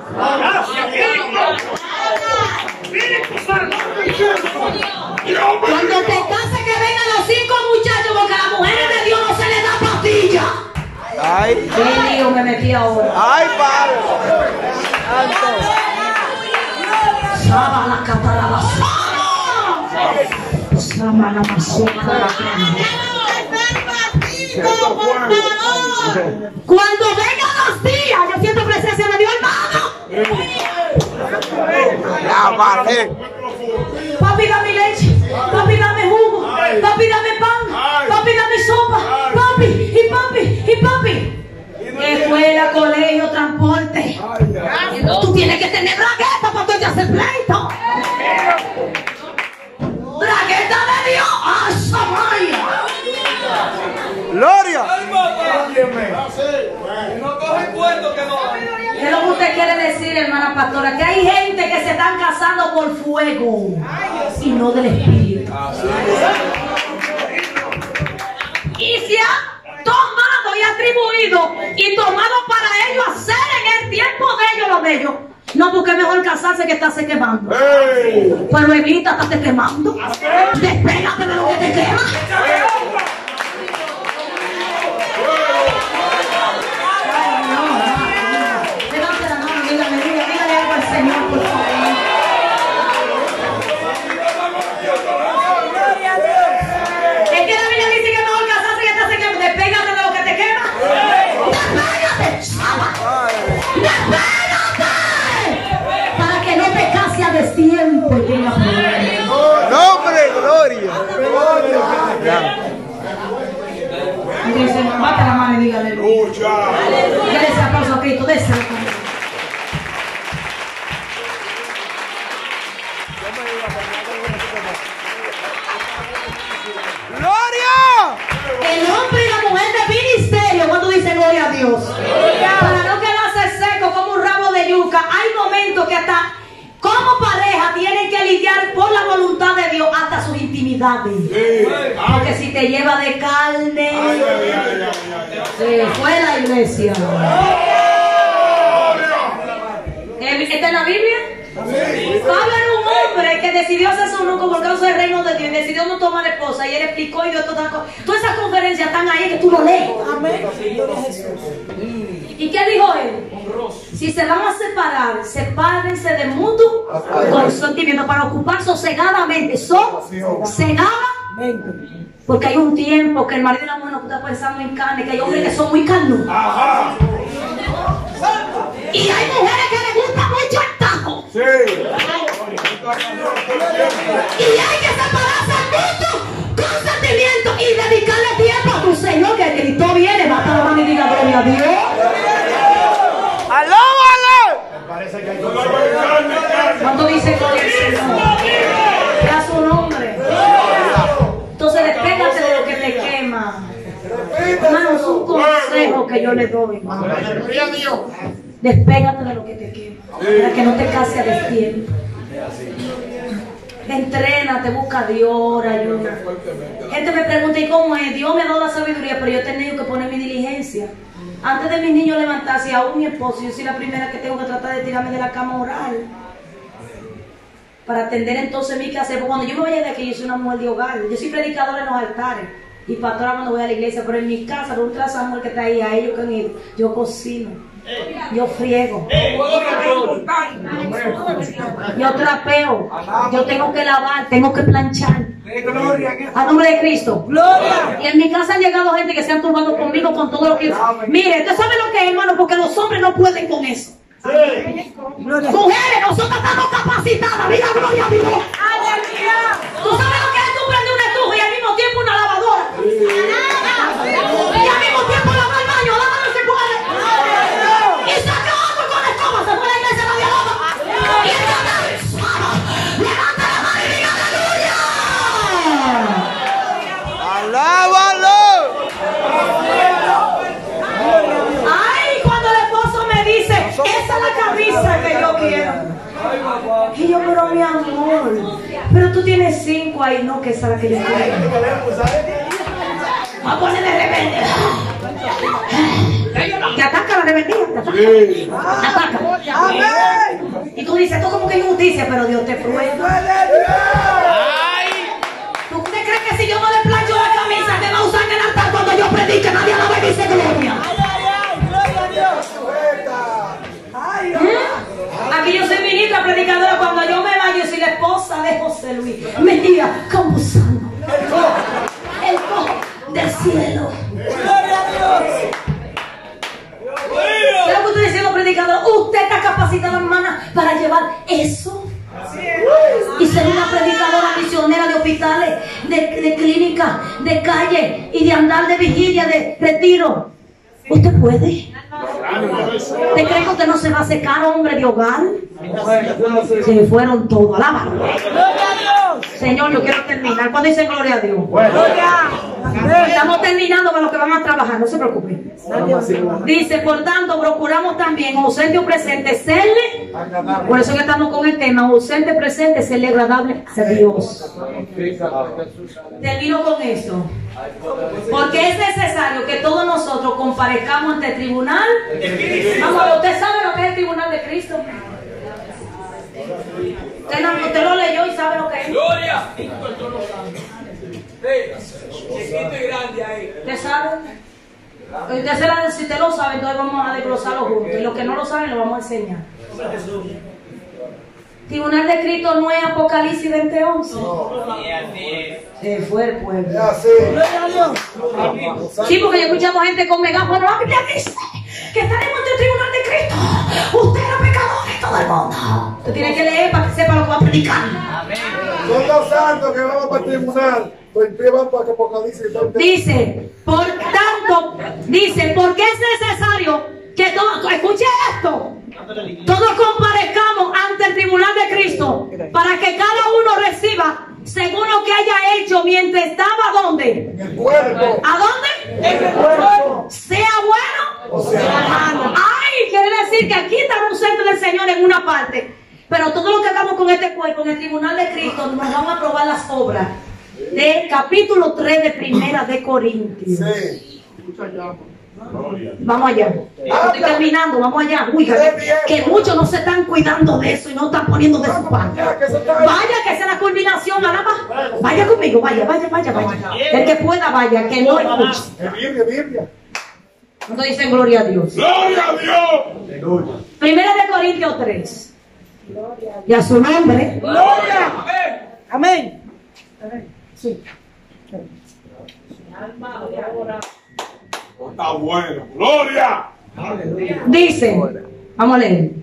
E: Cuando te cases que vengan los cinco muchachos, porque a las mujeres de Dios no se les da pastilla.
F: Ay.
E: ¿Qué lío me metí ahora?
F: Ay, Padre.
E: Sama la catalaba. Sama la masoca. Cuando vengan los días, yo siento presencia de Dios, hermano.
F: Ya, vale.
E: Papi, dame leche. Papi, dame jugo. Papi, dame pan. Papi, dame sopa. Papi, y papi, y papi. Escuela, colegio, transporte. Tú tienes que tener bragueta para tú hacer pleito. Bragueta decir, hermana pastora, que hay gente que se están casando por fuego y no del Espíritu. Y se ha tomado y atribuido y tomado para ellos hacer en el tiempo de ellos lo de ellos. No, porque es mejor casarse que estarse quemando. Hey. Pero evita estarse quemando. Despégate de lo que te quema. Levante la mano, dígame, dígame, dígale algo al Señor, por favor. Es que la Biblia dice que es mejor casarse que estarse quemando. Despégate de lo que te quema. Despégate, chava. Despégate. De tiempo y tenga
F: nombre, gloria.
E: Dice, mate la mano y dígale. Dale ese aplauso a Cristo, déselo conmigo.
F: ¡Gloria!
E: El hombre y la mujer de ministerio, cuando dice gloria a Dios, para no quedarse seco como un rabo de yuca, hay momentos que hasta como pareja tienen que lidiar por la voluntad de Dios hasta sus intimidades. Sí. Porque si te lleva de carne, ay, ay, ay, ay, se fue la iglesia. ¿Está en la Biblia? Sí. Habla de un hombre que decidió hacer su nuco por causa del reino de Dios y decidió no tomar esposa y él explicó y dio todas las cosas. Todas esas conferencias están ahí que tú lo lees. Amén. ¿Y qué dijo él? Si se van a separar, sepárense de mutuo consentimiento para ocupar sosegadamente, sosegadamente. Porque hay un tiempo que el marido y la mujer no está pensando en carne, que hay hombres que son muy carnudos. Y hay mujeres que les gusta mucho el tajo. Sí. Y hay que separarse del mutuo consentimiento y dedicarle tiempo a tu Señor, que Cristo viene. Basta la mano y diga gloria a Dios.
F: ¡Alóbalo!
E: ¿Cuánto dice gloria al Señor? Que a su nombre. Entonces despégate de lo que te quema. Hermano, es un consejo que yo le doy. Despégate de lo que te quema. Para que no te cases a destiempo. Entrénate, busca a Dios, ora, ayuda. Gente me pregunta, ¿y cómo es? Dios me ha dado la sabiduría, pero yo he tenido que poner mi diligencia. Antes de mis niños levantarse, aún mi esposo, yo soy la primera que tengo que tratar de tirarme de la cama a orar. Para atender entonces mi quehacer. Porque cuando yo me vaya de aquí, yo soy una mujer de hogar. Yo soy predicadora en los altares y pastora cuando voy a la iglesia. Pero en mi casa, por un Samuel que está ahí, a ellos que han ido, yo cocino, yo friego, yo trapeo, yo tengo que lavar, tengo que planchar. A nombre de Cristo. Gloria. Y en mi casa han llegado gente que se han turbado conmigo con todo lo que... Mire, usted sabe lo que es, hermano, porque los hombres no pueden con eso. Sí. Mujeres, nosotros estamos capacitadas. Diga gloria a Dios. ¿Tú sabes lo que es tú prender una estufa y al mismo tiempo una lavadora? Y al mismo tiempo lavar el baño, lavar no se puede. Y saca otro con la escoba, se fue a la iglesia, nadie lava. Y entonces, levanta la mano y diga aleluya.
F: ¡Alábalo!
E: Ay, cuando el esposo me dice, esa es la camisa que yo quiero. Y yo, pero mi amor, pero tú tienes cinco ahí, no, que esa es la que yo quiero. Voy a ponerle rebelde. Te ataca la rebeldía, te ataca. Sí. Te ataca. Y tú dices, esto como que injusticia, pero Dios te prueba. ¿Tú te crees que si yo no le plancho la camisa, te va a usar en el altar cuando yo predique? Nadie la ve y dice gloria. ¿Mm? Aquí yo soy ministra, predicadora. Cuando yo me baño, soy la esposa de José Luis. Me diga, como sano. El cojo del cielo. Gloria a Dios. ¿Qué es lo que estoy diciendo, predicador? Usted está capacitada, hermana, para llevar eso. Y ser una predicadora misionera de hospitales, de, de clínicas, de calle y de andar de vigilia, de retiro. Usted puede. ¿Usted cree que usted no se va a secar, hombre de hogar? Se fueron todos. Alábalo. Señor, yo quiero terminar. ¿Cuándo dicen gloria a Dios? Estamos terminando con los que van a trabajar, no se preocupen. Dice, por tanto, procuramos también, ausente o presente, serle. Por eso que estamos con el tema, ausente o presente, serle agradable a Dios. Termino con esto. Porque es necesario que todos nosotros comparezcamos ante el tribunal. Vamos, usted sabe lo que es el tribunal de Cristo. Usted, no, usted lo leyó y sabe lo que es.
G: Gloria.
E: ¿Usted sabe? Usted se la, si usted lo sabe, entonces vamos a desglosarlo juntos. Y los que no lo saben, lo vamos a enseñar. Tribunal de Cristo no es Apocalipsis veinte once. Se fue el pueblo. Sí, porque yo escuchamos gente con megáfono. La Biblia dice que estaremos ante el tribunal de Cristo. Usted es pecador de todo el mundo. Usted tiene que leer para que sepa lo que va a predicar.
C: Son los santos que vamos para el tribunal.
E: Dice, por tanto, dice, porque es necesario que todos, escuche esto, todos comparezcamos ante el tribunal de Cristo para que cada uno reciba según lo que haya hecho mientras estaba ¿dónde?
C: En el cuerpo.
E: ¿A dónde? En el cuerpo. Sea bueno o sea malo. Ay, quiere decir que aquí está un centro del Señor en una parte, pero todo lo que hagamos con este cuerpo en el tribunal de Cristo nos van a probar las obras. De capítulo tres de Primera de Corintios. Sí. Vamos allá. Estoy terminando, vamos allá. Uy, que muchos no se están cuidando de eso y no están poniendo de su parte. Vaya, que esa es la culminación. Vaya conmigo, vaya, vaya, vaya, vaya. El que pueda, vaya, que no escuche.
C: Biblia, Biblia.
E: ¿Cuánto dicen gloria a Dios?
C: ¡Gloria a Dios!
E: Primera de Corintios tres. Y a su nombre.
C: ¡Gloria!
H: Amén.
E: Sí.
C: Está bueno. ¡Gloria!
E: Dice, vamos a leer.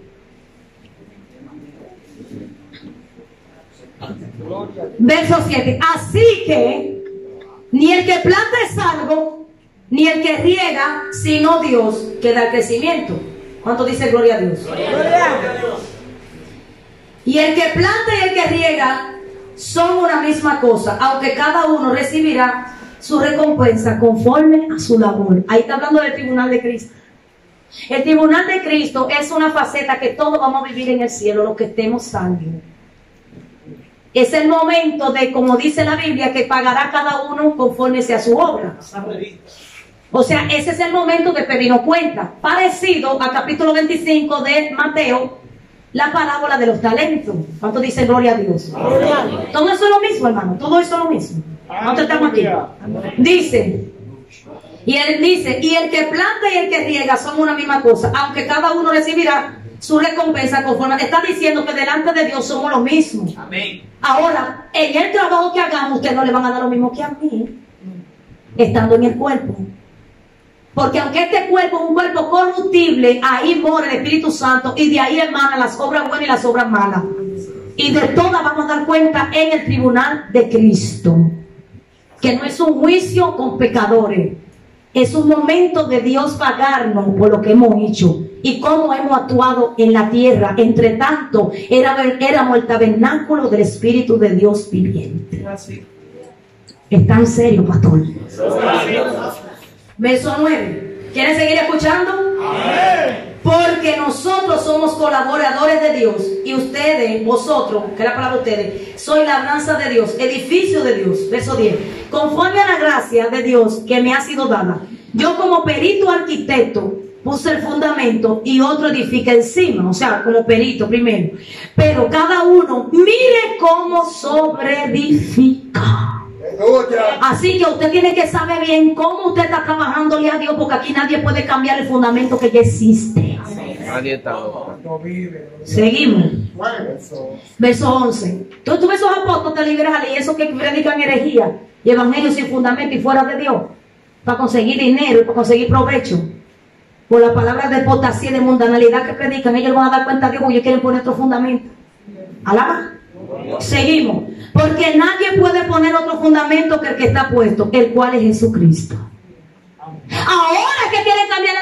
E: Verso siete. Así que ni el que planta es algo, ni el que riega, sino Dios que da el crecimiento. ¿Cuánto dice gloria a Dios?
H: Gloria a Dios.
E: Y el que planta y el que riega son una misma cosa, aunque cada uno recibirá su recompensa conforme a su labor. Ahí está hablando del tribunal de Cristo. El tribunal de Cristo es una faceta que todos vamos a vivir en el cielo, los que estemos salvos. Es el momento de, como dice la Biblia, que pagará cada uno conforme sea su obra. O sea, ese es el momento de pedirnos cuenta. Parecido al capítulo veinticinco de Mateo, la parábola de los talentos. ¿Cuánto dice gloria a Dios? Gloria. Todo eso es lo mismo, hermano. Todo eso es lo mismo. ¿Cuánto estamos aquí? Dice, y él dice, y el que planta y el que riega son una misma cosa, aunque cada uno recibirá su recompensa conforme. Está diciendo que delante de Dios somos lo mismo. Amén. Ahora, en el trabajo que hagamos, ustedes no le van a dar lo mismo que a mí, estando en el cuerpo. Porque aunque este cuerpo es un cuerpo corruptible, ahí mora el Espíritu Santo y de ahí emanan las obras buenas y las obras malas. Y de todas vamos a dar cuenta en el tribunal de Cristo. Que no es un juicio con pecadores. Es un momento de Dios pagarnos por lo que hemos hecho y cómo hemos actuado en la tierra. Entre tanto, era, éramos el tabernáculo del Espíritu de Dios viviente. Es tan serio, pastor. Verso nueve. ¿Quieren seguir escuchando? Amén. Porque nosotros somos colaboradores de Dios y ustedes, vosotros, que es la palabra ustedes, soy labranza de Dios, edificio de Dios. Verso diez. Conforme a la gracia de Dios que me ha sido dada, yo como perito arquitecto puse el fundamento y otro edifica encima, o sea, como perito primero. Pero cada uno mire cómo sobreedifica. Así que usted tiene que saber bien cómo usted está trabajándole a Dios, porque aquí nadie puede cambiar el fundamento que ya existe.
G: Nadie está.
E: Seguimos. Verso once. Entonces tú ves esos apóstoles liberales y esos que predican herejía y evangelio sin fundamento y fuera de Dios, para conseguir dinero y para conseguir provecho, por las palabras de apostasía y de mundanalidad que predican, ellos van a dar cuenta de Dios porque ellos quieren poner otro fundamento. Alaba. Seguimos. Porque nadie puede poner otro fundamento que el que está puesto, el cual es Jesucristo. Ahora que quieren cambiar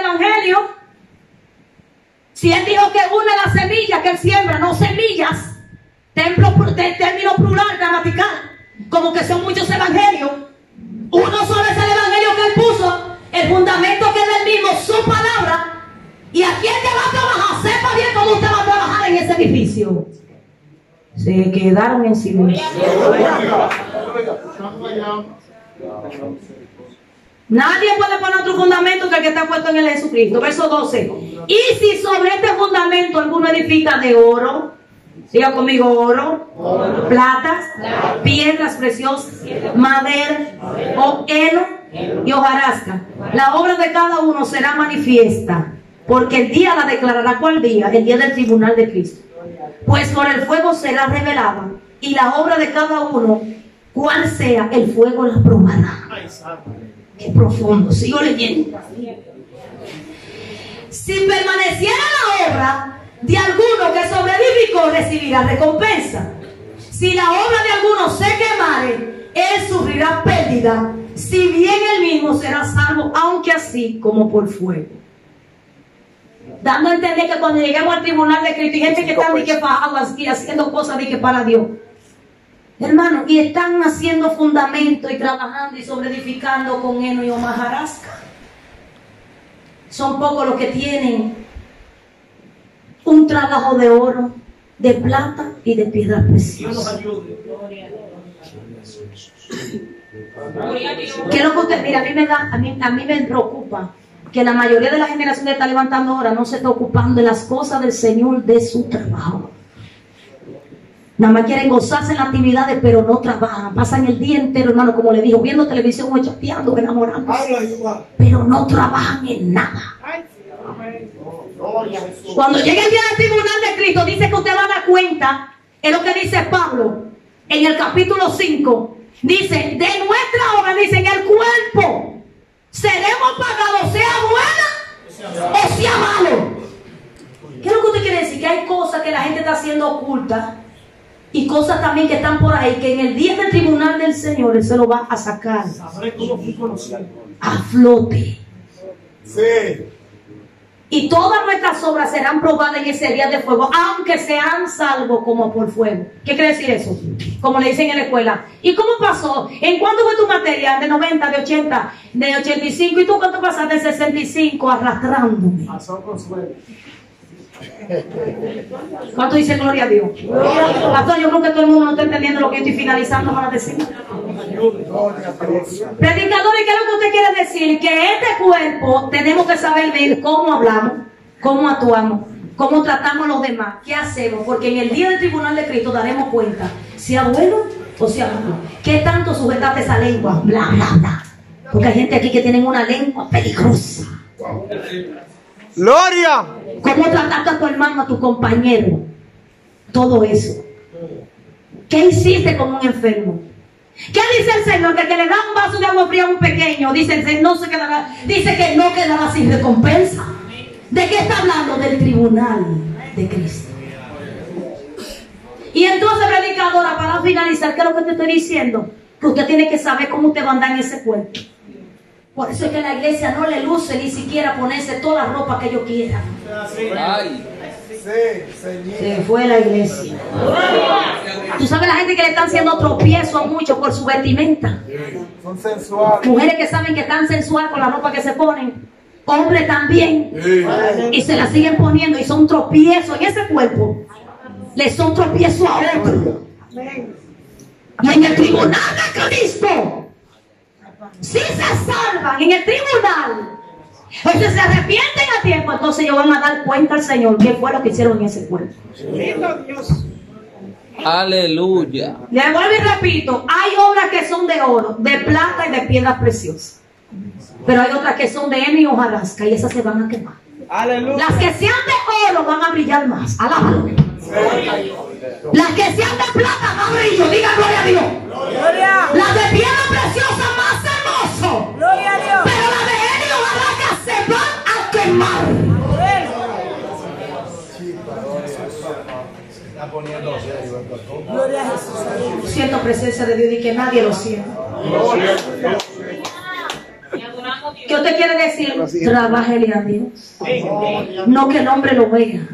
E: Si Él dijo que una de las semillas que Él siembra, no semillas, templo, de, término plural, gramatical, como que son muchos evangelios, uno solo es el evangelio que Él puso, el fundamento que es del mismo, su palabra. Y aquí el que va a trabajar, sepa bien cómo usted va a trabajar en ese edificio. Se quedaron en silencio. Nadie puede poner otro fundamento que el que está puesto en el Jesucristo. Verso doce. Y si sobre este fundamento alguno edifica de oro, diga conmigo oro, oro. Plata, plata, piedras preciosas, madera, o heno y hojarasca, la obra de cada uno será manifiesta, porque el día la declarará. ¿Cuál día? El día del tribunal de Cristo. Pues por el fuego será revelada, y la obra de cada uno, cual sea, el fuego la probará. Qué profundo. Sigo leyendo. Si permaneciera la obra de alguno que sobrevivió, recibirá recompensa. Si la obra de alguno se quemare, él sufrirá pérdida, si bien él mismo será salvo, aunque así como por fuego. Dando a entender que cuando lleguemos al tribunal de Cristo, hay gente que está que fajadas y haciendo cosas de que para Dios, hermano, y están haciendo fundamento y trabajando y sobreedificando con heno y hojarasca. Son pocos los que tienen un trabajo de oro, de plata y de piedras preciosas. ¿Qué es lo que usted mira? A mí me da, a mí, a mí me preocupa que la mayoría de la generación que está levantando ahora no se está ocupando de las cosas del Señor, de su trabajo. Nada más quieren gozarse en las actividades, pero no trabajan. Pasan el día entero, hermano, como le digo, viendo televisión o chateando, enamorándose, pero no trabajan en nada. Cuando llegue el día del tribunal de Cristo, dice que usted va a dar cuenta, es lo que dice Pablo en el capítulo cinco. Dice, de nuestra obra, dice, en el cuerpo seremos pagados, sea buena o sea malo. ¿Qué es lo que usted quiere decir? Que hay cosas que la gente está haciendo ocultas y cosas también que están por ahí, que en el día del tribunal del Señor Él se lo va a sacar a flote.
C: Sí.
E: Y todas nuestras obras serán probadas en ese día de fuego, aunque sean salvos como por fuego. ¿Qué quiere decir eso? Como le dicen en la escuela. ¿Y cómo pasó? ¿En cuánto fue tu materia? De noventa, de ochenta, de ochenta y cinco. ¿Y tú cuánto pasaste? De sesenta y cinco, arrastrándome. ¿Cuánto dice gloria a Dios? Pastor, yo creo que todo el mundo no está entendiendo lo que yo estoy finalizando para decir. Predicadores, ¿qué es lo que usted quiere decir? Que este cuerpo tenemos que saber ver cómo hablamos, cómo actuamos, cómo tratamos a los demás, qué hacemos, porque en el día del tribunal de Cristo daremos cuenta, sea bueno o sea malo. ¿Qué tanto sujetaste esa lengua? Bla, bla, bla. Porque hay gente aquí que tiene una lengua peligrosa.
F: Gloria.
E: ¿Cómo trataste a tu hermano, a tu compañero? Todo eso. ¿Qué hiciste como un enfermo? ¿Qué dice el Señor? Que el que le da un vaso de agua fría a un pequeño, dice el Señor, no se quedará, dice que no quedará sin recompensa. ¿De qué está hablando? Del tribunal de Cristo. Y entonces, predicadora, para finalizar, ¿qué es lo que te estoy diciendo? Que usted tiene que saber cómo usted va a andar en ese cuerpo. Por eso es que la iglesia no le luce ni siquiera ponerse toda la ropa que ellos quieran.
G: Ay.
E: Se fue la iglesia. Tú sabes la gente que le están haciendo tropiezo a muchos por su vestimenta.
C: Son sensuales.
E: Mujeres que saben que están sensuales con la ropa que se ponen. Hombres también. Y se la siguen poniendo y son tropiezos en ese cuerpo. Les son tropiezos a otros. Y en el tribunal de Cristo, si se salvan en el tribunal, entonces se arrepienten a tiempo, entonces ellos van a dar cuenta al Señor qué fue lo que hicieron en ese cuerpo.
G: Aleluya.
E: Le vuelvo y repito, hay obras que son de oro, de plata y de piedras preciosas, pero hay otras que son de heno y hojarasca y esas se van a quemar.
H: Aleluya.
E: Las que sean de oro van a brillar más. Alábalo. Las que sean de plata más brillo. Diga gloria a Dios.
H: Gloria.
E: Las de piedra preciosa más hermoso.
H: Gloria a Dios.
E: Pero las de heno y hojarasca se van a quemar.
H: Gloria a Jesús.
E: Siento presencia de Dios y que nadie lo sienta. Que usted te quiere decir, trabájele a Dios. No que el hombre lo vea.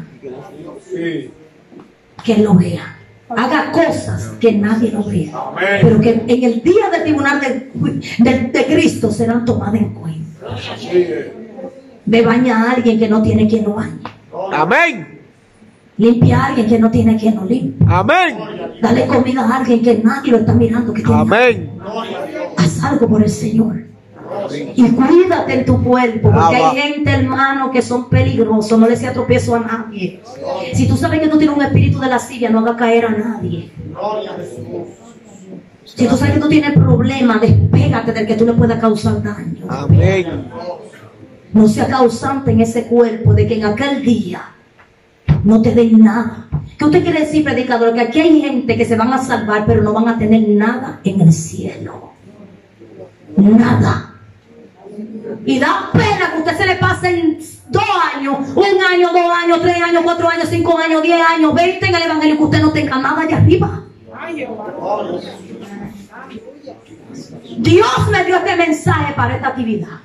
E: Que él lo vea. Haga cosas que nadie lo vea. Pero que en el día del tribunal de, de, de Cristo serán tomadas en cuenta. Ve, baña a alguien que no tiene quien lo bañe.
F: Amén.
E: Limpia a alguien que no tiene quien lo limpie.
F: Amén.
E: Dale comida a alguien que nadie lo está mirando. Que tiene
F: Amén.
E: hambre. Haz algo por el Señor. Y cuídate en tu cuerpo, porque hay gente, hermano, que son peligrosos. No le sea tropiezo a nadie. Si tú sabes que tú tienes un espíritu de lascivia, no haga caer a nadie. Si tú sabes que tú tienes problemas, despégate del que tú le puedas causar daño.
F: Amén.
E: No sea causante en ese cuerpo de que en aquel día no te den nada. ¿Qué usted quiere decir, predicador? Que aquí hay gente que se van a salvar, pero no van a tener nada en el cielo. Nada. Y da pena que usted se le pase en dos años, un año, dos años, tres años, cuatro años, cinco años, diez años, veinte en el evangelio, que usted no tenga nada allá arriba. Dios me dio este mensaje para esta actividad.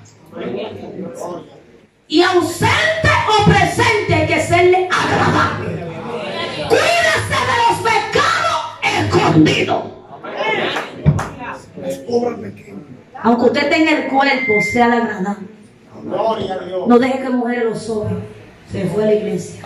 E: Y ausente o presente hay que serle agradable. Cuídese de los pecados escondidos. Aunque usted tenga el cuerpo, sea la agradable. No deje que mujeres lo soben. Se fue a la iglesia.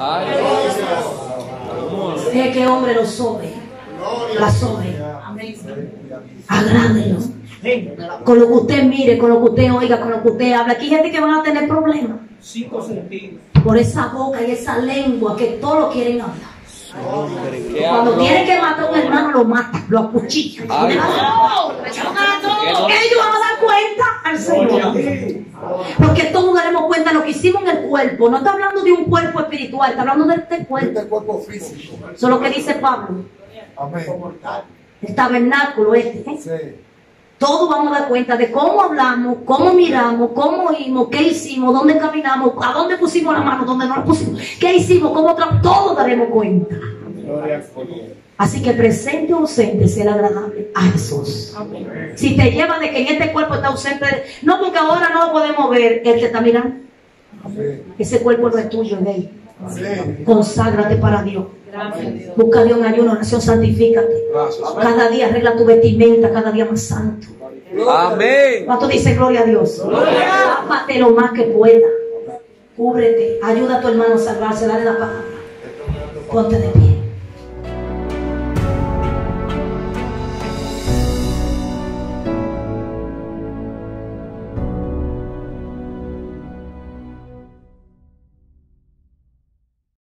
E: Deje que hombre lo sobe. La sobe. Agrádelo. Con lo que usted mire, con lo que usted oiga, con lo que usted habla. Aquí hay gente que van a tener problemas. Por esa boca y esa lengua que todos lo quieren hablar. Cuando tienen que matar a un hermano, lo matan, lo acuchillan. Ellos van a dar cuenta al Señor. Porque todos daremos cuenta de lo que hicimos en el cuerpo. No está hablando de un cuerpo espiritual, está hablando de este cuerpo.
C: Este cuerpo físico.
E: Eso es lo que dice Pablo.
C: Amén.
E: El tabernáculo este. ¿eh?
C: Sí.
E: Todos vamos a dar cuenta de cómo hablamos, cómo miramos, cómo oímos, qué hicimos, dónde caminamos, a dónde pusimos la mano, dónde no la pusimos, qué hicimos, cómo tra- todos daremos cuenta. Así que presente o ausente sea agradable a Jesús. Si te lleva de que en este cuerpo está ausente, no porque ahora no lo podemos ver, Él te está mirando. Ese cuerpo no es tuyo, es de Él. Conságrate para Dios. Busca a Dios en ayuno, oración, santifícate. Cada día arregla tu vestimenta, cada día más santo.
G: Amén.
E: ¿Cuánto dice gloria a Dios? Tápate lo más que pueda. Cúbrete, ayuda a tu hermano a salvarse, dale la palabra. Ponte de pie.